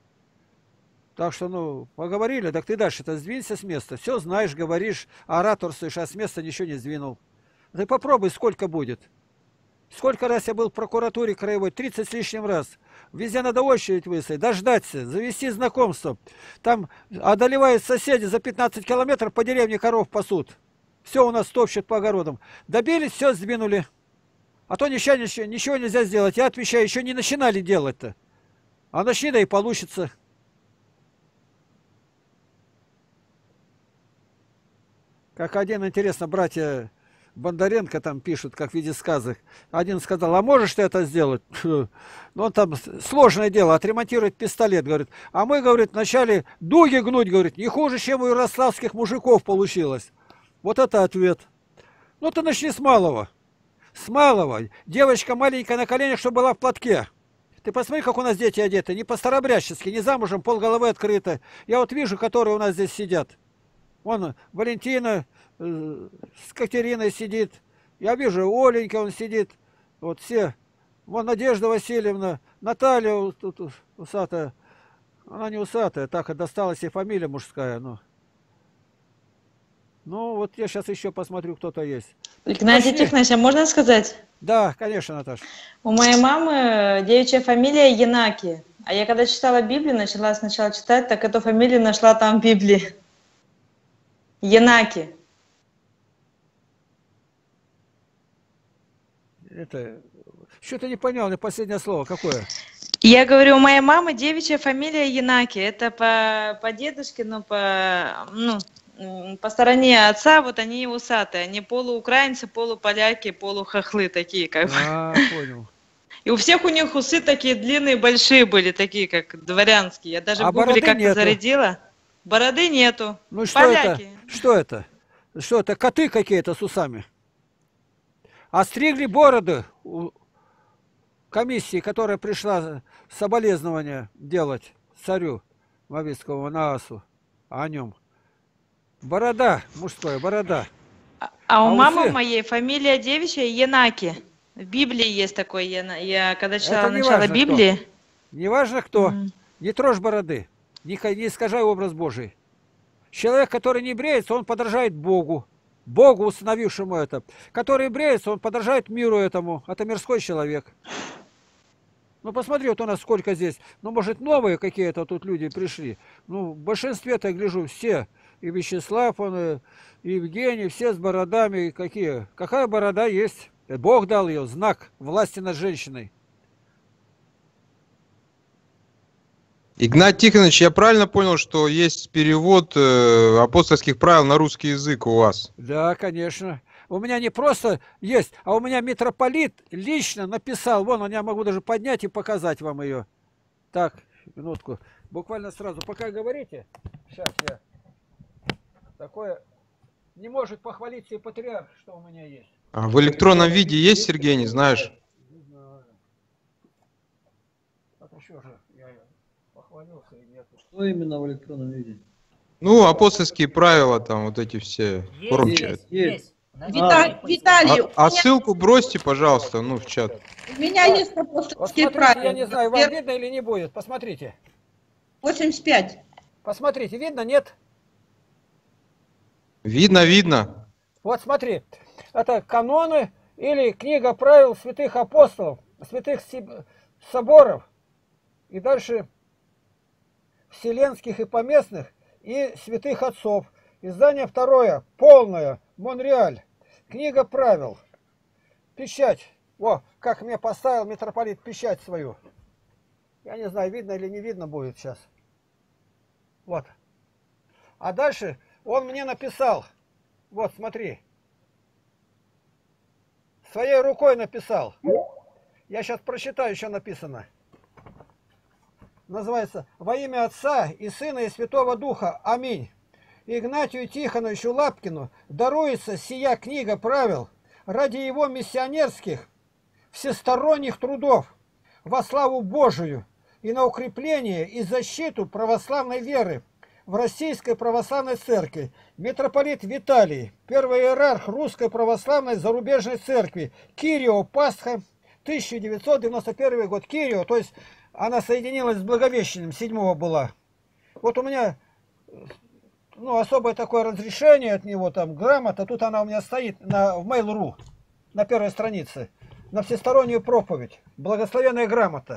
Так что, ну, поговорили, так ты дальше-то сдвинься с места. Все знаешь, говоришь, ораторствуешь, а с места ничего не сдвинул. Ты попробуй, сколько будет. Сколько раз я был в прокуратуре краевой? 30 с лишним раз. Везде надо очередь выстоять, дождаться, завести знакомство. Там одолевают соседи за 15 километров по деревне коров пасут. Все у нас топчут по огородам. Добились, все сдвинули. А то ничего нельзя сделать. Я отвечаю, еще не начинали делать-то. А начни, да и получится. Как один, интересно, братья Бондаренко там пишут, как в виде сказок. Один сказал, а можешь ты это сделать? Ну, он там сложное дело, отремонтировать пистолет, говорит. А мы, говорит, вначале дуги гнуть, говорит, не хуже, чем у ярославских мужиков получилось. Вот это ответ. Ну, ты начни с малого. С малого. Девочка маленькая на коленях, чтобы была в платке. Ты посмотри, как у нас дети одеты. Не по-старобрячески, не замужем, полголовы открыто. Я вот вижу, которые у нас здесь сидят. Вон Валентина с Катериной сидит. Я вижу, Оленька он сидит. Вот все. Вон Надежда Васильевна, Наталья тут усатая. Она не усатая, так и досталась ей фамилия мужская. Ну вот я сейчас еще посмотрю, кто-то есть. Игнатий Тихонович, а можно сказать? Да, конечно, Наташа. У моей мамы девичья фамилия Янаки. А я когда читала Библию, начала сначала читать, так эту фамилию нашла там в Библии. Янаки. Это... Что-то не понял, мне последнее слово. Какое? Я говорю, у моей мамы девичья фамилия Янаки. Это по дедушке, но по стороне отца, вот они усатые. Они полуукраинцы, полуполяки, полухохлы такие, как бы. Понял. И у всех у них усы такие длинные, большие были, такие, как дворянские. Я даже в гугле как-то зарядила. Бороды нету. Ну что поляки. это? Что это? Что это? Коты какие-то с усами. Остригли бороды у комиссии, которая пришла соболезнования делать царю Моавитскому Наасу, о нем. Борода, мужская борода. А у мамы моей фамилия девичья Янаки. В Библии есть такой, я когда читала начало Библии. Кто. Неважно кто, не трожь бороды, не искажай образ Божий. Человек, который не бреется, он подражает Богу. Богу, установившему это. Который бреется, он подражает миру этому. Это мирской человек. Ну, посмотри, вот у нас сколько здесь. Ну, может, новые какие-то тут люди пришли. Ну, в большинстве-то, я гляжу, все. И Вячеслав, и Евгений, все с бородами. Какие? Какая борода есть? Бог дал ее, знак власти над женщиной. Игнат Тихонович, я правильно понял, что есть перевод апостольских правил на русский язык у вас? Да, конечно. У меня не просто есть, а у меня митрополит лично написал. Вон, я могу даже поднять и показать вам ее. Так, минутку. Буквально сразу. Пока говорите, сейчас я... Такое... Не может похвалиться и патриарх, что у меня есть. А в электронном виде есть, Сергей, не знаешь? Не знаю. Так еще же я похвалился и нет. Что именно в электронном виде? Ну, апостольские правила, там вот эти все. Есть. Виталий, а ссылку бросьте, пожалуйста, ну, в чат. У меня есть апостольские вот правила. Я не знаю, вам видно или не будет. Посмотрите. 85. Посмотрите, видно, нет? Видно, видно. Вот смотри, это каноны или книга правил святых апостолов, святых соборов, и дальше вселенских и поместных, и святых отцов. Издание второе, полное, Монреаль. Книга правил. Печать. О, как мне поставил митрополит печать свою. Я не знаю, видно или не видно будет сейчас. Вот. А дальше он мне написал. Вот, смотри. Своей рукой написал. Я сейчас прочитаю, что написано. Называется «Во имя Отца и Сына и Святого Духа. Аминь. Игнатию Тихоновичу Лапкину даруется сия книга правил ради его миссионерских всесторонних трудов во славу Божию и на укрепление и защиту православной веры в Российской Православной Церкви. Митрополит Виталий, первый иерарх Русской Православной Зарубежной Церкви, Кирио, Пасха, 1991 год. Кирио, то есть она соединилась с Благовещением, 7-го была. Вот у меня особое такое разрешение от него, там грамота, тут она у меня стоит в Mail.ru, на первой странице, на всестороннюю проповедь, благословенная грамота.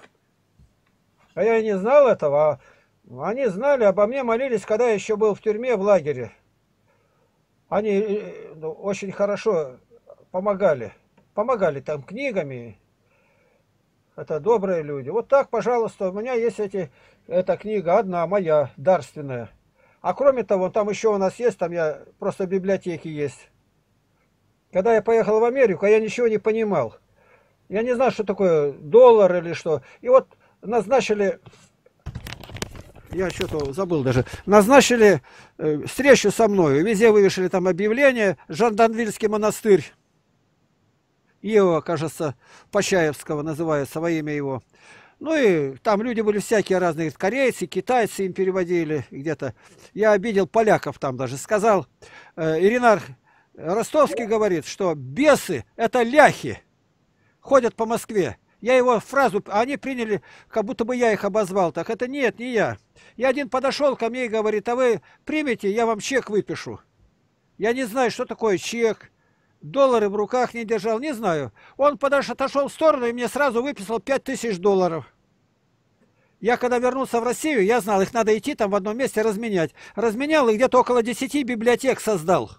А я и не знал этого, они знали, обо мне молились, когда я еще был в тюрьме, в лагере. Они очень хорошо помогали. помогали там книгами. Это добрые люди. Вот так, пожалуйста, у меня есть эта книга одна, моя, дарственная. А кроме того, там еще у нас есть, там я просто в библиотеке есть. Когда я поехал в Америку, я ничего не понимал. Я не знал, что такое доллар или что. И вот назначили, я что-то забыл даже, назначили встречу со мной. Везде вывешали там объявление, Жандармвильский монастырь. Его, кажется, Почаевского называется во имя его. Ну и там люди были всякие разные, корейцы, китайцы им переводили где-то. Я обидел поляков там даже. Сказал, Иринар Ростовский говорит, что бесы это ляхи, ходят по Москве. Я его фразу, они приняли, как будто бы я их обозвал. Так это нет, не я. И один подошел ко мне и говорит, а вы примете, я вам чек выпишу. Я не знаю, что такое чек. Доллары в руках не держал, не знаю. Он отошел в сторону и мне сразу выписал 5000 долларов. Я когда вернулся в Россию, я знал, их надо идти там в одном месте разменять. Разменял и где-то около 10 библиотек создал.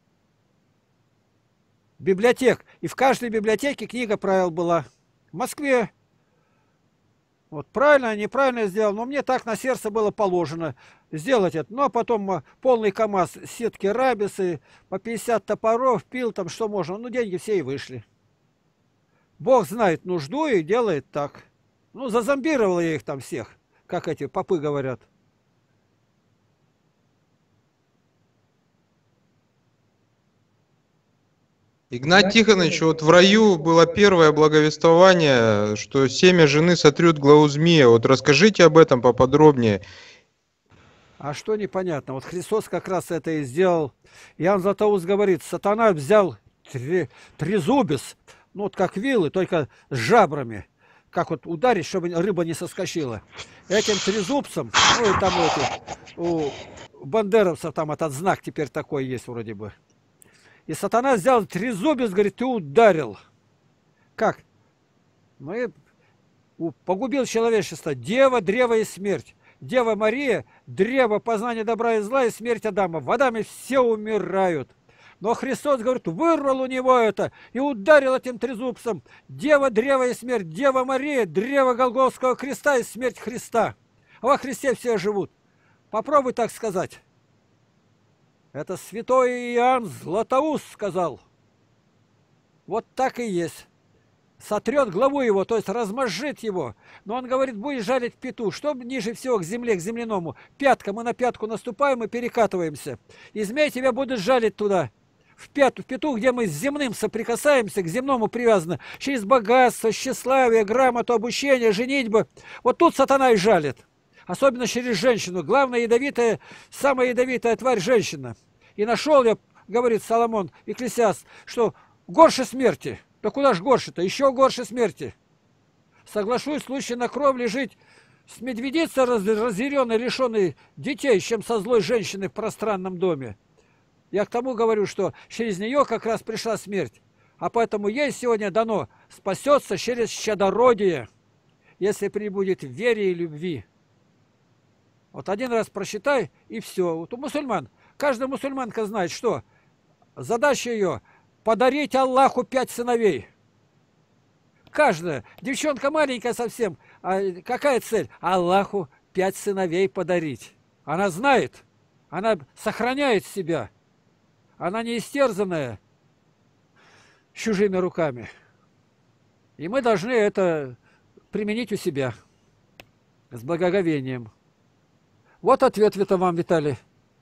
Библиотек. И в каждой библиотеке книга правил была. В Москве. Вот правильно, неправильно сделал, но мне так на сердце было положено сделать это. Ну, а потом полный КАМАЗ, сетки рабисы, по 50 топоров, пил там, что можно. Ну, деньги все и вышли. Бог знает нужду и делает так. Ну, зазомбировал я их там всех, как эти попы говорят. Игнат Тихонович, вот в раю было первое благовествование, что семя жены сотрет главу змея. Вот расскажите об этом поподробнее. А что непонятно? Вот Христос как раз это и сделал. Иоанн Златоуст говорит, сатана взял трезубец, ну вот как вилы, только с жабрами. Как вот ударить, чтобы рыба не соскочила. Этим трезубцем, ну и там у бандеровцев там этот знак теперь такой есть вроде бы. И сатана взял трезубец, говорит, ты ударил. Как? Ну и погубил человечество. Дева, древо и смерть. Дева Мария, древо познания добра и зла и смерть Адама. В Адаме все умирают. Но Христос, говорит, вырвал у него это и ударил этим трезубцем. Дева, древо и смерть. Дева Мария, древо Голгофского креста и смерть Христа. А во Христе все живут. Попробуй так сказать. Это святой Иоанн Златоуст сказал. Вот так и есть. Сотрет главу его, то есть размозжит его. Но он говорит, будешь жалить пяту. Что ниже всего к земле, к земляному? Пятка. Мы на пятку наступаем и перекатываемся. И змей тебя будет жалить туда. В пяту, где мы с земным соприкасаемся, к земному привязаны. Через богатство, тщеславие, грамоту, обучение, женитьбу. Вот тут сатана и жалит. Особенно через женщину. Главная ядовитая, самая ядовитая тварь женщина. И нашел я, говорит Соломон, Экклесиаст, что горше смерти. Да куда ж горше-то? Еще горше смерти. Соглашусь, случай на кровле жить с медведицей разъяренной, лишенной детей, чем со злой женщиной в пространном доме. Я к тому говорю, что через нее как раз пришла смерть. А поэтому ей сегодня дано спасется через чадородие, если прибудет в вере и любви. Вот один раз прочитай, и все. Вот у мусульман, каждая мусульманка знает, что задача ее подарить Аллаху 5 сыновей. Каждая. Девчонка маленькая совсем. А какая цель? Аллаху 5 сыновей подарить. Она знает. Она сохраняет себя. Она не истерзанная чужими руками. И мы должны это применить у себя. С благоговением. Вот ответ вам, Виталий.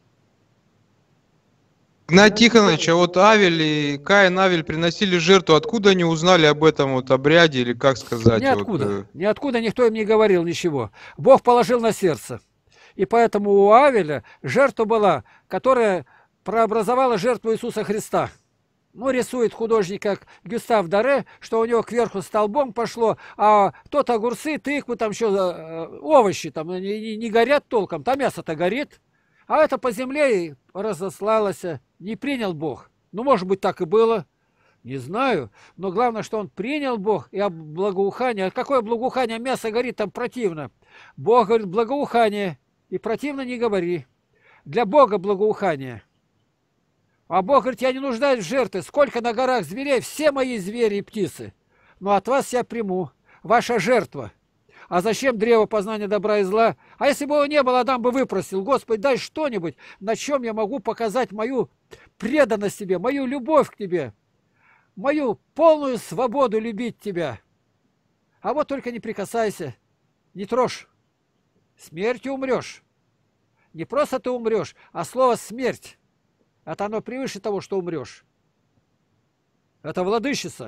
Игнат Тихонович, а вот Авель и Каин Авель приносили жертву. Откуда они узнали об этом вот обряде, или как сказать? Ниоткуда. Вот... Ниоткуда никто им не говорил ничего. Бог положил на сердце. И поэтому у Авеля жертва была, которая прообразовала жертву Иисуса Христа. Ну, рисует художник, как Гюстав Доре, что у него кверху столбом пошло, а тот огурцы, тыквы, там еще овощи там не горят толком, там мясо-то горит. А это по земле и разослалось. Не принял Бог. Ну, может быть, так и было. Не знаю. Но главное, что он принял Бог и благоухание. А какое благоухание? Мясо горит, там противно. Бог говорит, благоухание. И противно не говори. Для Бога благоухание. А Бог говорит, я не нуждаюсь в жертве. Сколько на горах зверей, все мои звери и птицы. Но от вас я приму. Ваша жертва. А зачем древо познания добра и зла? А если бы его не было, Адам бы выпросил: Господи, дай что-нибудь, на чем я могу показать мою преданность тебе, мою любовь к тебе, мою полную свободу любить тебя. А вот только не прикасайся, не трожь. Смертью умрешь. Не просто ты умрешь, а слово «смерть». Это оно превыше того, что умрешь. Это владычица.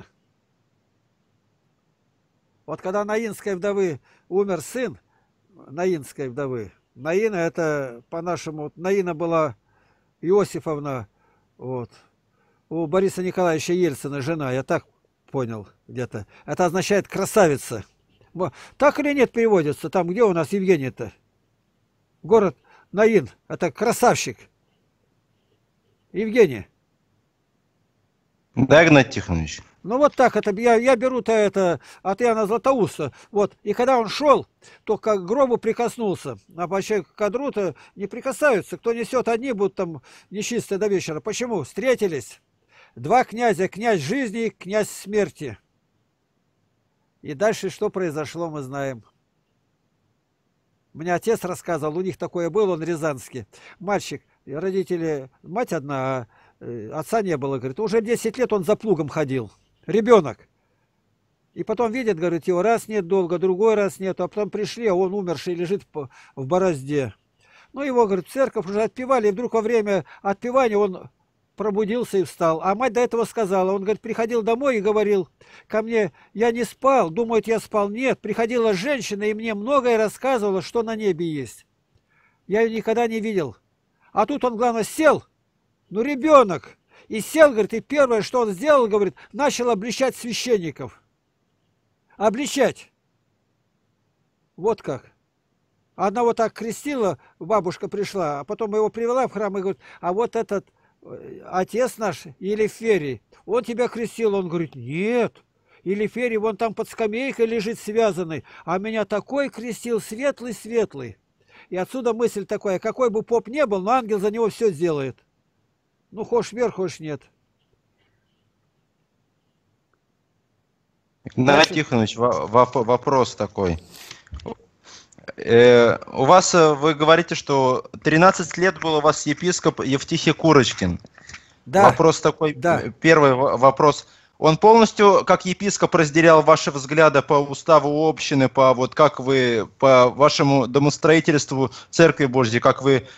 Вот когда Наинской вдовы умер сын, Наинской вдовы, Наина это по-нашему, Наина была Иосифовна, вот, у Бориса Николаевича Ельцина жена, я так понял где-то. Это означает красавица. Так или нет переводится? Там где у нас Евгений-то? Город Наин, это красавчик. Евгений. Да, Игнат Тихонович. Ну вот так это я беру-то это от Иоанна Златоуста. Вот. И когда он шел, то к гробу прикоснулся. А вообще к кадру-то не прикасаются. Кто несет, одни будут там нечистые до вечера. Почему? Встретились. Два князя. Князь жизни и князь смерти. И дальше что произошло, мы знаем. Мне отец рассказывал, у них такое было, он рязанский. Мальчик, родители, мать одна, а отца не было. Говорит, уже 10 лет он за плугом ходил. Ребенок. И потом видит, говорит, его раз нет долго, другой раз нет. А потом пришли, а он умерший лежит в борозде. Ну, его, говорит, в церковь уже отпевали. И вдруг во время отпевания он пробудился и встал. А мать до этого сказала, он, говорит, приходил домой и говорил ко мне: я не спал, думают, я спал. Нет, приходила женщина и мне многое рассказывала, что на небе есть. Я ее никогда не видел. А тут он, главное, сел, ну, ребенок, и сел, говорит, и первое, что он сделал, говорит, начал обличать священников. Обличать. Вот как. Одного так крестила, бабушка пришла, а потом его привела в храм и говорит, а вот этот отец наш, Елиферий, он тебя крестил? Он говорит, нет, Елиферий вон там под скамейкой лежит связанный, а меня такой крестил, светлый-светлый. И отсюда мысль такая, какой бы поп не был, но ангел за него все сделает. Ну, хочешь вверх, хочешь нет. Игнат Тихонович, вопрос такой. У вас, вы говорите, что 13 лет был у вас епископ Евтихий Курочкин. Да. Вопрос такой, да. Первый вопрос. Он полностью, как епископ, разделял ваши взгляды по уставу общины, по вот как вы, по вашему домостроительству Церкви Божьей, как вы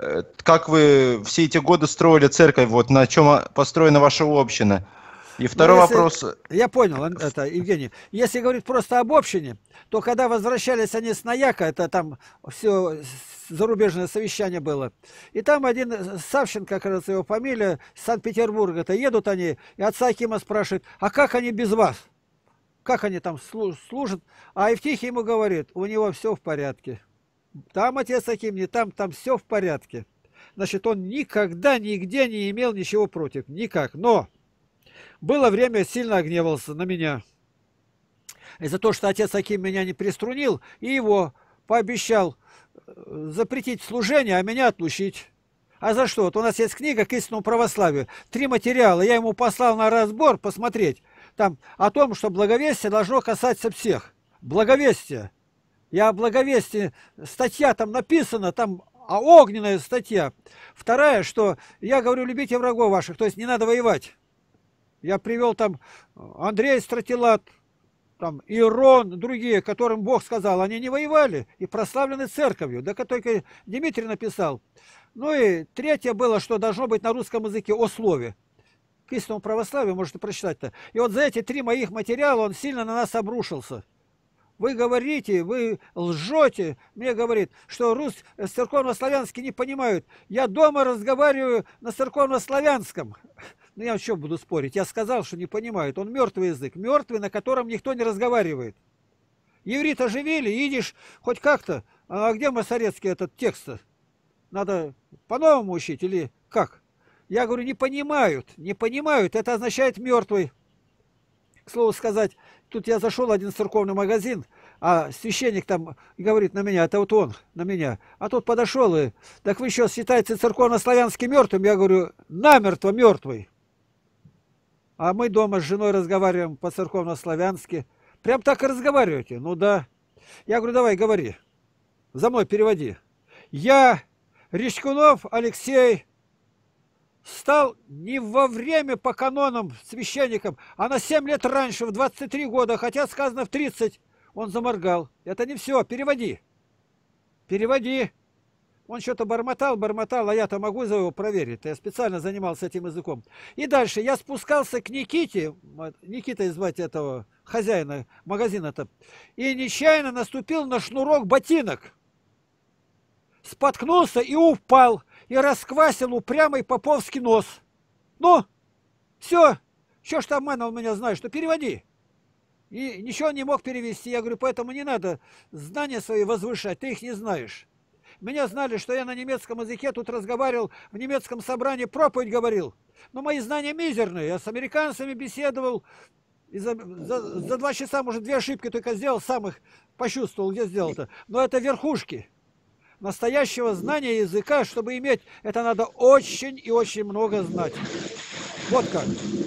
все эти годы строили церковь, вот на чем построена ваша община? И второй вопрос. Я понял, это, Евгений. Если говорить просто об общине, то когда возвращались они с Наяка, это там все зарубежное совещание было, и там один Савченко, кажется, его фамилия, из Санкт-Петербурга-то едут они, и отца Акима спрашивает, а как они без вас? Как они там служат? А Евтихий ему говорит, у него все в порядке. Там отец Аким, не там все в порядке. Значит, он никогда, нигде не имел ничего против, никак. Но было время, сильно огневался на меня. Из-за того, что отец Аким меня не приструнил, и его пообещал запретить служение, а меня отлучить. А за что? Вот у нас есть книга к истинному православию. 3 материала. Я ему послал на разбор посмотреть. Там о том, что благовестие должно касаться всех. Благовестие. Я о благовестии, статья там написана, там огненная статья. Вторая, что я говорю, любите врагов ваших, то есть не надо воевать. Я привел там Андрей Стратилат, там Ирон, другие, которым Бог сказал, они не воевали и прославлены церковью. Да только Дмитрий написал. Ну и третье было, что должно быть на русском языке о слове. К истинному православию можете прочитать-то. И вот за эти 3 моих материала он сильно на нас обрушился. Вы говорите, вы лжете, мне говорит, что церковно-славянский не понимают. Я дома разговариваю на церковно-славянском. Ну, я еще буду спорить. Я сказал, что не понимают. Он мертвый язык. Мертвый, на котором никто не разговаривает. Еврит оживили, идиш хоть как-то. А где Масорецкий этот текст? Надо по-новому учить или как? Я говорю, не понимают. Не понимают. Это означает мертвый. К слову сказать, тут я зашел в один церковный магазин, А священник там говорит на меня, это вот он, на меня. А тут подошел и, так вы еще считаете церковно-славянски мертвым? Я говорю, намертво мертвый. А мы дома с женой разговариваем по-церковно-славянски. Прям так и разговариваете? Ну да. Я говорю, давай, говори. За мной переводи. Я, Речкунов Алексей, стал не во время по канонам священником, а на 7 лет раньше, в 23 года, хотя сказано в 30. Он заморгал. Это не все, переводи. Переводи. Он что-то бормотал, а я-то могу за его проверить. Я специально занимался этим языком. И дальше я спускался к Никите, Никита звать этого хозяина магазина-то, и нечаянно наступил на шнурок ботинок. Споткнулся и упал, и расквасил упрямый поповский нос. Ну, все, что ж ты обманывал меня, знаешь, что переводи. И ничего не мог перевести. Я говорю, поэтому не надо знания свои возвышать, ты их не знаешь. Меня знали, что я на немецком языке тут разговаривал, в немецком собрании проповедь говорил. Но мои знания мизерные. Я с американцами беседовал. И за 2 часа, может, 2 ошибки только сделал, сам их почувствовал, где сделал-то. Но это верхушки. Настоящего знания языка, чтобы иметь, это надо очень и очень много знать. Вот как.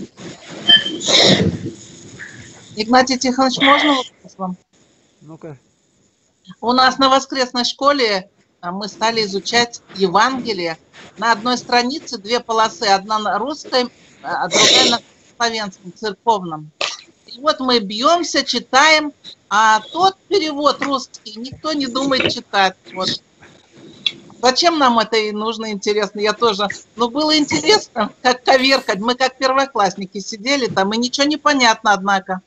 Игнатий Тихонович, можно вопрос вам? Ну-ка. У нас на воскресной школе мы стали изучать Евангелие. На одной странице 2 полосы. Одна на русском, а другая на славянском, церковном. И вот мы бьемся, читаем, а тот перевод русский никто не думает читать. Вот. Зачем нам это и нужно, интересно? Я тоже... Ну, было интересно, как коверкать. Мы как первоклассники сидели там, и ничего не понятно, однако.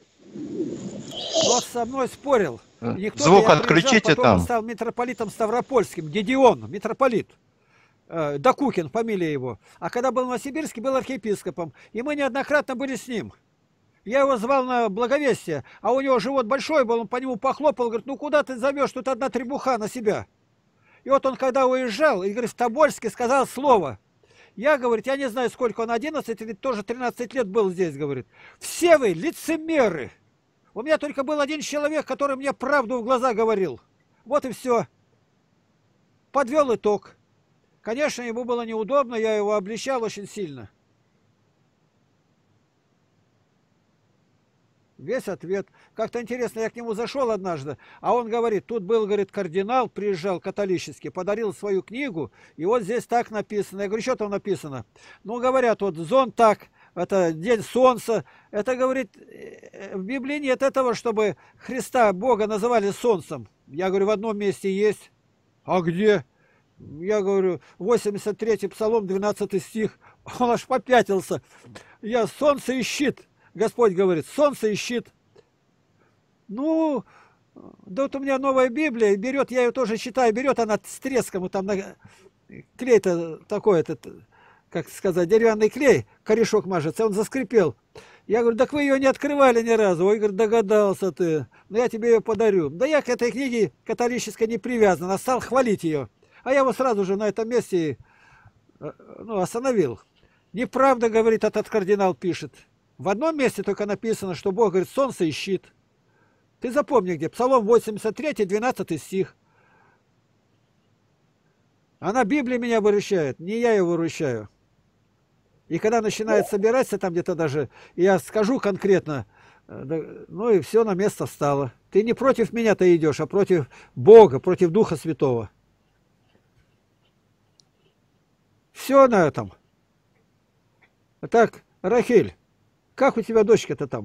Вот со мной спорил. Звук отключите потом там. Он стал митрополитом Ставропольским, Гедеон, митрополит. Докукин, фамилия его. А когда был в Новосибирске, был архиепископом. И мы неоднократно были с ним. Я его звал на благовестие, а у него живот большой был, он по нему похлопал, говорит, ну куда ты зовешь, тут одна требуха на себя. И вот он, когда уезжал, и, говорит, в Тобольске сказал слово. Я, говорит, я не знаю, сколько он, 11 или тоже 13 лет был здесь, говорит. Все вы лицемеры. У меня только был один человек, который мне правду в глаза говорил. Вот и все. Подвел итог. Конечно, ему было неудобно, я его обличал очень сильно. Весь ответ. Как-то интересно, я к нему зашел однажды, а он говорит, тут был, говорит, кардинал, приезжал католический, подарил свою книгу, и вот здесь так написано. Я говорю, что там написано? Ну, говорят, вот зонт так, это день солнца. Это, говорит, в Библии нет этого, чтобы Христа, Бога называли солнцем. Я говорю, в одном месте есть. А где? Я говорю, 83-й псалом, 12 стих. Он аж попятился. Я солнце и щит. Господь говорит, солнце и щит. Ну, да вот у меня новая Библия, берет, я ее тоже читаю, берет она с треском, там клей-то такой, этот, как сказать, деревянный клей, корешок мажется, он заскрипел. Я говорю, так вы ее не открывали ни разу. Ой, говорит, догадался ты. Но я тебе ее подарю. Да я к этой книге католической не привязан, а стал хвалить ее. А я его сразу же на этом месте остановил. Неправда, говорит, этот кардинал пишет. В одном месте только написано, что Бог говорит, солнце и щит. Ты запомни где, Псалом 83, 12 стих. Она Библия меня выручает, не я ее выручаю. И когда начинает собираться там где-то даже, я скажу конкретно, ну и все на место встало. Ты не против меня-то идешь, а против Бога, против Духа Святого. Все на этом. Так, Рахиль, как у тебя дочка-то там?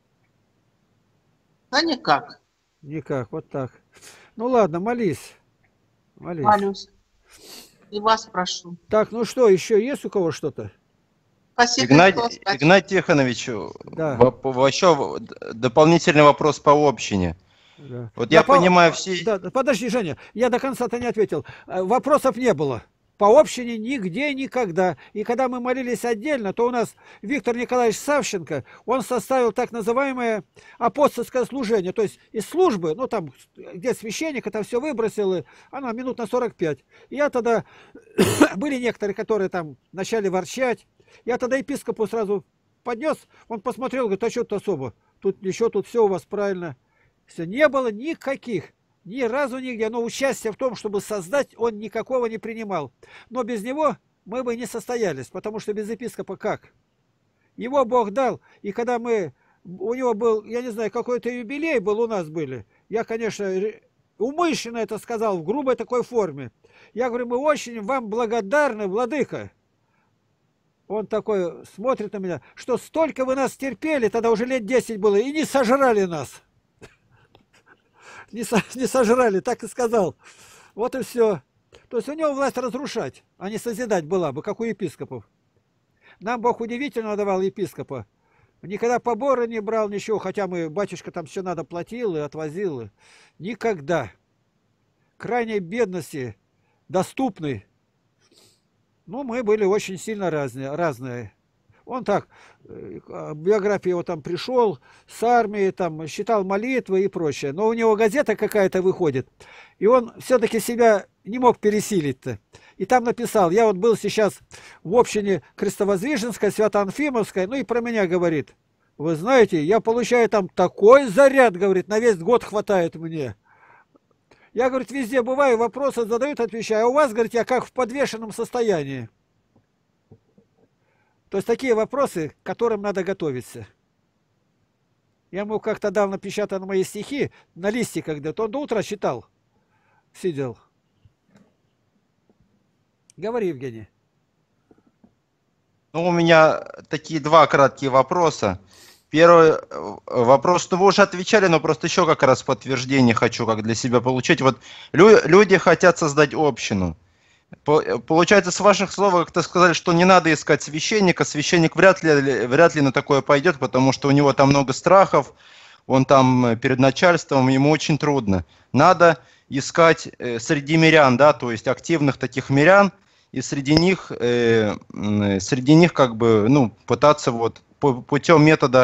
Да никак. Никак, вот так. Ну ладно, молись. Молись. Молюсь. И вас прошу. Так, ну что, еще есть у кого что-то? Спасибо. Игнатий Тихонович, да. Еще дополнительный вопрос по общине. Да. Вот я понимаю все... Да, подожди, Женя, я до конца-то не ответил. Вопросов не было. По общине нигде, никогда. И когда мы молились отдельно, то у нас Виктор Николаевич Савченко, он составил так называемое апостольское служение. То есть из службы, ну там, где священник, это все выбросил, и она минут на 45. И я тогда, были некоторые, которые там начали ворчать. Я тогда епископу сразу поднес, он посмотрел, говорит, а что тут особо? Тут еще тут все у вас правильно. Все, не было никаких, ни разу нигде, но участия в том, чтобы создать, он никакого не принимал. Но без него мы бы не состоялись, потому что без епископа как? Его Бог дал, и когда у него был, я не знаю, какой-то юбилей был, у нас были, я, конечно, умышленно это сказал в грубой такой форме. Я говорю, мы очень вам благодарны, владыка. Он такой смотрит на меня, что столько вы нас терпели, тогда уже лет 10 было, и не сожрали нас. Не сожрали, так и сказал. Вот и все. То есть у него власть разрушать, а не созидать была бы, как у епископов. Нам Бог удивительно давал епископа. Никогда поборы не брал, ничего, хотя батюшка там все надо платил и отвозил. Никогда. Крайней бедности, доступный. Ну, мы были очень сильно разные. Он так, биография его там пришел, с армии, там, считал молитвы и прочее. Но у него газета какая-то выходит, и он все-таки себя не мог пересилить-то. И там написал, я вот был сейчас в общине Крестовоздвиженской, Свято-Анфимовской, ну и про меня говорит. Вы знаете, я получаю там такой заряд, говорит, на весь год хватает мне. Я, говорит, везде бываю, вопросы задают, отвечаю. А у вас, говорит, я как в подвешенном состоянии. То есть такие вопросы, к которым надо готовиться. Я ему как-то дал напечатаны мои стихи на листе когда-то. Он до утра читал. Сидел. Говори, Евгений. Ну, у меня такие два краткие вопроса. Первый вопрос, что вы уже отвечали, но просто еще как раз подтверждение хочу как для себя получить. Вот люди хотят создать общину. Получается, с ваших слов, как-то сказали, что не надо искать священника. Священник вряд ли на такое пойдет, потому что у него там много страхов, он там перед начальством, ему очень трудно. Надо искать среди мирян, да, то есть активных таких мирян, и среди них как бы, ну, пытаться вот путем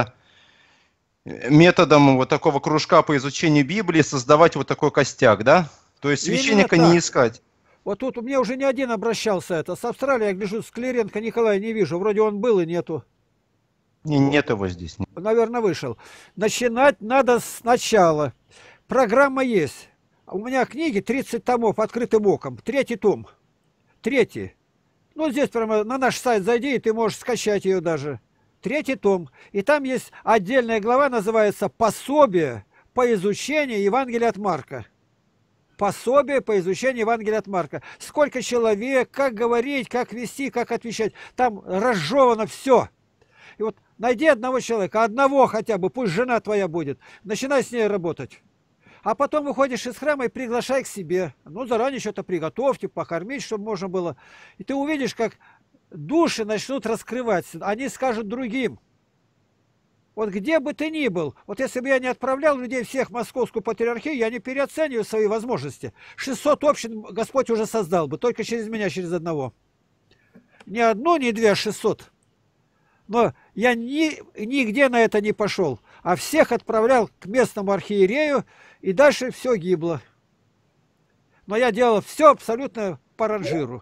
методом вот такого кружка по изучению Библии создавать вот такой костяк, да? То есть священника не искать. Вот тут у меня уже не один обращался это. С Австралии, я гляжу, Скляренко Николая не вижу. Вроде он был и нету. Нет его здесь. Наверное, вышел. Начинать надо сначала. Программа есть. У меня книги 30 томов открытым оком. 3-й том. 3-й. Ну, здесь прямо на наш сайт зайди, и ты можешь скачать ее даже. 3-й том. И там есть отдельная глава, называется «Пособие по изучению Евангелия от Марка». Пособие по изучению Евангелия от Марка. Сколько человек, как говорить, как вести, как отвечать. Там разжевано все. И вот найди одного человека, одного хотя бы, пусть жена твоя будет. Начинай с ней работать. А потом выходишь из храма и приглашай к себе. Ну, заранее что-то приготовьте, покормить, чтобы можно было. И ты увидишь, как души начнут раскрываться. Они скажут другим. Вот где бы ты ни был, вот если бы я не отправлял людей всех в Московскую патриархию, я не переоцениваю свои возможности. 600 общин Господь уже создал бы, только через меня, через одного. Не одну, не две, а 600. Но я нигде на это не пошел, а всех отправлял к местному архиерею, и дальше все гибло. Но я делал все абсолютно по ранжиру.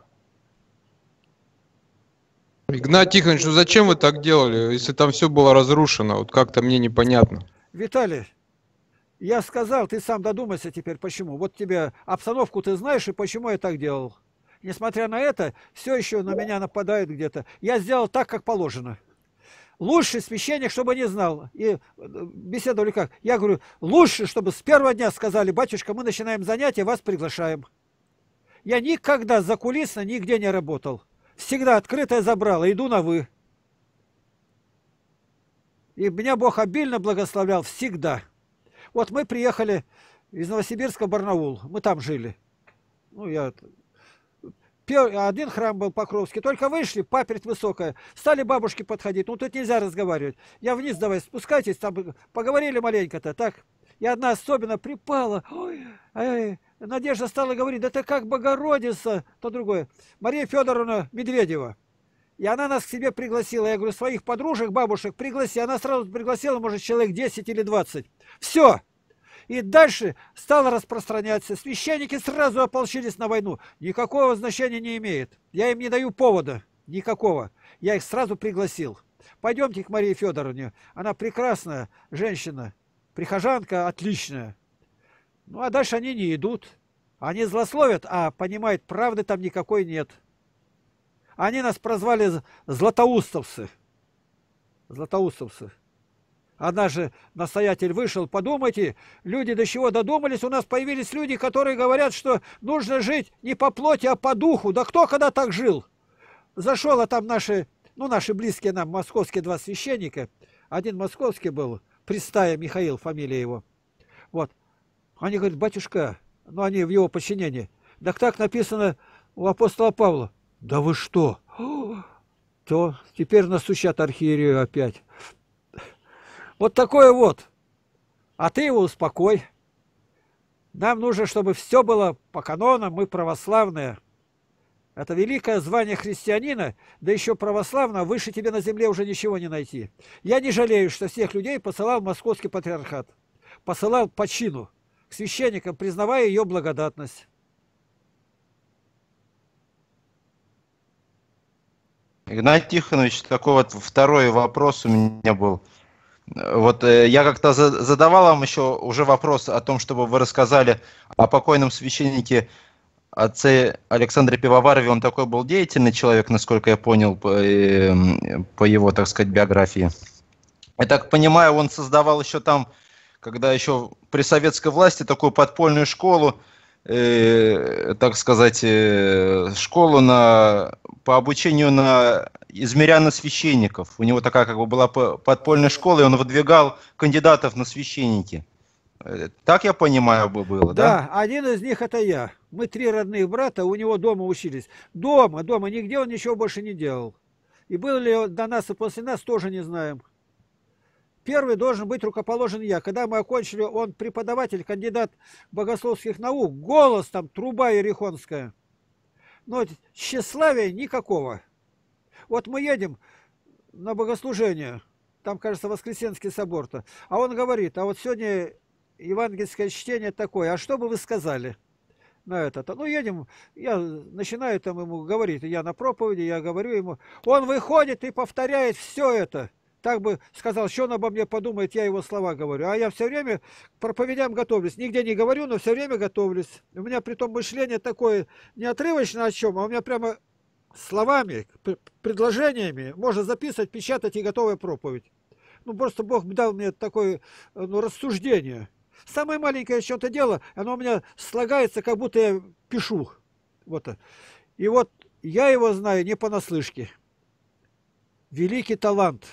Игнат Тихонович, ну зачем вы так делали, если там все было разрушено? Вот как-то мне непонятно. Виталий, я сказал, ты сам додумайся теперь, почему. Вот тебе обстановку ты знаешь, и почему я так делал. Несмотря на это, все еще на меня нападают где-то. Я сделал так, как положено. Лучше священник, чтобы не знал. И беседовали как? Я говорю, лучше, чтобы с первого дня сказали, батюшка, мы начинаем занятия, вас приглашаем. Я никогда закулисно нигде не работал. Всегда открытое забрало, иду на «вы». И меня Бог обильно благословлял всегда. Вот мы приехали из Новосибирска в Барнаул, мы там жили. Ну, один храм был Покровский, только вышли, паперть высокая, стали бабушки подходить, ну тут нельзя разговаривать. Я вниз давай, спускайтесь, там поговорили маленько-то, так. И одна особенно припала, ой, Надежда стала говорить, да ты как Богородица, то другое. Мария Федоровна Медведева. И она нас к себе пригласила. Я говорю, своих подружек, бабушек пригласи. Она сразу пригласила, может, человек 10 или 20. Все. И дальше стало распространяться. Священники сразу ополчились на войну. Никакого значения не имеет. Я им не даю повода. Никакого. Я их сразу пригласил. Пойдемте к Марии Федоровне. Она прекрасная женщина. прихожанка отличная. Ну, а дальше они не идут. Они злословят, а понимают, правды там никакой нет. Они нас прозвали златоустовцы. Златоустовцы. Однажды настоятель вышел, подумайте, люди до чего додумались, у нас появились люди, которые говорят, что нужно жить не по плоти, а по духу. Да кто когда так жил? Зашел, а там наши близкие нам, московские два священника, один московский был, Пристая Михаил, фамилия его. Вот. Они говорят, батюшка, ну они в его подчинении, так написано у апостола Павла. Да вы что? То теперь настучат архиерею опять. Вот такое вот. А ты его успокой. Нам нужно, чтобы все было по канонам, мы православные. Это великое звание христианина, да еще православно, выше тебе на земле уже ничего не найти. Я не жалею, что всех людей посылал Московский патриархат. Посылал по чину к священникам, признавая ее благодатность. Игнатий Тихонович, такой вот второй вопрос у меня был. Вот я как-то задавал вам еще уже вопрос о том, чтобы вы рассказали о покойном священнике отце Александре Пивоварове. Он такой был деятельный человек, насколько я понял, по его, так сказать, биографии. Я так понимаю, он создавал еще там, когда еще при советской власти, такую подпольную школу, так сказать, школу по обучению на измеряна священников. У него такая как бы была подпольная школа, и он выдвигал кандидатов на священники. Так я понимаю, было, да? Да, один из них это я. Мы 3 родных брата, у него дома учились. Дома, нигде он ничего больше не делал. И был ли он до нас и после нас, тоже не знаем. Первый должен быть рукоположен я. Когда мы окончили, он преподаватель, кандидат богословских наук, голос там, труба ерехонская. Но тщеславия никакого. Вот мы едем на богослужение, там, кажется, Воскресенский собор-то, а он говорит, а вот сегодня евангельское чтение такое, а что бы вы сказали на это? Ну, едем, я начинаю там ему говорить, я на проповеди, я говорю ему, он выходит и повторяет все это. Так бы сказал, что он обо мне подумает, я его слова говорю. А я все время к проповедям готовлюсь. Нигде не говорю, но все время готовлюсь. У меня при том мышление такое не отрывочно о чем, а у меня прямо словами, предложениями можно записывать, печатать и готовая проповедь. Ну, просто Бог дал мне такое рассуждение. Самое маленькое что-то дело, оно у меня слагается, как будто я пишу. Вот. И вот я его знаю не понаслышке. Великий талант.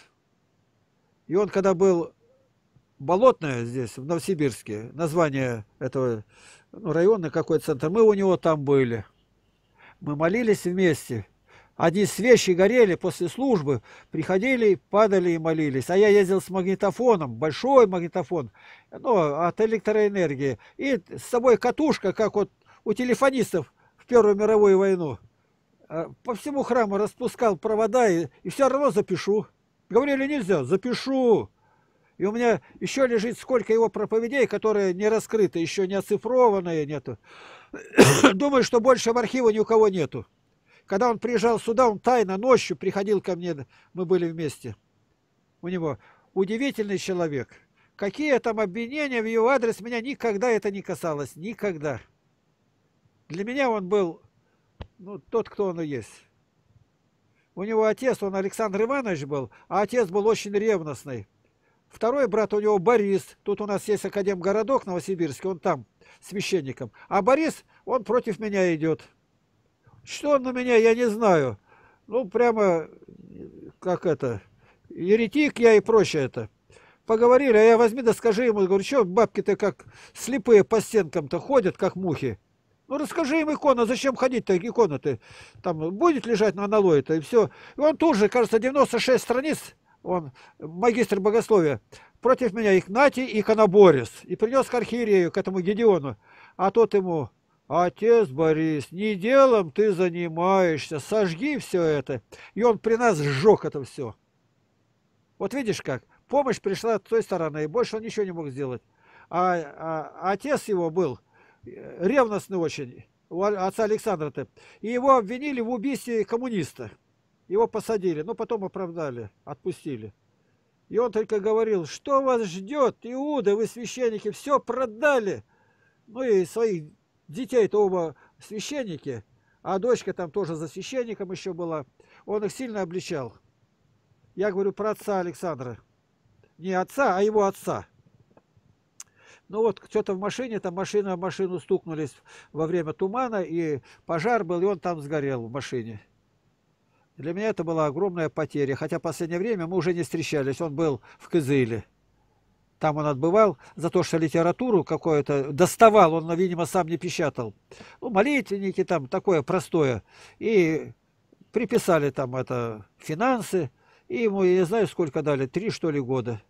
И он, когда был Болотное здесь, в Новосибирске, название этого района, какой центр, мы у него там были. Мы молились вместе. Одни свечи горели после службы, приходили, падали и молились. А я ездил с магнитофоном, большой магнитофон, от электроэнергии. И с собой катушка, как вот у телефонистов в Первую мировую войну. По всему храму распускал провода и все равно запишу. Говорили, нельзя, запишу. И у меня еще лежит сколько его проповедей, которые не раскрыты, еще не оцифрованные нету. Думаю, что больше в архиве ни у кого нету. Когда он приезжал сюда, он тайно ночью приходил ко мне, мы были вместе. У него удивительный человек. Какие там обвинения в его адрес, меня никогда это не касалось. Никогда. Для меня он был тот, кто он и есть. У него отец, он Александр Иванович был, а отец был очень ревностный. Второй брат у него Борис. Тут у нас есть академгородок Новосибирский, он там священником. А Борис, он против меня идет. Что он на меня, я не знаю. Ну, прямо, как это, еретик я и прочее это. Поговорили, а я возьми да скажи ему, говорю, что бабки-то как слепые по стенкам-то ходят, как мухи. Ну, расскажи им икона, зачем ходить-то, икона-то там будет лежать на аналое-то, и все. И он тут же, кажется, 96 страниц, он магистр богословия, против меня Игнатий иконоборец. И принес к архиерею, к этому Гедеону. А тот ему, отец Борис, не делом ты занимаешься, сожги все это. И он при нас сжег это все. Вот видишь как, помощь пришла с той стороны, и больше он ничего не мог сделать. А отец его был ревностный очень, у отца Александра-то. И его обвинили в убийстве коммуниста. Его посадили, но потом оправдали, отпустили. И он только говорил, что вас ждет, Иуда, вы священники, все продали. Ну и своих детей-то оба священники, а дочка там тоже за священником еще была. Он их сильно обличал. Я говорю про отца Александра. Не отца, а его отца. Ну вот, что-то в машине, там машина в машину стукнулись во время тумана, и пожар был, и он там сгорел в машине. Для меня это была огромная потеря, хотя в последнее время мы уже не встречались, он был в Кызыле. Там он отбывал за то, что литературу какую-то доставал, он, видимо, сам не печатал. Ну, молитвенники там, такое простое. И приписали там это финансы, и ему, я не знаю, сколько дали, 3, что ли, года.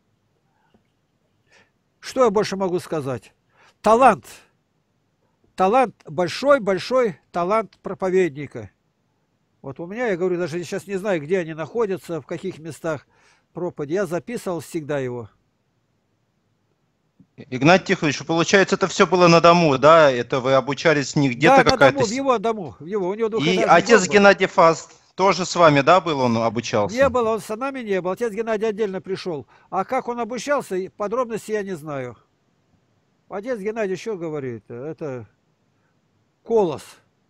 Что я больше могу сказать? Талант. Талант, большой-большой талант проповедника. Вот у меня, я говорю, даже сейчас не знаю, где они находятся, в каких местах проповеди. Я записывал всегда его. Игнатий Тихонович, получается, это все было на дому, да? Это вы обучались не где-то Да, какая-то... на дому, в его дому. В его, у него И двухэтажный отец дом был. Геннадий Фаст тоже с вами, да, был, он обучался? Не было, он с нами не был. Отец Геннадий отдельно пришел. А как он обучался, подробности я не знаю. Отец Геннадий еще говорит, это колос.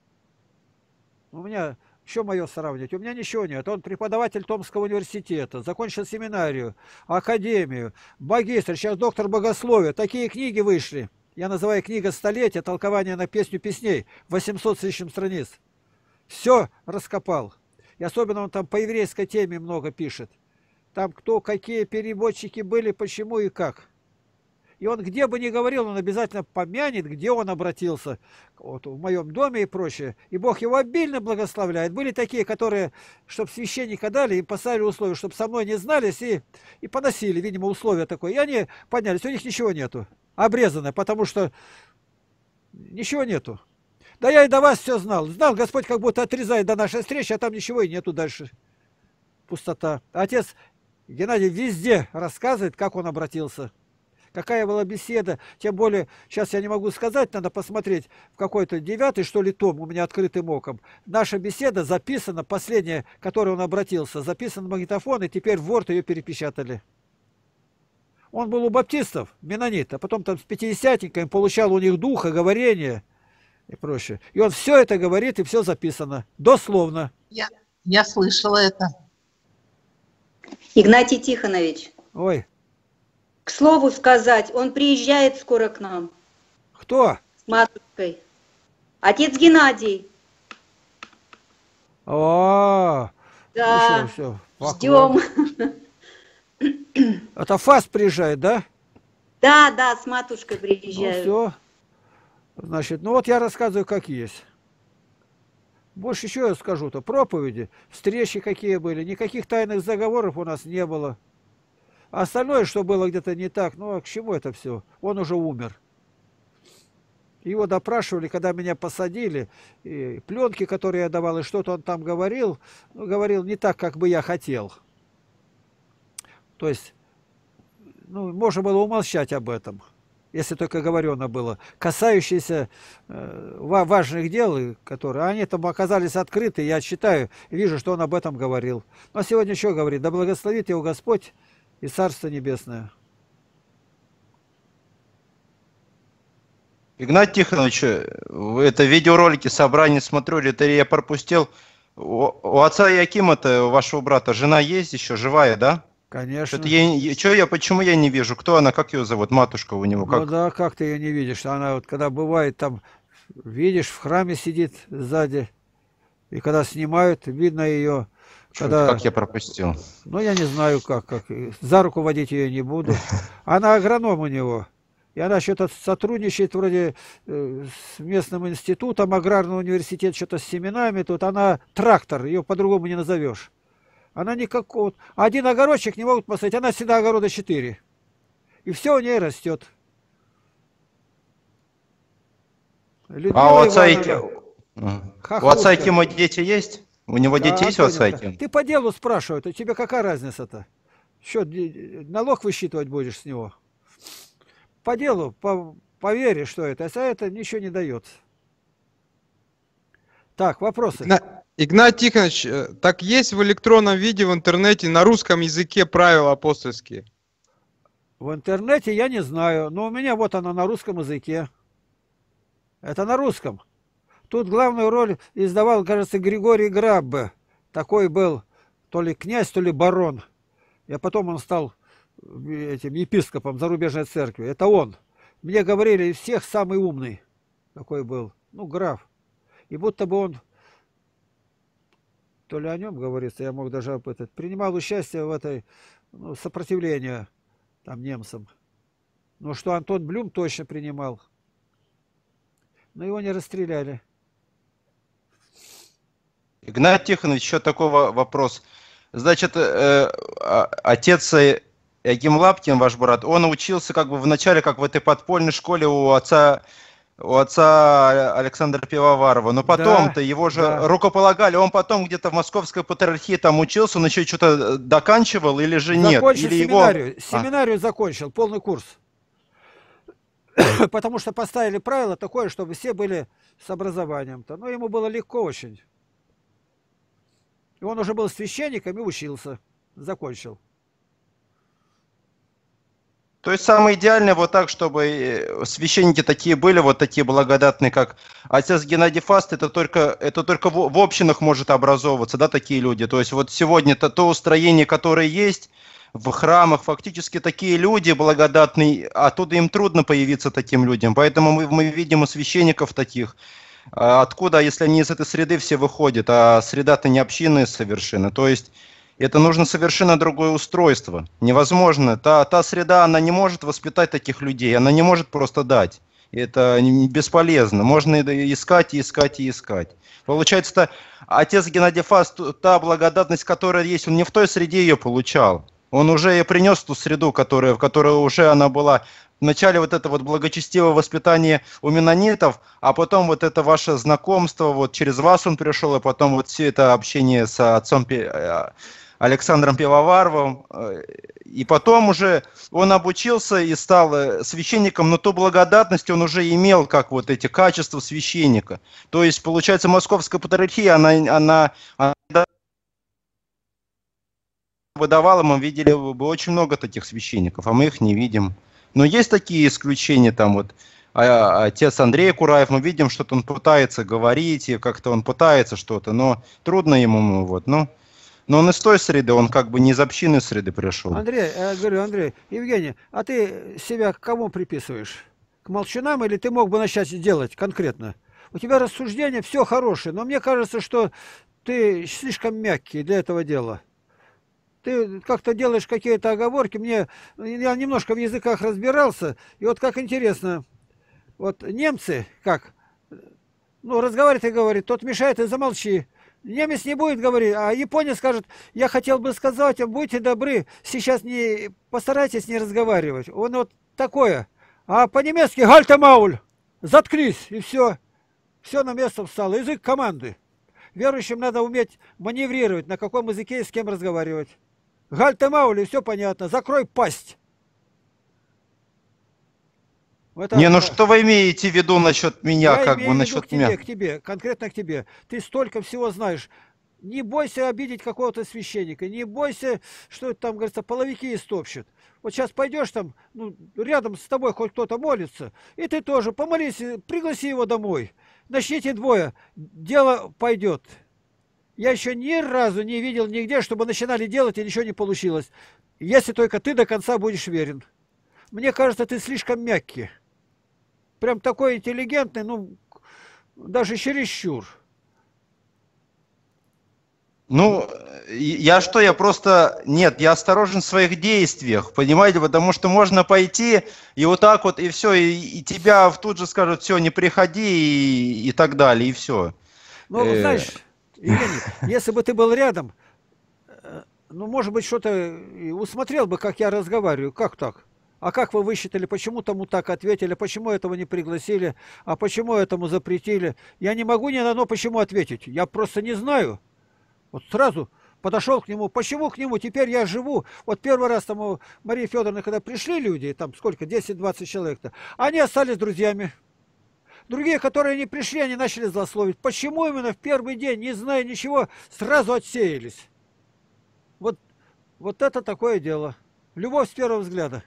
У меня, что мое сравнить? У меня ничего нет. Он преподаватель Томского университета, закончил семинарию, академию, магистр, сейчас доктор богословия. Такие книги вышли. Я называю книга столетия, толкование на песню песней, 800 с лишним страниц. Все раскопал. И особенно он там по еврейской теме много пишет. Там кто, какие переводчики были, почему и как. И он где бы ни говорил, он обязательно помянет, где он обратился. Вот в моем доме и прочее. И Бог его обильно благословляет. Были такие, которые, чтобы священника дали, им поставили условия, чтобы со мной не знались и поносили, видимо, условия такое. И они поднялись, у них ничего нету. Обрезано, потому что ничего нету. Да я и до вас все знал. Знал, Господь как будто отрезает до нашей встречи, а там ничего и нету дальше. Пустота. Отец Геннадий везде рассказывает, как он обратился. Какая была беседа. Тем более, сейчас я не могу сказать, надо посмотреть в какой-то 9-й, что ли, том у меня открытым оком. Наша беседа записана, последняя, к которой он обратился, записана на магнитофон, и теперь в Word ее перепечатали. Он был у баптистов, меннонит, а потом там с пятидесятниками получал у них духа, говорение и прочее. И он все это говорит, и все записано. Дословно. Я слышала это. Игнатий Тихонович. Ой. К слову сказать, он приезжает скоро к нам. Кто? С матушкой. Отец Геннадий. О, да. Все. Ждем. Это Фаст приезжает, да? Да, с матушкой приезжают. Ну, все. Значит, ну вот я рассказываю, как есть. Больше еще я скажу-то. Проповеди, встречи какие были. Никаких тайных заговоров у нас не было. А остальное, что было где-то не так, ну а к чему это все? Он уже умер. Его допрашивали, когда меня посадили, и пленки, которые я давал, и что-то он там говорил, ну, говорил не так, как бы я хотел. То есть, ну, можно было умолчать об этом, если только говорено было, касающиеся важных дел, которые, они там оказались открыты, я читаю, вижу, что он об этом говорил. Но сегодня что говорит? Да благословит его Господь и Царство Небесное. Игнатий Тихонович, это видеоролики, собрание смотрю, или это я пропустил. У отца Якима-то, у вашего брата, жена есть еще, живая, да? Конечно. Почему я не вижу? Кто она, как ее зовут? Матушка у него? Ну да, как ты ее не видишь? Она вот, когда бывает там, видишь, в храме сидит сзади, и когда снимают, видно ее. Когда... Как я пропустил? Ну, я не знаю, как. За руку водить ее не буду. Она агроном у него. И она что-то сотрудничает вроде с местным институтом, аграрный университет, что-то с семенами. Тут она трактор, ее по-другому не назовешь. Она никакого... Один огородчик не могут посадить, она всегда огорода 4. И все у ней растет. Людмила у отца Якима дети есть? У него дети есть у отца Якима? Ты по делу спрашивают, у тебя какая разница-то? Что, налог высчитывать будешь с него? По делу, по вере, что это. А это ничего не дает. Так, вопросы. Игнат Тихонович, так есть в электронном виде в интернете на русском языке правила апостольские? В интернете я не знаю, но у меня вот оно на русском языке. Это на русском. Тут главную роль издавал, кажется, Григорий Граббе. Такой был то ли князь, то ли барон. И потом он стал этим епископом зарубежной церкви. Это он. Мне говорили, из всех самый умный. Такой был. Ну, граф. И будто бы он, то ли о нем говорится, я мог даже принимал участие в этой сопротивлении там немцам. Но что Антон Блюм точно принимал. Но его не расстреляли. Игнат Тихонович, еще такой вопрос. Значит, отец Яким Лаптин, ваш брат, он учился как бы вначале, как в этой подпольной школе у отца Александра Пивоварова, но потом-то его же рукополагали, он потом где-то в Московской патриархии там учился, он еще что-то доканчивал или же нет? Закончил или семинарию, семинарию закончил, полный курс. Потому что поставили правило такое, чтобы все были с образованием-то. Но ему было легко очень. И он уже был священником и учился. Закончил. То есть самое идеальное вот так, чтобы священники такие были, вот такие благодатные, как отец Геннадий Фаст, это только в общинах может образовываться, да, такие люди. То есть вот сегодня то устроение, которое есть в храмах, фактически такие люди благодатные, оттуда им трудно появиться таким людям. Поэтому мы видим у священников таких. Откуда, если они из этой среды все выходят, а среда-то не общинная совершенно. То есть это нужно совершенно другое устройство. Невозможно. Та среда, она не может воспитать таких людей, она не может просто дать. Это бесполезно. Можно искать и искать и искать. Получается, отец Геннадий Фаст, та благодатность, которая есть, он не в той среде ее получал. Он уже и принес ту среду, в которой уже она была. Вначале вот это вот благочестивое воспитание у менонитов, а потом вот это ваше знакомство, вот через вас он пришел, и потом вот все это общение с отцом Александром Пивоваровым, и потом уже он обучился и стал священником, но ту благодатность он уже имел, как вот эти качества священника. То есть, получается, Московская патриархия, она выдавала, мы видели бы очень много таких священников, а мы их не видим. Но есть такие исключения, там вот отец Андрей Кураев, мы видим, что он пытается говорить, и как-то он пытается что-то, но трудно ему, вот, но он из той среды, он как бы не из общинной среды пришел. Андрей, я говорю, Андрей, Евгений, а ты себя к кому приписываешь? К молчунам или ты мог бы начать делать конкретно? У тебя рассуждение все хорошее, но мне кажется, что ты слишком мягкий для этого дела. Ты как-то делаешь какие-то оговорки. Я немножко в языках разбирался, и вот как интересно, вот немцы, как, разговаривает и говорит, тот мешает, и замолчи. Немец не будет говорить, а японец скажет, я хотел бы сказать, будьте добры, сейчас не постарайтесь не разговаривать. Он вот такое. А по-немецки «Гальте Мауль», заткнись, и все. Все на место встало. Язык команды. Верующим надо уметь маневрировать, на каком языке и с кем разговаривать. «Гальте Мауль», и все понятно. Закрой пасть. Это, что вы имеете в виду насчет меня, я как бы насчет меня? К тебе, конкретно к тебе. Ты столько всего знаешь. Не бойся обидеть какого-то священника, не бойся, что там, говорится, половики истопщут. Вот сейчас пойдешь там, рядом с тобой хоть кто-то молится, и ты тоже помолись, пригласи его домой. Начните двое, дело пойдет. Я еще ни разу не видел нигде, чтобы начинали делать, и ничего не получилось. Если только ты до конца будешь верен. Мне кажется, ты слишком мягкий. Прям такой интеллигентный, даже чересчур. Я осторожен в своих действиях, понимаете, потому что можно пойти и вот так вот, и все, и тебя тут же скажут, все, не приходи, и так далее, и все. Знаешь, Евгений, если бы ты был рядом, может быть, что-то усмотрел бы, как я разговариваю, как так? А как вы высчитали, почему тому так ответили, почему этого не пригласили, а почему этому запретили? Я не могу ни на одно почему ответить, я просто не знаю. Вот сразу подошел к нему, почему к нему, теперь я живу. Вот первый раз там у Марии Федоровны, когда пришли люди, там сколько, 10-20 человек-то, они остались друзьями. Другие, которые не пришли, они начали злословить. Почему именно в первый день, не зная ничего, сразу отсеялись? Вот это такое дело. Любовь с первого взгляда.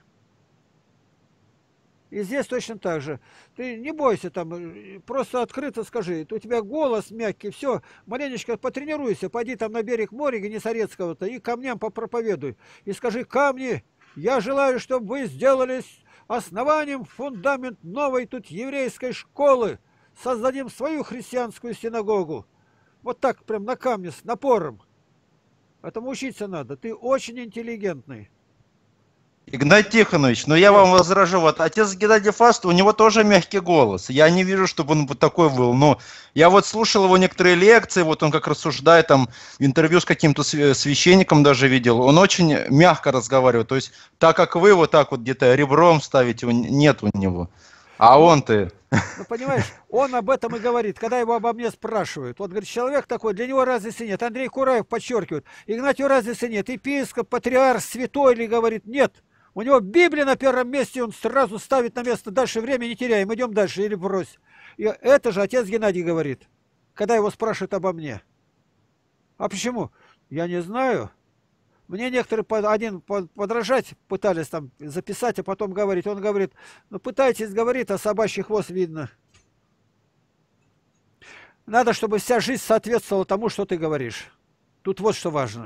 И здесь точно так же. Ты не бойся там, просто открыто скажи. У тебя голос мягкий, все, маленечко потренируйся, пойди там на берег моря Генесарецкого-то и камням попроповедуй. И скажи: камни, я желаю, чтобы вы сделались основанием, фундамент новой тут еврейской школы. Создадим свою христианскую синагогу. Вот так прям на камне с напором. Этому учиться надо. Ты очень интеллигентный. Игнатий Тихонович, но я вам возражу, вот отец Геннадий Фаст, у него тоже мягкий голос. Я не вижу, чтобы он вот такой был. Но я вот слушал его некоторые лекции, вот он как рассуждает, там интервью с каким-то священником даже видел. Он очень мягко разговаривает. То есть так как вы вот так вот где-то ребром ставите, нет у него. А он-то... Ну, понимаешь, он об этом и говорит, когда его обо мне спрашивают. Вот, говорит, человек такой, для него разницы нет. Андрей Кураев подчеркивает, Игнатию разницы нет. Епископ, патриарх, святой ли, говорит, нет. У него Библия на первом месте, он сразу ставит на место. Дальше время не теряем, идем дальше или брось. И это же отец Геннадий говорит, когда его спрашивают обо мне. А почему? Я не знаю. Мне некоторые один подражать пытались там записать, а потом говорить. Он говорит: ну пытайтесь, говорит, а собачий хвост видно. Надо, чтобы вся жизнь соответствовала тому, что ты говоришь. Тут вот что важно.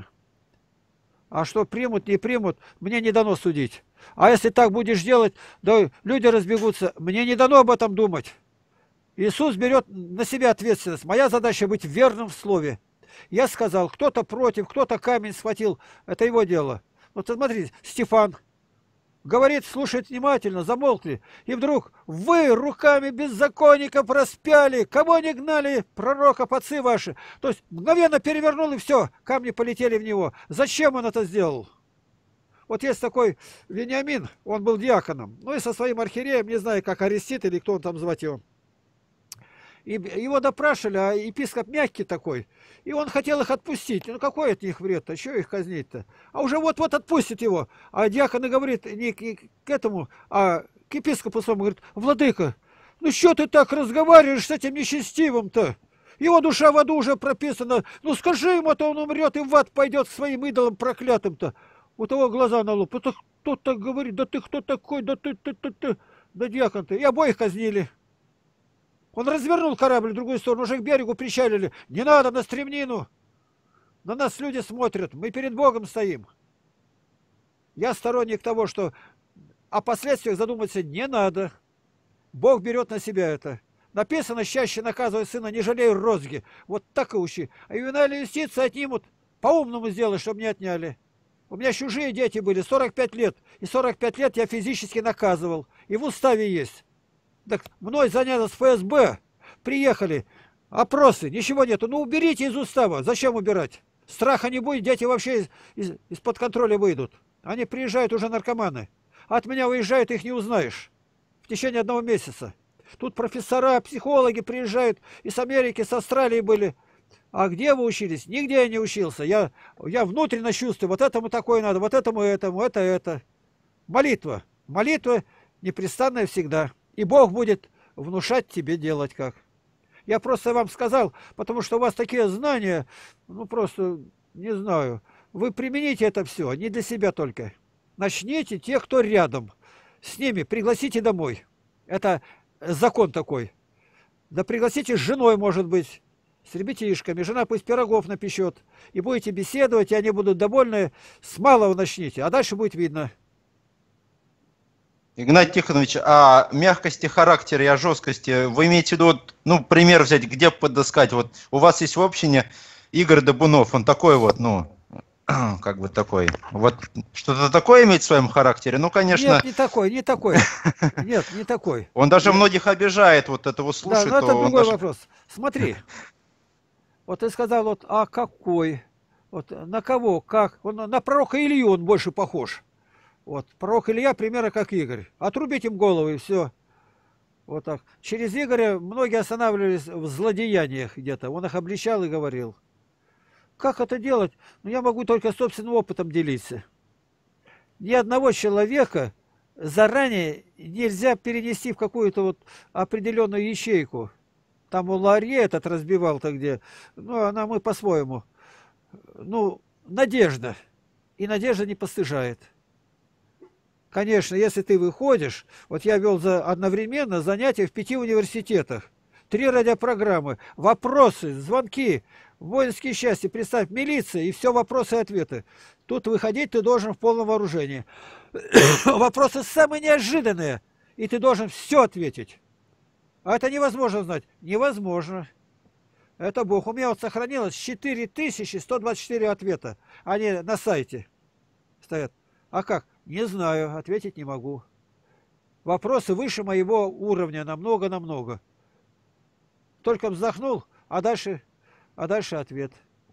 А что примут, не примут, мне не дано судить. А если так будешь делать, да люди разбегутся. Мне не дано об этом думать. Иисус берет на себя ответственность. Моя задача быть верным в слове. Я сказал, кто-то против, кто-то камень схватил. Это его дело. Вот смотрите, Стефан говорит, слушает внимательно, замолкли. И вдруг: вы руками беззаконников распяли, кого не гнали, пророков, отцы ваши. То есть мгновенно перевернул, и все, камни полетели в него. Зачем он это сделал? Вот есть такой Вениамин, он был диаконом. Ну и со своим архиереем, не знаю, как Арестит или кто он там звать его. И его допрашивали, а епископ мягкий такой. И он хотел их отпустить. Ну какой от них вред-то? Что их казнить-то? А уже вот-вот отпустит его. А диакон и говорит не к этому, а к епископу своему, говорит: владыка, ну что ты так разговариваешь с этим нечестивым-то? Его душа в аду уже прописана. Ну скажи ему, а то он умрет и в ад пойдет к своим идолам проклятым-то. У того глаза на лоб. Это кто так говорит? Да ты кто такой? Да ты. Да диакон-то. И обоих казнили. Он развернул корабль в другую сторону, уже к берегу причалили. Не надо на стремнину. На нас люди смотрят. Мы перед Богом стоим. Я сторонник того, что о последствиях задуматься не надо. Бог берет на себя это. Написано: чаще наказывай сына, не жалей розги. Вот так и учи. А ювенальную юстицию отнимут. По-умному сделай, чтобы не отняли. У меня чужие дети были, 45 лет. И 45 лет я физически наказывал. И в уставе есть. Так мной занято с ФСБ. Приехали. Опросы. Ничего нету. Ну уберите из устава. Зачем убирать? Страха не будет. Дети вообще из-под контроля выйдут. Они приезжают уже наркоманы. От меня уезжают, их не узнаешь. В течение 1 месяца. Тут профессора, психологи приезжают. Из Америки, с Австралии были. А где вы учились? Нигде я не учился. Я внутренне чувствую. Вот этому такое надо. Вот этому, это. Молитва. Молитва непрестанная всегда. И Бог будет внушать тебе делать как. Я просто вам сказал, потому что у вас такие знания, ну просто, не знаю, вы примените это все, не для себя только. Начните тех, кто рядом, с ними пригласите домой. Это закон такой. Да пригласите с женой, может быть, с ребятишками. Жена пусть пирогов напечет. И будете беседовать, и они будут довольны. С малого начните, а дальше будет видно. Игнатий Тихонович, о мягкости характера и о жесткости вы имеете в виду, вот, ну, пример взять, где подыскать? Вот у вас есть в общине Игорь Добунов, он такой вот, ну, как бы такой. Вот что-то такое имеет в своем характере? Ну, конечно... Нет, не такой. Нет, не такой. Он даже многих обижает, вот этого слушает. Да, но это другой вопрос. Смотри, вот ты сказал, вот, а какой? Вот на кого, как? Он, на пророка Илью он больше похож. Вот, пророк Илья примерно как Игорь. Отрубить им голову и все. Вот так. Через Игоря многие останавливались в злодеяниях где-то. Он их обличал и говорил. Как это делать? Ну, я могу только собственным опытом делиться. Ни одного человека заранее нельзя перенести в какую-то вот определенную ячейку. Там у Ларье этот разбивал-то где. Ну, она мы по-своему. Ну, надежда. И надежда не постыжает. Конечно, если ты выходишь, вот я вел одновременно занятия в 5 университетах, 3 радиопрограммы, вопросы, звонки, воинские части, представь, милиция, и все вопросы и ответы. Тут выходить ты должен в полном вооружении. Вопросы самые неожиданные, и ты должен все ответить. А это невозможно знать. Невозможно. Это Бог. У меня вот сохранилось 4124 ответа. Они на сайте стоят. А как? Не знаю, ответить не могу. Вопросы выше моего уровня, намного-намного. Только вздохнул, а дальше ответ.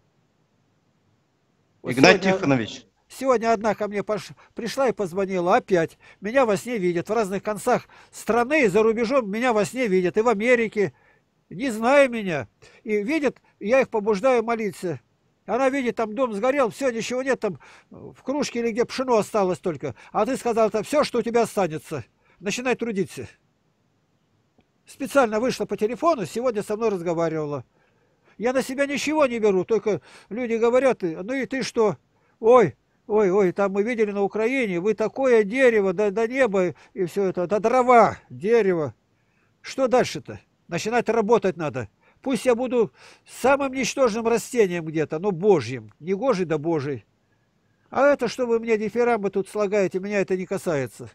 Вот Игнат Тихонович. Сегодня одна ко мне пришла и позвонила, опять. Меня во сне видят. В разных концах страны, за рубежом меня во сне видят. И в Америке, не зная меня. И видят, я их побуждаю молиться. Она видит, там дом сгорел, все, ничего нет, там в кружке или где пшено осталось только. А ты сказал, это все, что у тебя останется. Начинай трудиться. Специально вышла по телефону, сегодня со мной разговаривала. Я на себя ничего не беру, только люди говорят, ну и ты что? Ой, там мы видели на Украине, вы такое дерево, до неба, и все это, до дрова, дерево. Что дальше-то? Начинать работать надо. Пусть я буду самым ничтожным растением где-то, но божьим. Не гожий, да божий. А это, что вы мне дифирамбы тут слагаете, меня это не касается.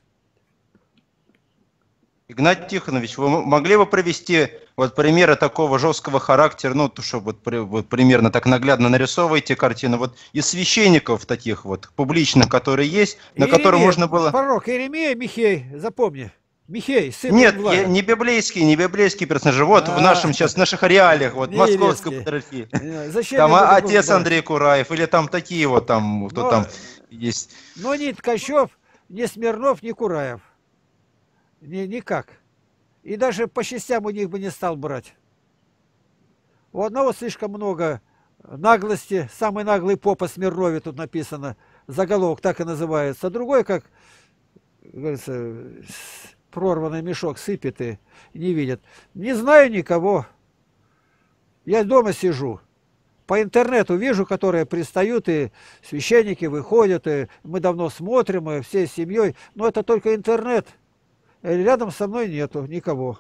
Игнат Тихонович, вы могли бы привести вот примеры такого жесткого характера, ну, то, что вот примерно так наглядно нарисовываете картину, вот из священников таких вот публичных, которые есть, на которые можно было... Пророк Иеремия, Михей, запомни. Михей, сын Нет, Влада. не библейские персонажи. Вот в нашем сейчас, в наших реалиях, вот московской патриархии. Там отец Андрей Кураев, или там такие вот, там, кто там есть. Но ни Ткачев, ни Смирнов, ни Кураев. Никак. И даже по частям у них бы не стал брать. У одного слишком много наглости. Самый наглый поп о Смирнове тут написано. Заголовок так и называется. А другой, как говорится, прорванный мешок сыпет и не видит. Не знаю никого. Я дома сижу. По интернету вижу, которые пристают, и священники выходят, и мы давно смотрим, и всей семьей. Но это только интернет. Рядом со мной нету никого.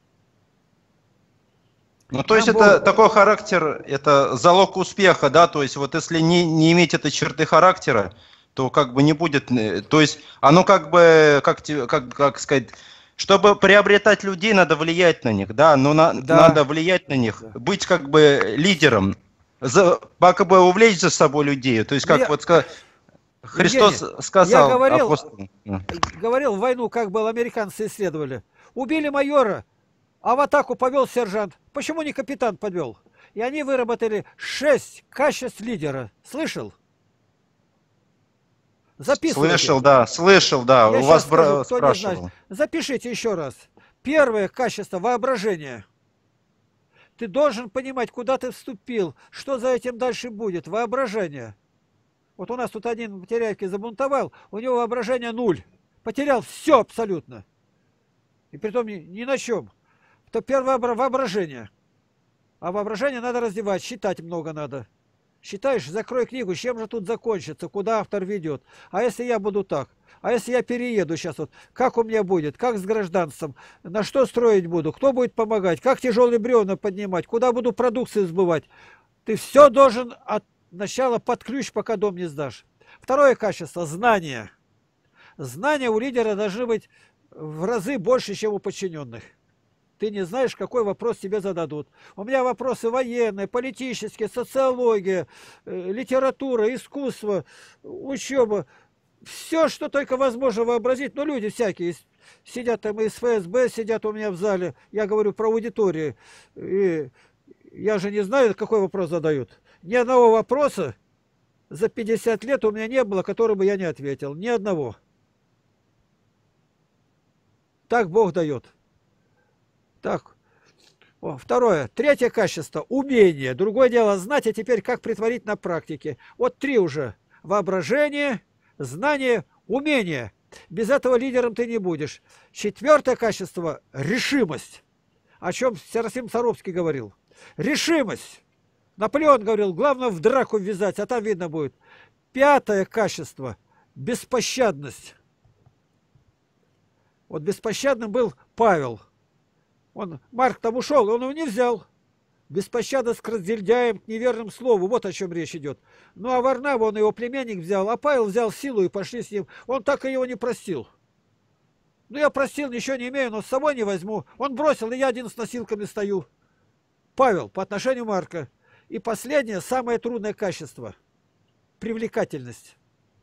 Ну, то есть это такой характер, это залог успеха, да, то есть вот если не иметь этой черты характера, то как бы не будет, то есть оно как бы, как сказать, чтобы приобретать людей, надо влиять на них, да, но надо влиять на них, быть как бы лидером, как бы увлечь за собой людей, то есть как вот сказать... Христос сказал, я говорил в войну, как было, американцы исследовали. Убили майора, а в атаку повел сержант. Почему не капитан подвел? И они выработали 6 качеств лидера. Слышал? Записывайте. Слышал, да. Я у вас скажу, спрашивал. Запишите еще раз. Первое качество – воображение. Ты должен понимать, куда ты вступил, что за этим дальше будет. Воображение. Вот у нас тут один в Теряевке забунтовал, у него воображение 0. Потерял все абсолютно. И притом ни на чем. То первое воображение. А воображение надо раздевать, считать много надо. Считаешь, закрой книгу, чем же тут закончится, куда автор ведет. А если я буду так? А если я перееду сейчас, вот, как у меня будет, как с гражданством, на что строить буду, кто будет помогать, как тяжелые бревна поднимать, куда буду продукцию сбывать. Ты все должен сначала под ключ, пока дом не сдашь. Второе качество – знания. Знания у лидера должны быть в разы больше, чем у подчиненных. Ты не знаешь, какой вопрос тебе зададут. У меня вопросы военные, политические, социология, литература, искусство, учеба. Все, что только возможно вообразить. Но люди всякие сидят там из ФСБ, сидят у меня в зале. Я говорю про аудиторию. И я же не знаю, какой вопрос задают. Ни одного вопроса за 50 лет у меня не было, который бы я не ответил. Ни одного. Так Бог дает. Так. Второе. Третье качество. Умение. Другое дело знать, а теперь как притворить на практике. Вот 3 уже. Воображение, знание, умение. Без этого лидером ты не будешь. Четвертое качество – решимость. О чем Серафим Саровский говорил. Решимость. Наполеон говорил, главное в драку ввязать, а там видно будет. Пятое качество – беспощадность. Вот беспощадным был Павел. Марк там ушел, он его не взял. Беспощадность к разгильдяям, к неверным слову. Вот о чем речь идет. Ну а Варнава, он его племянник взял, а Павел взял силу и пошли с ним. Он так и его не простил. Ну я простил, ничего не имею, но с собой не возьму. Он бросил, и я один с носилками стою. Павел по отношению Марка. И последнее, самое трудное качество – привлекательность.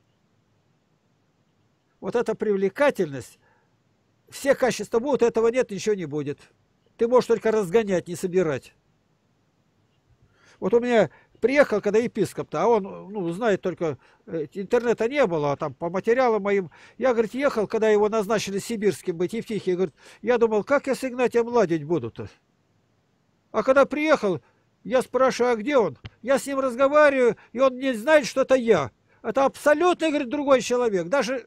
Вот эта привлекательность, все качества будут, этого нет, ничего не будет. Ты можешь только разгонять, не собирать. Вот у меня приехал, когда епископ-то, а он, знает только, интернета не было, а там по материалам моим. Я, говорит, ехал, когда его назначили сибирским быть, Евтихий, говорит, я думал, как я с Игнатием ладить буду-то? А когда приехал, я спрашиваю, а где он? Я с ним разговариваю, и он не знает, что это я. Это абсолютно, говорит, другой человек. Даже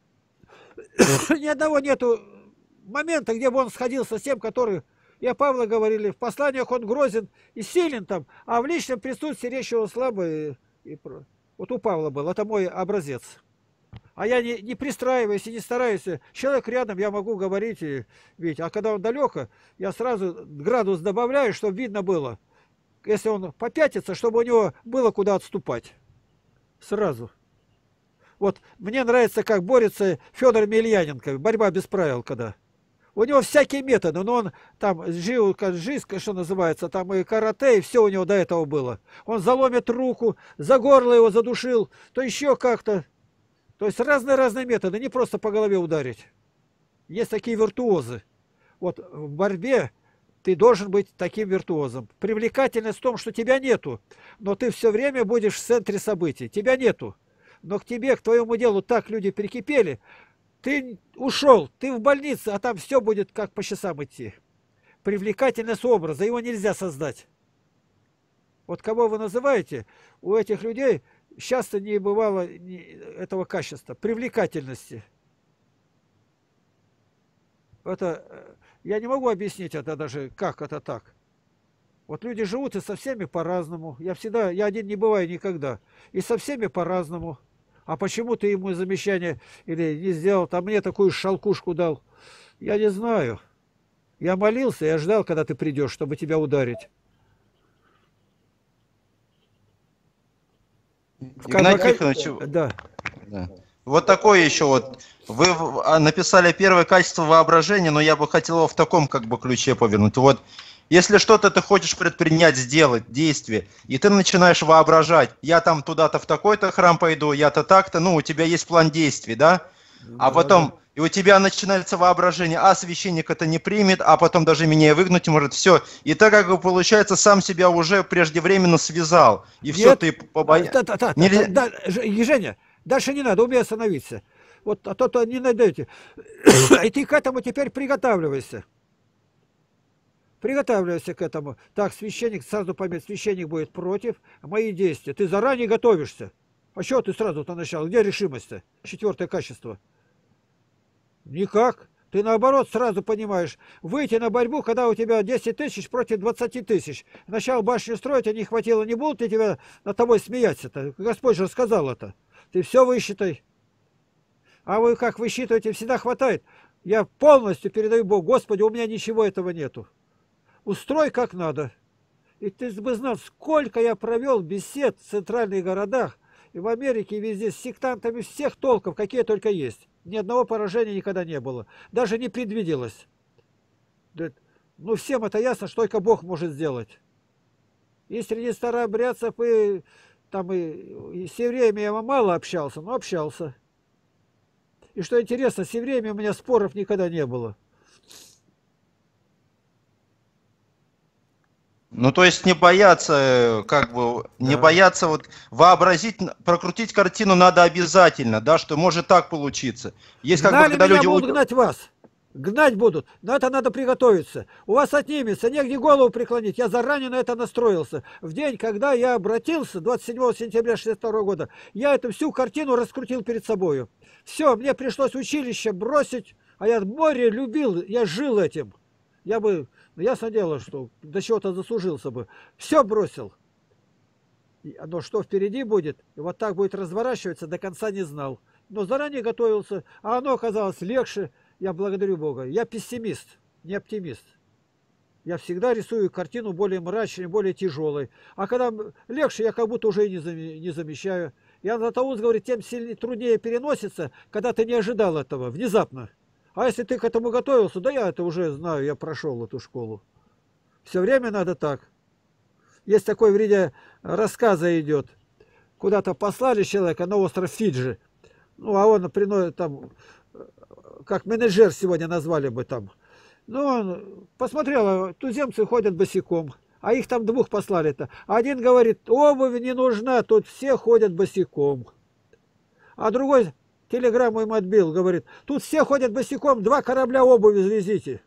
ни одного нету момента, где бы он сходился с тем, который... И о Павле говорили, в посланиях он грозен и силен там, а в личном присутствии речь его слабая. Вот у Павла был, это мой образец. А я не пристраиваюсь и не стараюсь. Человек рядом, я могу говорить, видеть. А когда он далеко, я сразу градус добавляю, чтобы видно было. Если он попятится, чтобы у него было куда отступать. Сразу. Вот мне нравится, как борется Федор Емельяненко. Борьба без правил, когда. У него всякие методы, но он там жил, что называется, там и карате, и все у него до этого было. Он заломит руку, за горло его задушил, то еще как-то. То есть разные методы, не просто по голове ударить. Есть такие виртуозы. Вот в борьбе ты должен быть таким виртуозом. Привлекательность в том, что тебя нету, но ты все время будешь в центре событий. Тебя нету, но к тебе, к твоему делу так люди прикипели. Ты ушел, ты в больнице, а там все будет как по часам идти. Привлекательность образа, его нельзя создать. Вот кого вы называете, у этих людей часто не бывало этого качества, привлекательности. Это, я не могу объяснить это даже, как это так. Вот люди живут и со всеми по-разному. Я один не бываю никогда. И со всеми по-разному. А почему ты ему замечание или не сделал, а мне такую шалкушку дал? Я не знаю. Я молился, я ждал, когда ты придешь, чтобы тебя ударить. Игнатий Тихонович, да. Вот такое еще вот. Вы написали первое качество воображения, но я бы хотел его в таком как бы ключе повернуть. Вот. Если что-то ты хочешь предпринять, сделать, действие, и ты начинаешь воображать, я там туда-то в такой-то храм пойду, я-то так-то, у тебя есть план действий, да? А потом, и у тебя начинается воображение, а священник это не примет, а потом даже меня выгнуть может, все. И так как бы получается, сам себя уже преждевременно связал. И все, ты побоялся. Женя, дальше не надо, умей остановиться. Вот, а то не найдете. И ты к этому теперь приготавливайся. Приготавливайся к этому. Так, священник, сразу поймет, священник будет против моих действий. Ты заранее готовишься. А чего ты сразу-то начал? Где решимость-то? Четвертое качество. Никак. Ты наоборот сразу понимаешь, выйти на борьбу, когда у тебя 10 тысяч против 20 тысяч. Начал башню строить, а не хватило, не будут ли тебя над тобой смеяться-то? Господь же сказал это. Ты все высчитай. А вы как высчитываете, всегда хватает. Я полностью передаю Богу. Господи, у меня ничего этого нету. Устрой как надо. И ты бы знал, сколько я провел бесед в центральных городах, и в Америке, и везде, с сектантами всех толков, какие только есть. Ни одного поражения никогда не было. Даже не предвиделось. Ну, всем это ясно, что только Бог может сделать. И среди старообрядцев, и с евреями я мало общался, но общался. И что интересно, с евреями у меня споров никогда не было. Ну, то есть не бояться, не бояться вот вообразить, прокрутить картину надо обязательно, да, что может так получиться. Есть когда люди будут гнать вас. гнать будут. Но это надо приготовиться. У вас отнимется, негде голову преклонить. Я заранее на это настроился. В день, когда я обратился, 27 сентября 1962 года, я эту всю картину раскрутил перед собою. Все, мне пришлось училище бросить, а я море любил, я жил этим. Я бы, ясно дело, что до чего-то заслужился бы. Все бросил. Но что впереди будет, и вот так будет разворачиваться, до конца не знал. Но заранее готовился, а оно оказалось легче. Я благодарю Бога. Я пессимист, не оптимист. Я всегда рисую картину более мрачной, более тяжелой. А когда легче, я как будто уже и не замечаю. Иоанн Златоуст говорит, тем сильнее, труднее переносится, когда ты не ожидал этого, внезапно. А если ты к этому готовился, да я это уже знаю, я прошел эту школу. Все время надо так. Есть такой в ряде рассказа идет. Куда-то послали человека на остров Фиджи. Ну, а он приносит там, как менеджер сегодня назвали бы там. Ну, он посмотрел, туземцы ходят босиком. А их там двух послали-то. Один говорит, обувь не нужна, тут все ходят босиком. А другой телеграмму им отбил, говорит, тут все ходят босиком, 2 корабля обуви завезите.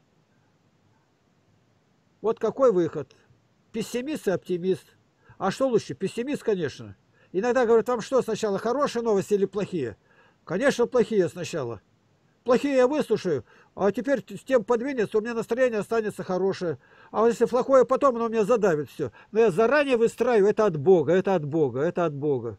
Вот какой выход. Пессимист и оптимист. А что лучше? Пессимист, конечно. Иногда говорят, вам что сначала, хорошие новости или плохие? Конечно, плохие сначала. Плохие я выслушаю, а теперь с тем подвинется, у меня настроение останется хорошее. А если плохое потом, оно меня задавит все. Но я заранее выстраиваю, это от Бога, это от Бога, это от Бога.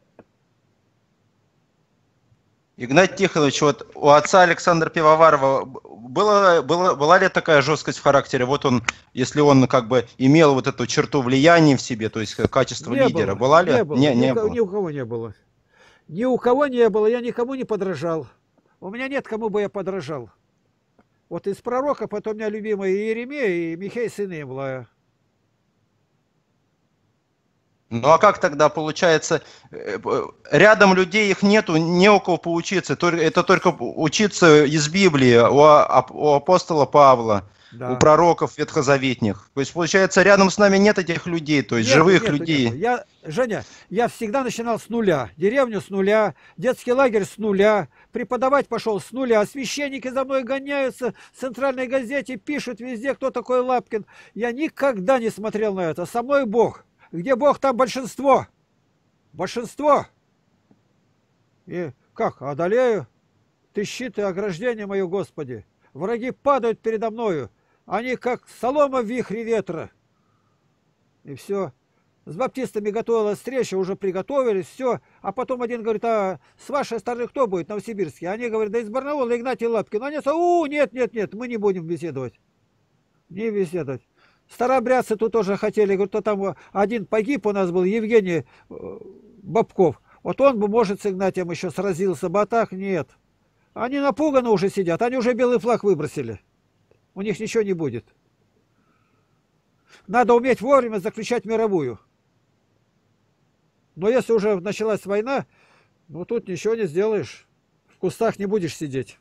Игнатий Тихонович, вот у отца Александра Пивоварова была ли такая жесткость в характере? Вот он, если он как бы имел вот эту черту влияния в себе, то есть качество лидера, была ли? Не было. Ни у кого не было. Ни у кого не было, я никому не подражал. У меня нет, кому бы я подражал. Вот из пророка, потом у меня любимый Иеремия и Михей, сын Имлая. Ну а как тогда получается, рядом людей их нету, не у кого поучиться, это только учиться из Библии, у апостола Павла, да. У пророков ветхозаветних. То есть получается, рядом с нами нет этих людей, то есть живых людей. Женя, я всегда начинал с нуля, деревню с нуля, детский лагерь с нуля, преподавать пошел с нуля, священники за мной гоняются, в центральной газете пишут везде, кто такой Лапкин. Я никогда не смотрел на это, со мной Бог. Где Бог, там большинство. Большинство. И как? Одолею? Ты щит и ограждение мое, Господи. Враги падают передо мною. Они как солома в вихре ветра. И все. С баптистами готовилась встреча, уже приготовились, все. А потом один говорит, а с вашей стороны кто будет, новосибирский? Они говорят, да из Барнаула Игнатий Лапкин. Они говорят, нет, мы не будем беседовать. Не беседовать. Старообрядцы тут тоже хотели, говорят, кто там один погиб у нас был, Евгений Бабков. Вот он бы, может, с Игнатием еще сразился бы, а так нет. Они напуганы уже сидят, они уже белый флаг выбросили. У них ничего не будет. Надо уметь вовремя заключать мировую. Но если уже началась война, ну тут ничего не сделаешь. В кустах не будешь сидеть.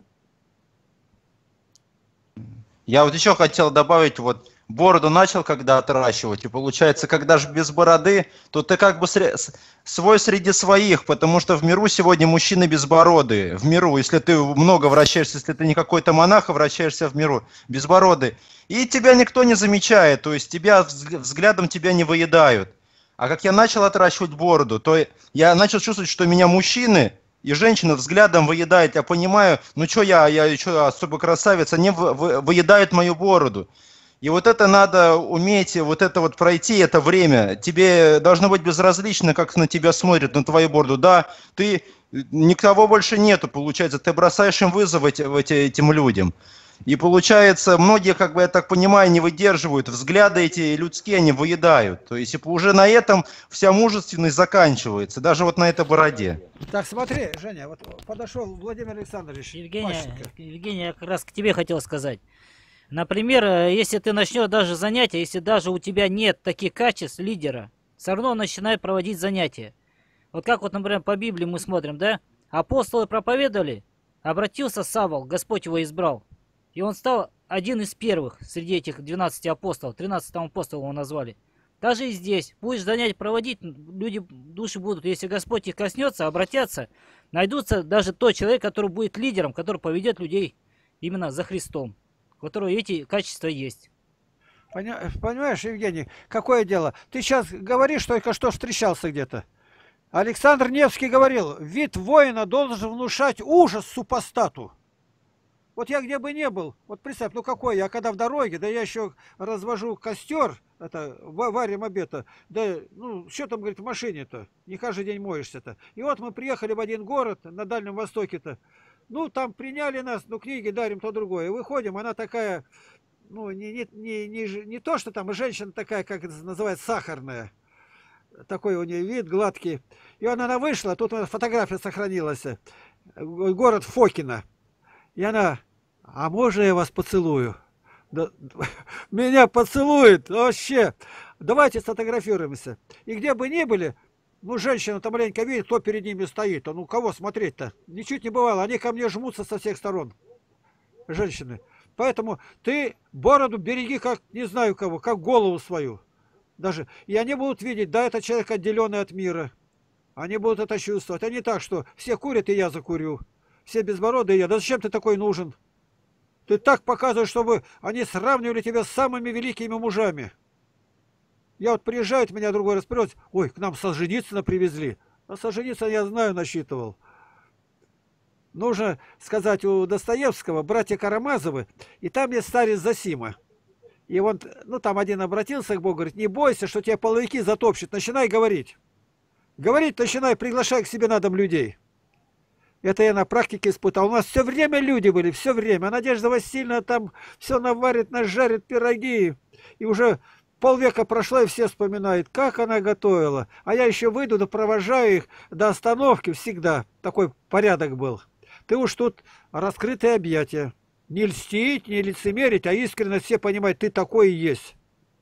Я вот еще хотел добавить, вот бороду начал когда отращивать, и получается, когда же без бороды, то ты как бы свой среди своих, потому что в миру сегодня мужчины безбородые. В миру, если ты много вращаешься, если ты не какой-то монах, а вращаешься в миру безбородый, и тебя никто не замечает, то есть тебя взглядом тебя не выедают. А как я начал отращивать бороду, то я начал чувствовать, что меня мужчины и женщина взглядом выедают. Я понимаю, ну что я что, особо красавица, они выедают мою бороду. И вот это надо уметь, вот это вот пройти, это время. Тебе должно быть безразлично, как на тебя смотрят, на твою бороду. Да, ты, никого больше нету, получается, ты бросаешь им вызов этим людям. И получается, многие, как бы я так понимаю, не выдерживают, взгляды эти людские, они выедают. То есть уже на этом вся мужественность заканчивается, даже вот на этой бороде. Так, смотри, Женя, вот подошел Владимир Александрович. Евгений, я как раз к тебе хотел сказать. Например, если ты начнешь даже занятия, если даже у тебя нет таких качеств лидера, все равно начинай проводить занятия. Вот как вот, например, по Библии мы смотрим, да? Апостолы проповедовали, обратился Савол, Господь его избрал. И он стал один из первых среди этих 12 апостолов, 13-м апостолом его назвали. Даже и здесь, будешь занятия проводить, люди, души будут, если Господь их коснется, обратятся, найдутся даже тот человек, который будет лидером, который поведет людей именно за Христом, у которого эти качества есть. Понимаешь, Евгений, какое дело? Ты сейчас говоришь, только что встречался где-то. Александр Невский говорил, вид воина должен внушать ужас супостату. Вот я где бы ни был, вот представь, ну какой я, когда в дороге, да я еще развожу костер, это варим обед, да, ну, что там, говорит, в машине-то, не каждый день моешься-то. И вот мы приехали в один город на Дальнем Востоке-то, ну, там приняли нас, ну, книги дарим, то другое. Выходим, она такая, ну, не то, что там, женщина такая, как это называется, сахарная. Такой у нее вид гладкий. И она вышла, тут фотография сохранилась, город Фокино. И она, а можно я вас поцелую? Да, меня поцелует вообще. Давайте сфотографируемся. И где бы ни были, ну, женщина там маленько видит, кто перед ними стоит. Ну, кого смотреть-то? Ничуть не бывало. Они ко мне жмутся со всех сторон. Женщины. Поэтому ты бороду береги, как не знаю кого, как голову свою. Даже. И они будут видеть, да, это человек отделенный от мира. Они будут это чувствовать. А не так, что все курят, и я закурю. Все безбородые, я. Да зачем ты такой нужен? Ты так показываешь, чтобы они сравнивали тебя с самыми великими мужами. Я вот приезжает, меня другой раз прет, ой, к нам Солженицына привезли. А Солженицына, я знаю, насчитывал. Нужно сказать у Достоевского, братья Карамазовы, и там есть старец Зосима. И он, ну там один обратился к Богу, говорит, не бойся, что тебя половики затопчут, начинай говорить. Говорить начинай, приглашай к себе на дом людей. Это я на практике испытал. У нас все время люди были, все время. А Надежда Васильевна там все наварит, нажарит пироги. И уже полвека прошло, и все вспоминают, как она готовила. А я еще выйду, да провожаю их до остановки всегда. Такой порядок был. Ты уж тут раскрытые объятия. Не льстить, не лицемерить, а искренне все понимают, ты такой и есть.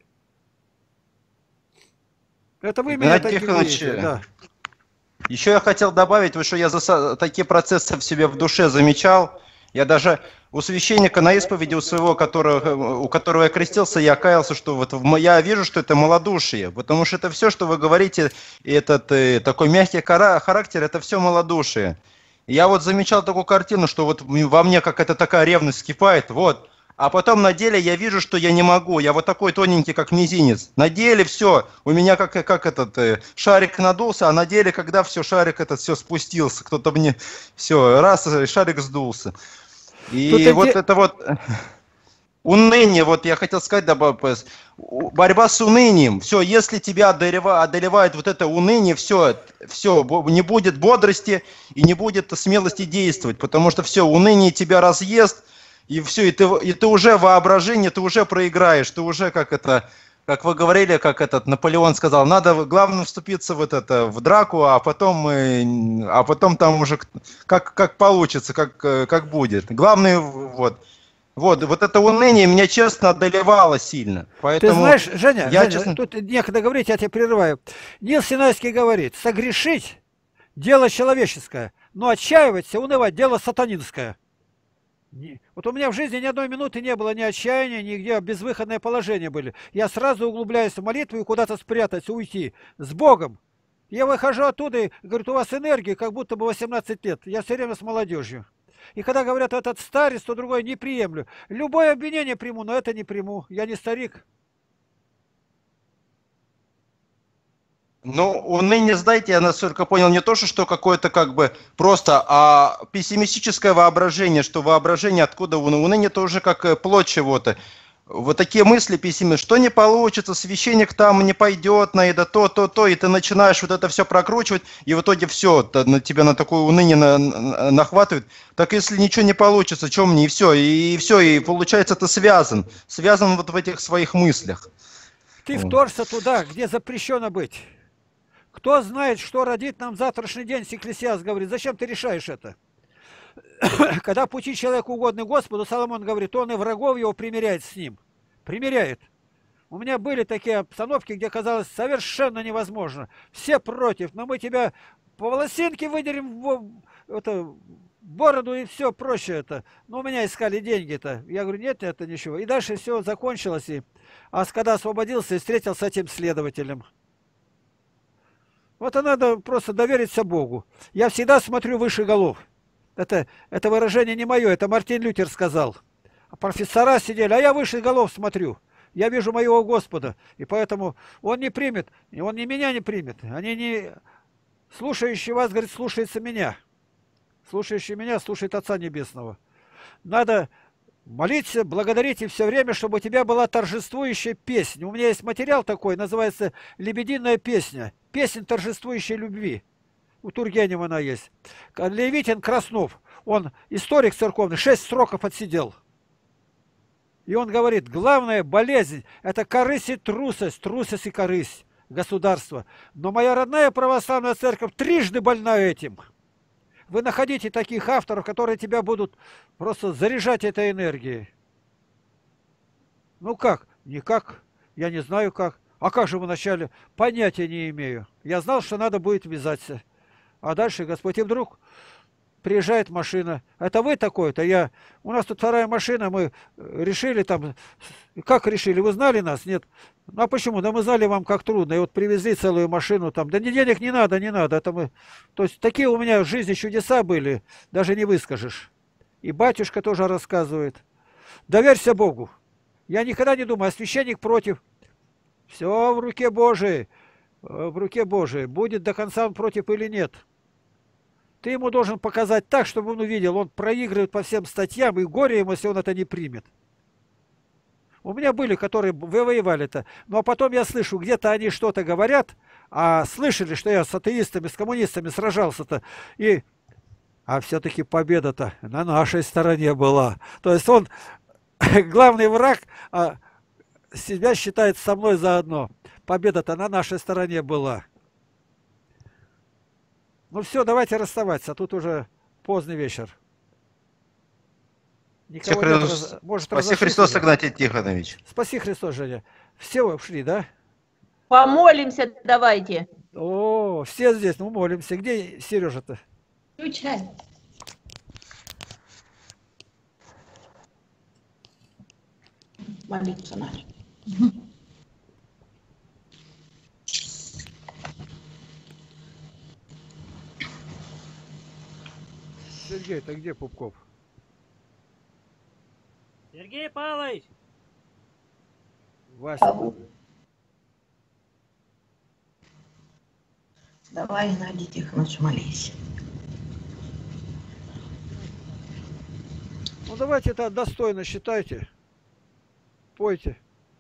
Это вы меня так видите, да. Еще я хотел добавить, что я такие процессы в себе в душе замечал. Я даже у священника на исповеди у своего, у которого я крестился, я каялся, что вот я вижу, что это малодушие. Потому что это все, что вы говорите, этот такой мягкий характер, это все малодушие. И я вот замечал такую картину, что вот во мне какая-то такая ревность вскипает, вот. А потом на деле я вижу, что я не могу. Я вот такой тоненький, как мизинец. На деле все. У меня как этот шарик надулся, а на деле, когда все, шарик этот все спустился. Кто-то мне... Все, раз, шарик сдулся. И вот это вот... Уныние, вот я хотел сказать, да, борьба с унынием. Все, если тебя одолевает вот это уныние, все, не будет бодрости и не будет смелости действовать. Потому что все, уныние тебя разъест. И все, и ты уже воображение, ты уже проиграешь, ты уже как вы говорили, как этот Наполеон сказал, надо главное вступиться в драку, а потом там уже как получится, как будет. Главное вот это уныние меня честно одолевало сильно. Поэтому ты знаешь, Женя, честно... тут некогда говорить, я тебя прерываю. Нил Синайский говорит, согрешить – дело человеческое, но отчаиваться, унывать – дело сатанинское. Вот у меня в жизни ни одной минуты не было ни отчаяния, нигде безвыходное положение были. Я сразу углубляюсь в молитву и куда-то спрятаться, уйти. С Богом. Я выхожу оттуда и говорю, у вас энергия, как будто бы 18 лет. Я все время с молодежью. И когда говорят, этот старец, то другой не приемлю. Любое обвинение приму, но это не приму. Я не старик. Ну, уныние, знаете, я насколько понял, не то, что какое-то как бы просто, а пессимистическое воображение, что воображение откуда уныние, это уже как плод чего-то. Вот такие мысли пессимистические, что не получится, священник там не пойдет на это, то, и ты начинаешь вот это все прокручивать, и в итоге все, тебя на такое уныние нахватывает. Так если ничего не получится, что мне, и все, и получается ты связан вот в этих своих мыслях. Ты вторгся туда, где запрещено быть. Кто знает, что родит нам завтрашний день, Екклесиаст говорит, зачем ты решаешь это? Когда пути человеку угодны Господу, Соломон говорит, он и врагов его примиряет с ним. Примиряет. У меня были такие обстановки, где казалось совершенно невозможно. Все против, но мы тебя по волосинке выдерем в бороду и все, проще это. Но у меня искали деньги-то. Я говорю, нет, это ничего. И дальше все закончилось. А когда освободился и встретился с этим следователем. Вот надо просто довериться Богу. Я всегда смотрю выше голов. Это выражение не мое, это Мартин Лютер сказал. А профессора сидели, а я выше голов смотрю. Я вижу моего Господа, и поэтому он не примет, и он ни меня не примет. Они не... Слушающий вас, говорит, слушается меня. Слушающий меня слушает Отца Небесного. Надо молиться, благодарить и все время, чтобы у тебя была торжествующая песня. У меня есть материал такой, называется «Лебединая песня». Песня торжествующей любви. У Тургенева она есть. Левитин Краснов, он историк церковный, 6 сроков отсидел. И он говорит, главная болезнь – это корысть и трусость и корысть государства. Но моя родная православная церковь трижды больна этим. Вы находите таких авторов, которые тебя будут просто заряжать этой энергией. Ну как? Никак. Я не знаю как. А как же вначале? Понятия не имею. Я знал, что надо будет вязаться. А дальше, Господь, и вдруг приезжает машина. Это вы такой-то? У нас тут вторая машина, мы решили там... Как решили? Вы знали нас? Нет. Ну а почему? Да мы знали вам, как трудно. И вот привезли целую машину там. Да ни денег не надо, не надо. Это мы... То есть такие у меня в жизни чудеса были, даже не выскажешь. И батюшка тоже рассказывает. Доверься Богу. Я никогда не думаю, а священник против. Все в руке Божией. В руке Божией. Будет до конца он против или нет. Ты ему должен показать так, чтобы он увидел. Он проигрывает по всем статьям, и горе ему, если он это не примет. У меня были, которые воевали-то. Но потом я слышу, где-то они что-то говорят, а слышали, что я с атеистами, с коммунистами сражался-то. А все-таки победа-то на нашей стороне была. То есть он, главный враг, себя считает со мной заодно. Победа-то на нашей стороне была. Ну все, давайте расставаться, тут уже поздний вечер. Спаси Христос, Игнатий Тихонович. Спаси Христос, Женя. Все ушли, да? Помолимся давайте. О, все здесь, ну молимся. Где Сережа-то? Включай. Молиться надо. Сергей, ты где, Пупков? Сергей Павлович! Вася. Давай, Геннадий Тихонович, молись. Ну давайте это достойно считайте. Пойте.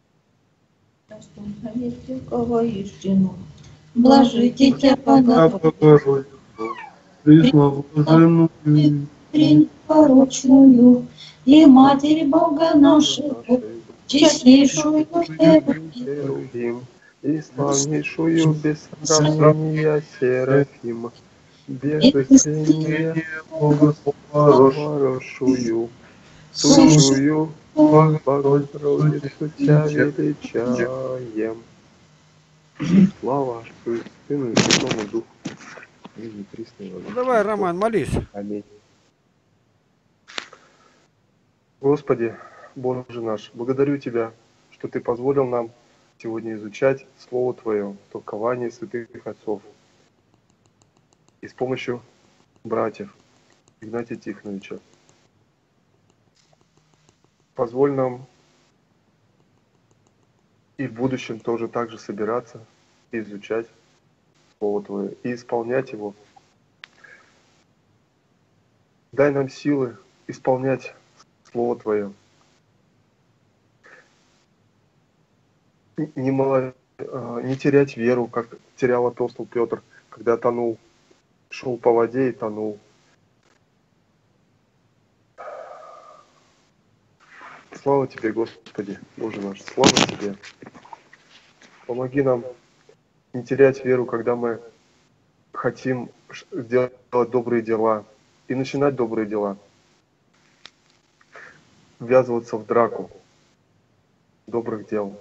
Блажите тебя, Богородицу, Пресновоженную, непорочную, и Матерь Бога нашего, честнейшую Херувим, и славнейшую без сравнения Серафима, без истления Богоспорошую, сущую Богородицу тебя величаем. Слава Отцу и Сыну и Святому Духу. Ну давай, Роман, молись. Аминь. Господи, Боже наш, благодарю Тебя, что Ты позволил нам сегодня изучать Слово Твое, толкование святых отцов. И с помощью братьев Игнатия Тихоновича. Позволь нам и в будущем тоже так же собираться и изучать Слово Твое и исполнять его. Дай нам силы исполнять Слово Твое. Не терять веру, как терял апостол Петр, когда тонул, шел по воде и тонул. Слава Тебе, Господи, Боже наш, слава Тебе. Помоги нам не терять веру, когда мы хотим делать добрые дела и начинать добрые дела. Ввязываться в драку добрых дел.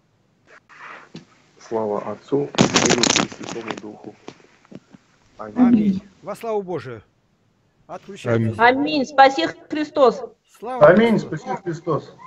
Слава Отцу, Сыну и Святому Духу. Аминь. Аминь. Во славу Божию. Отключайтесь. Аминь. Спаси Христос. Слава Аминь. Христу. Спаси Христос.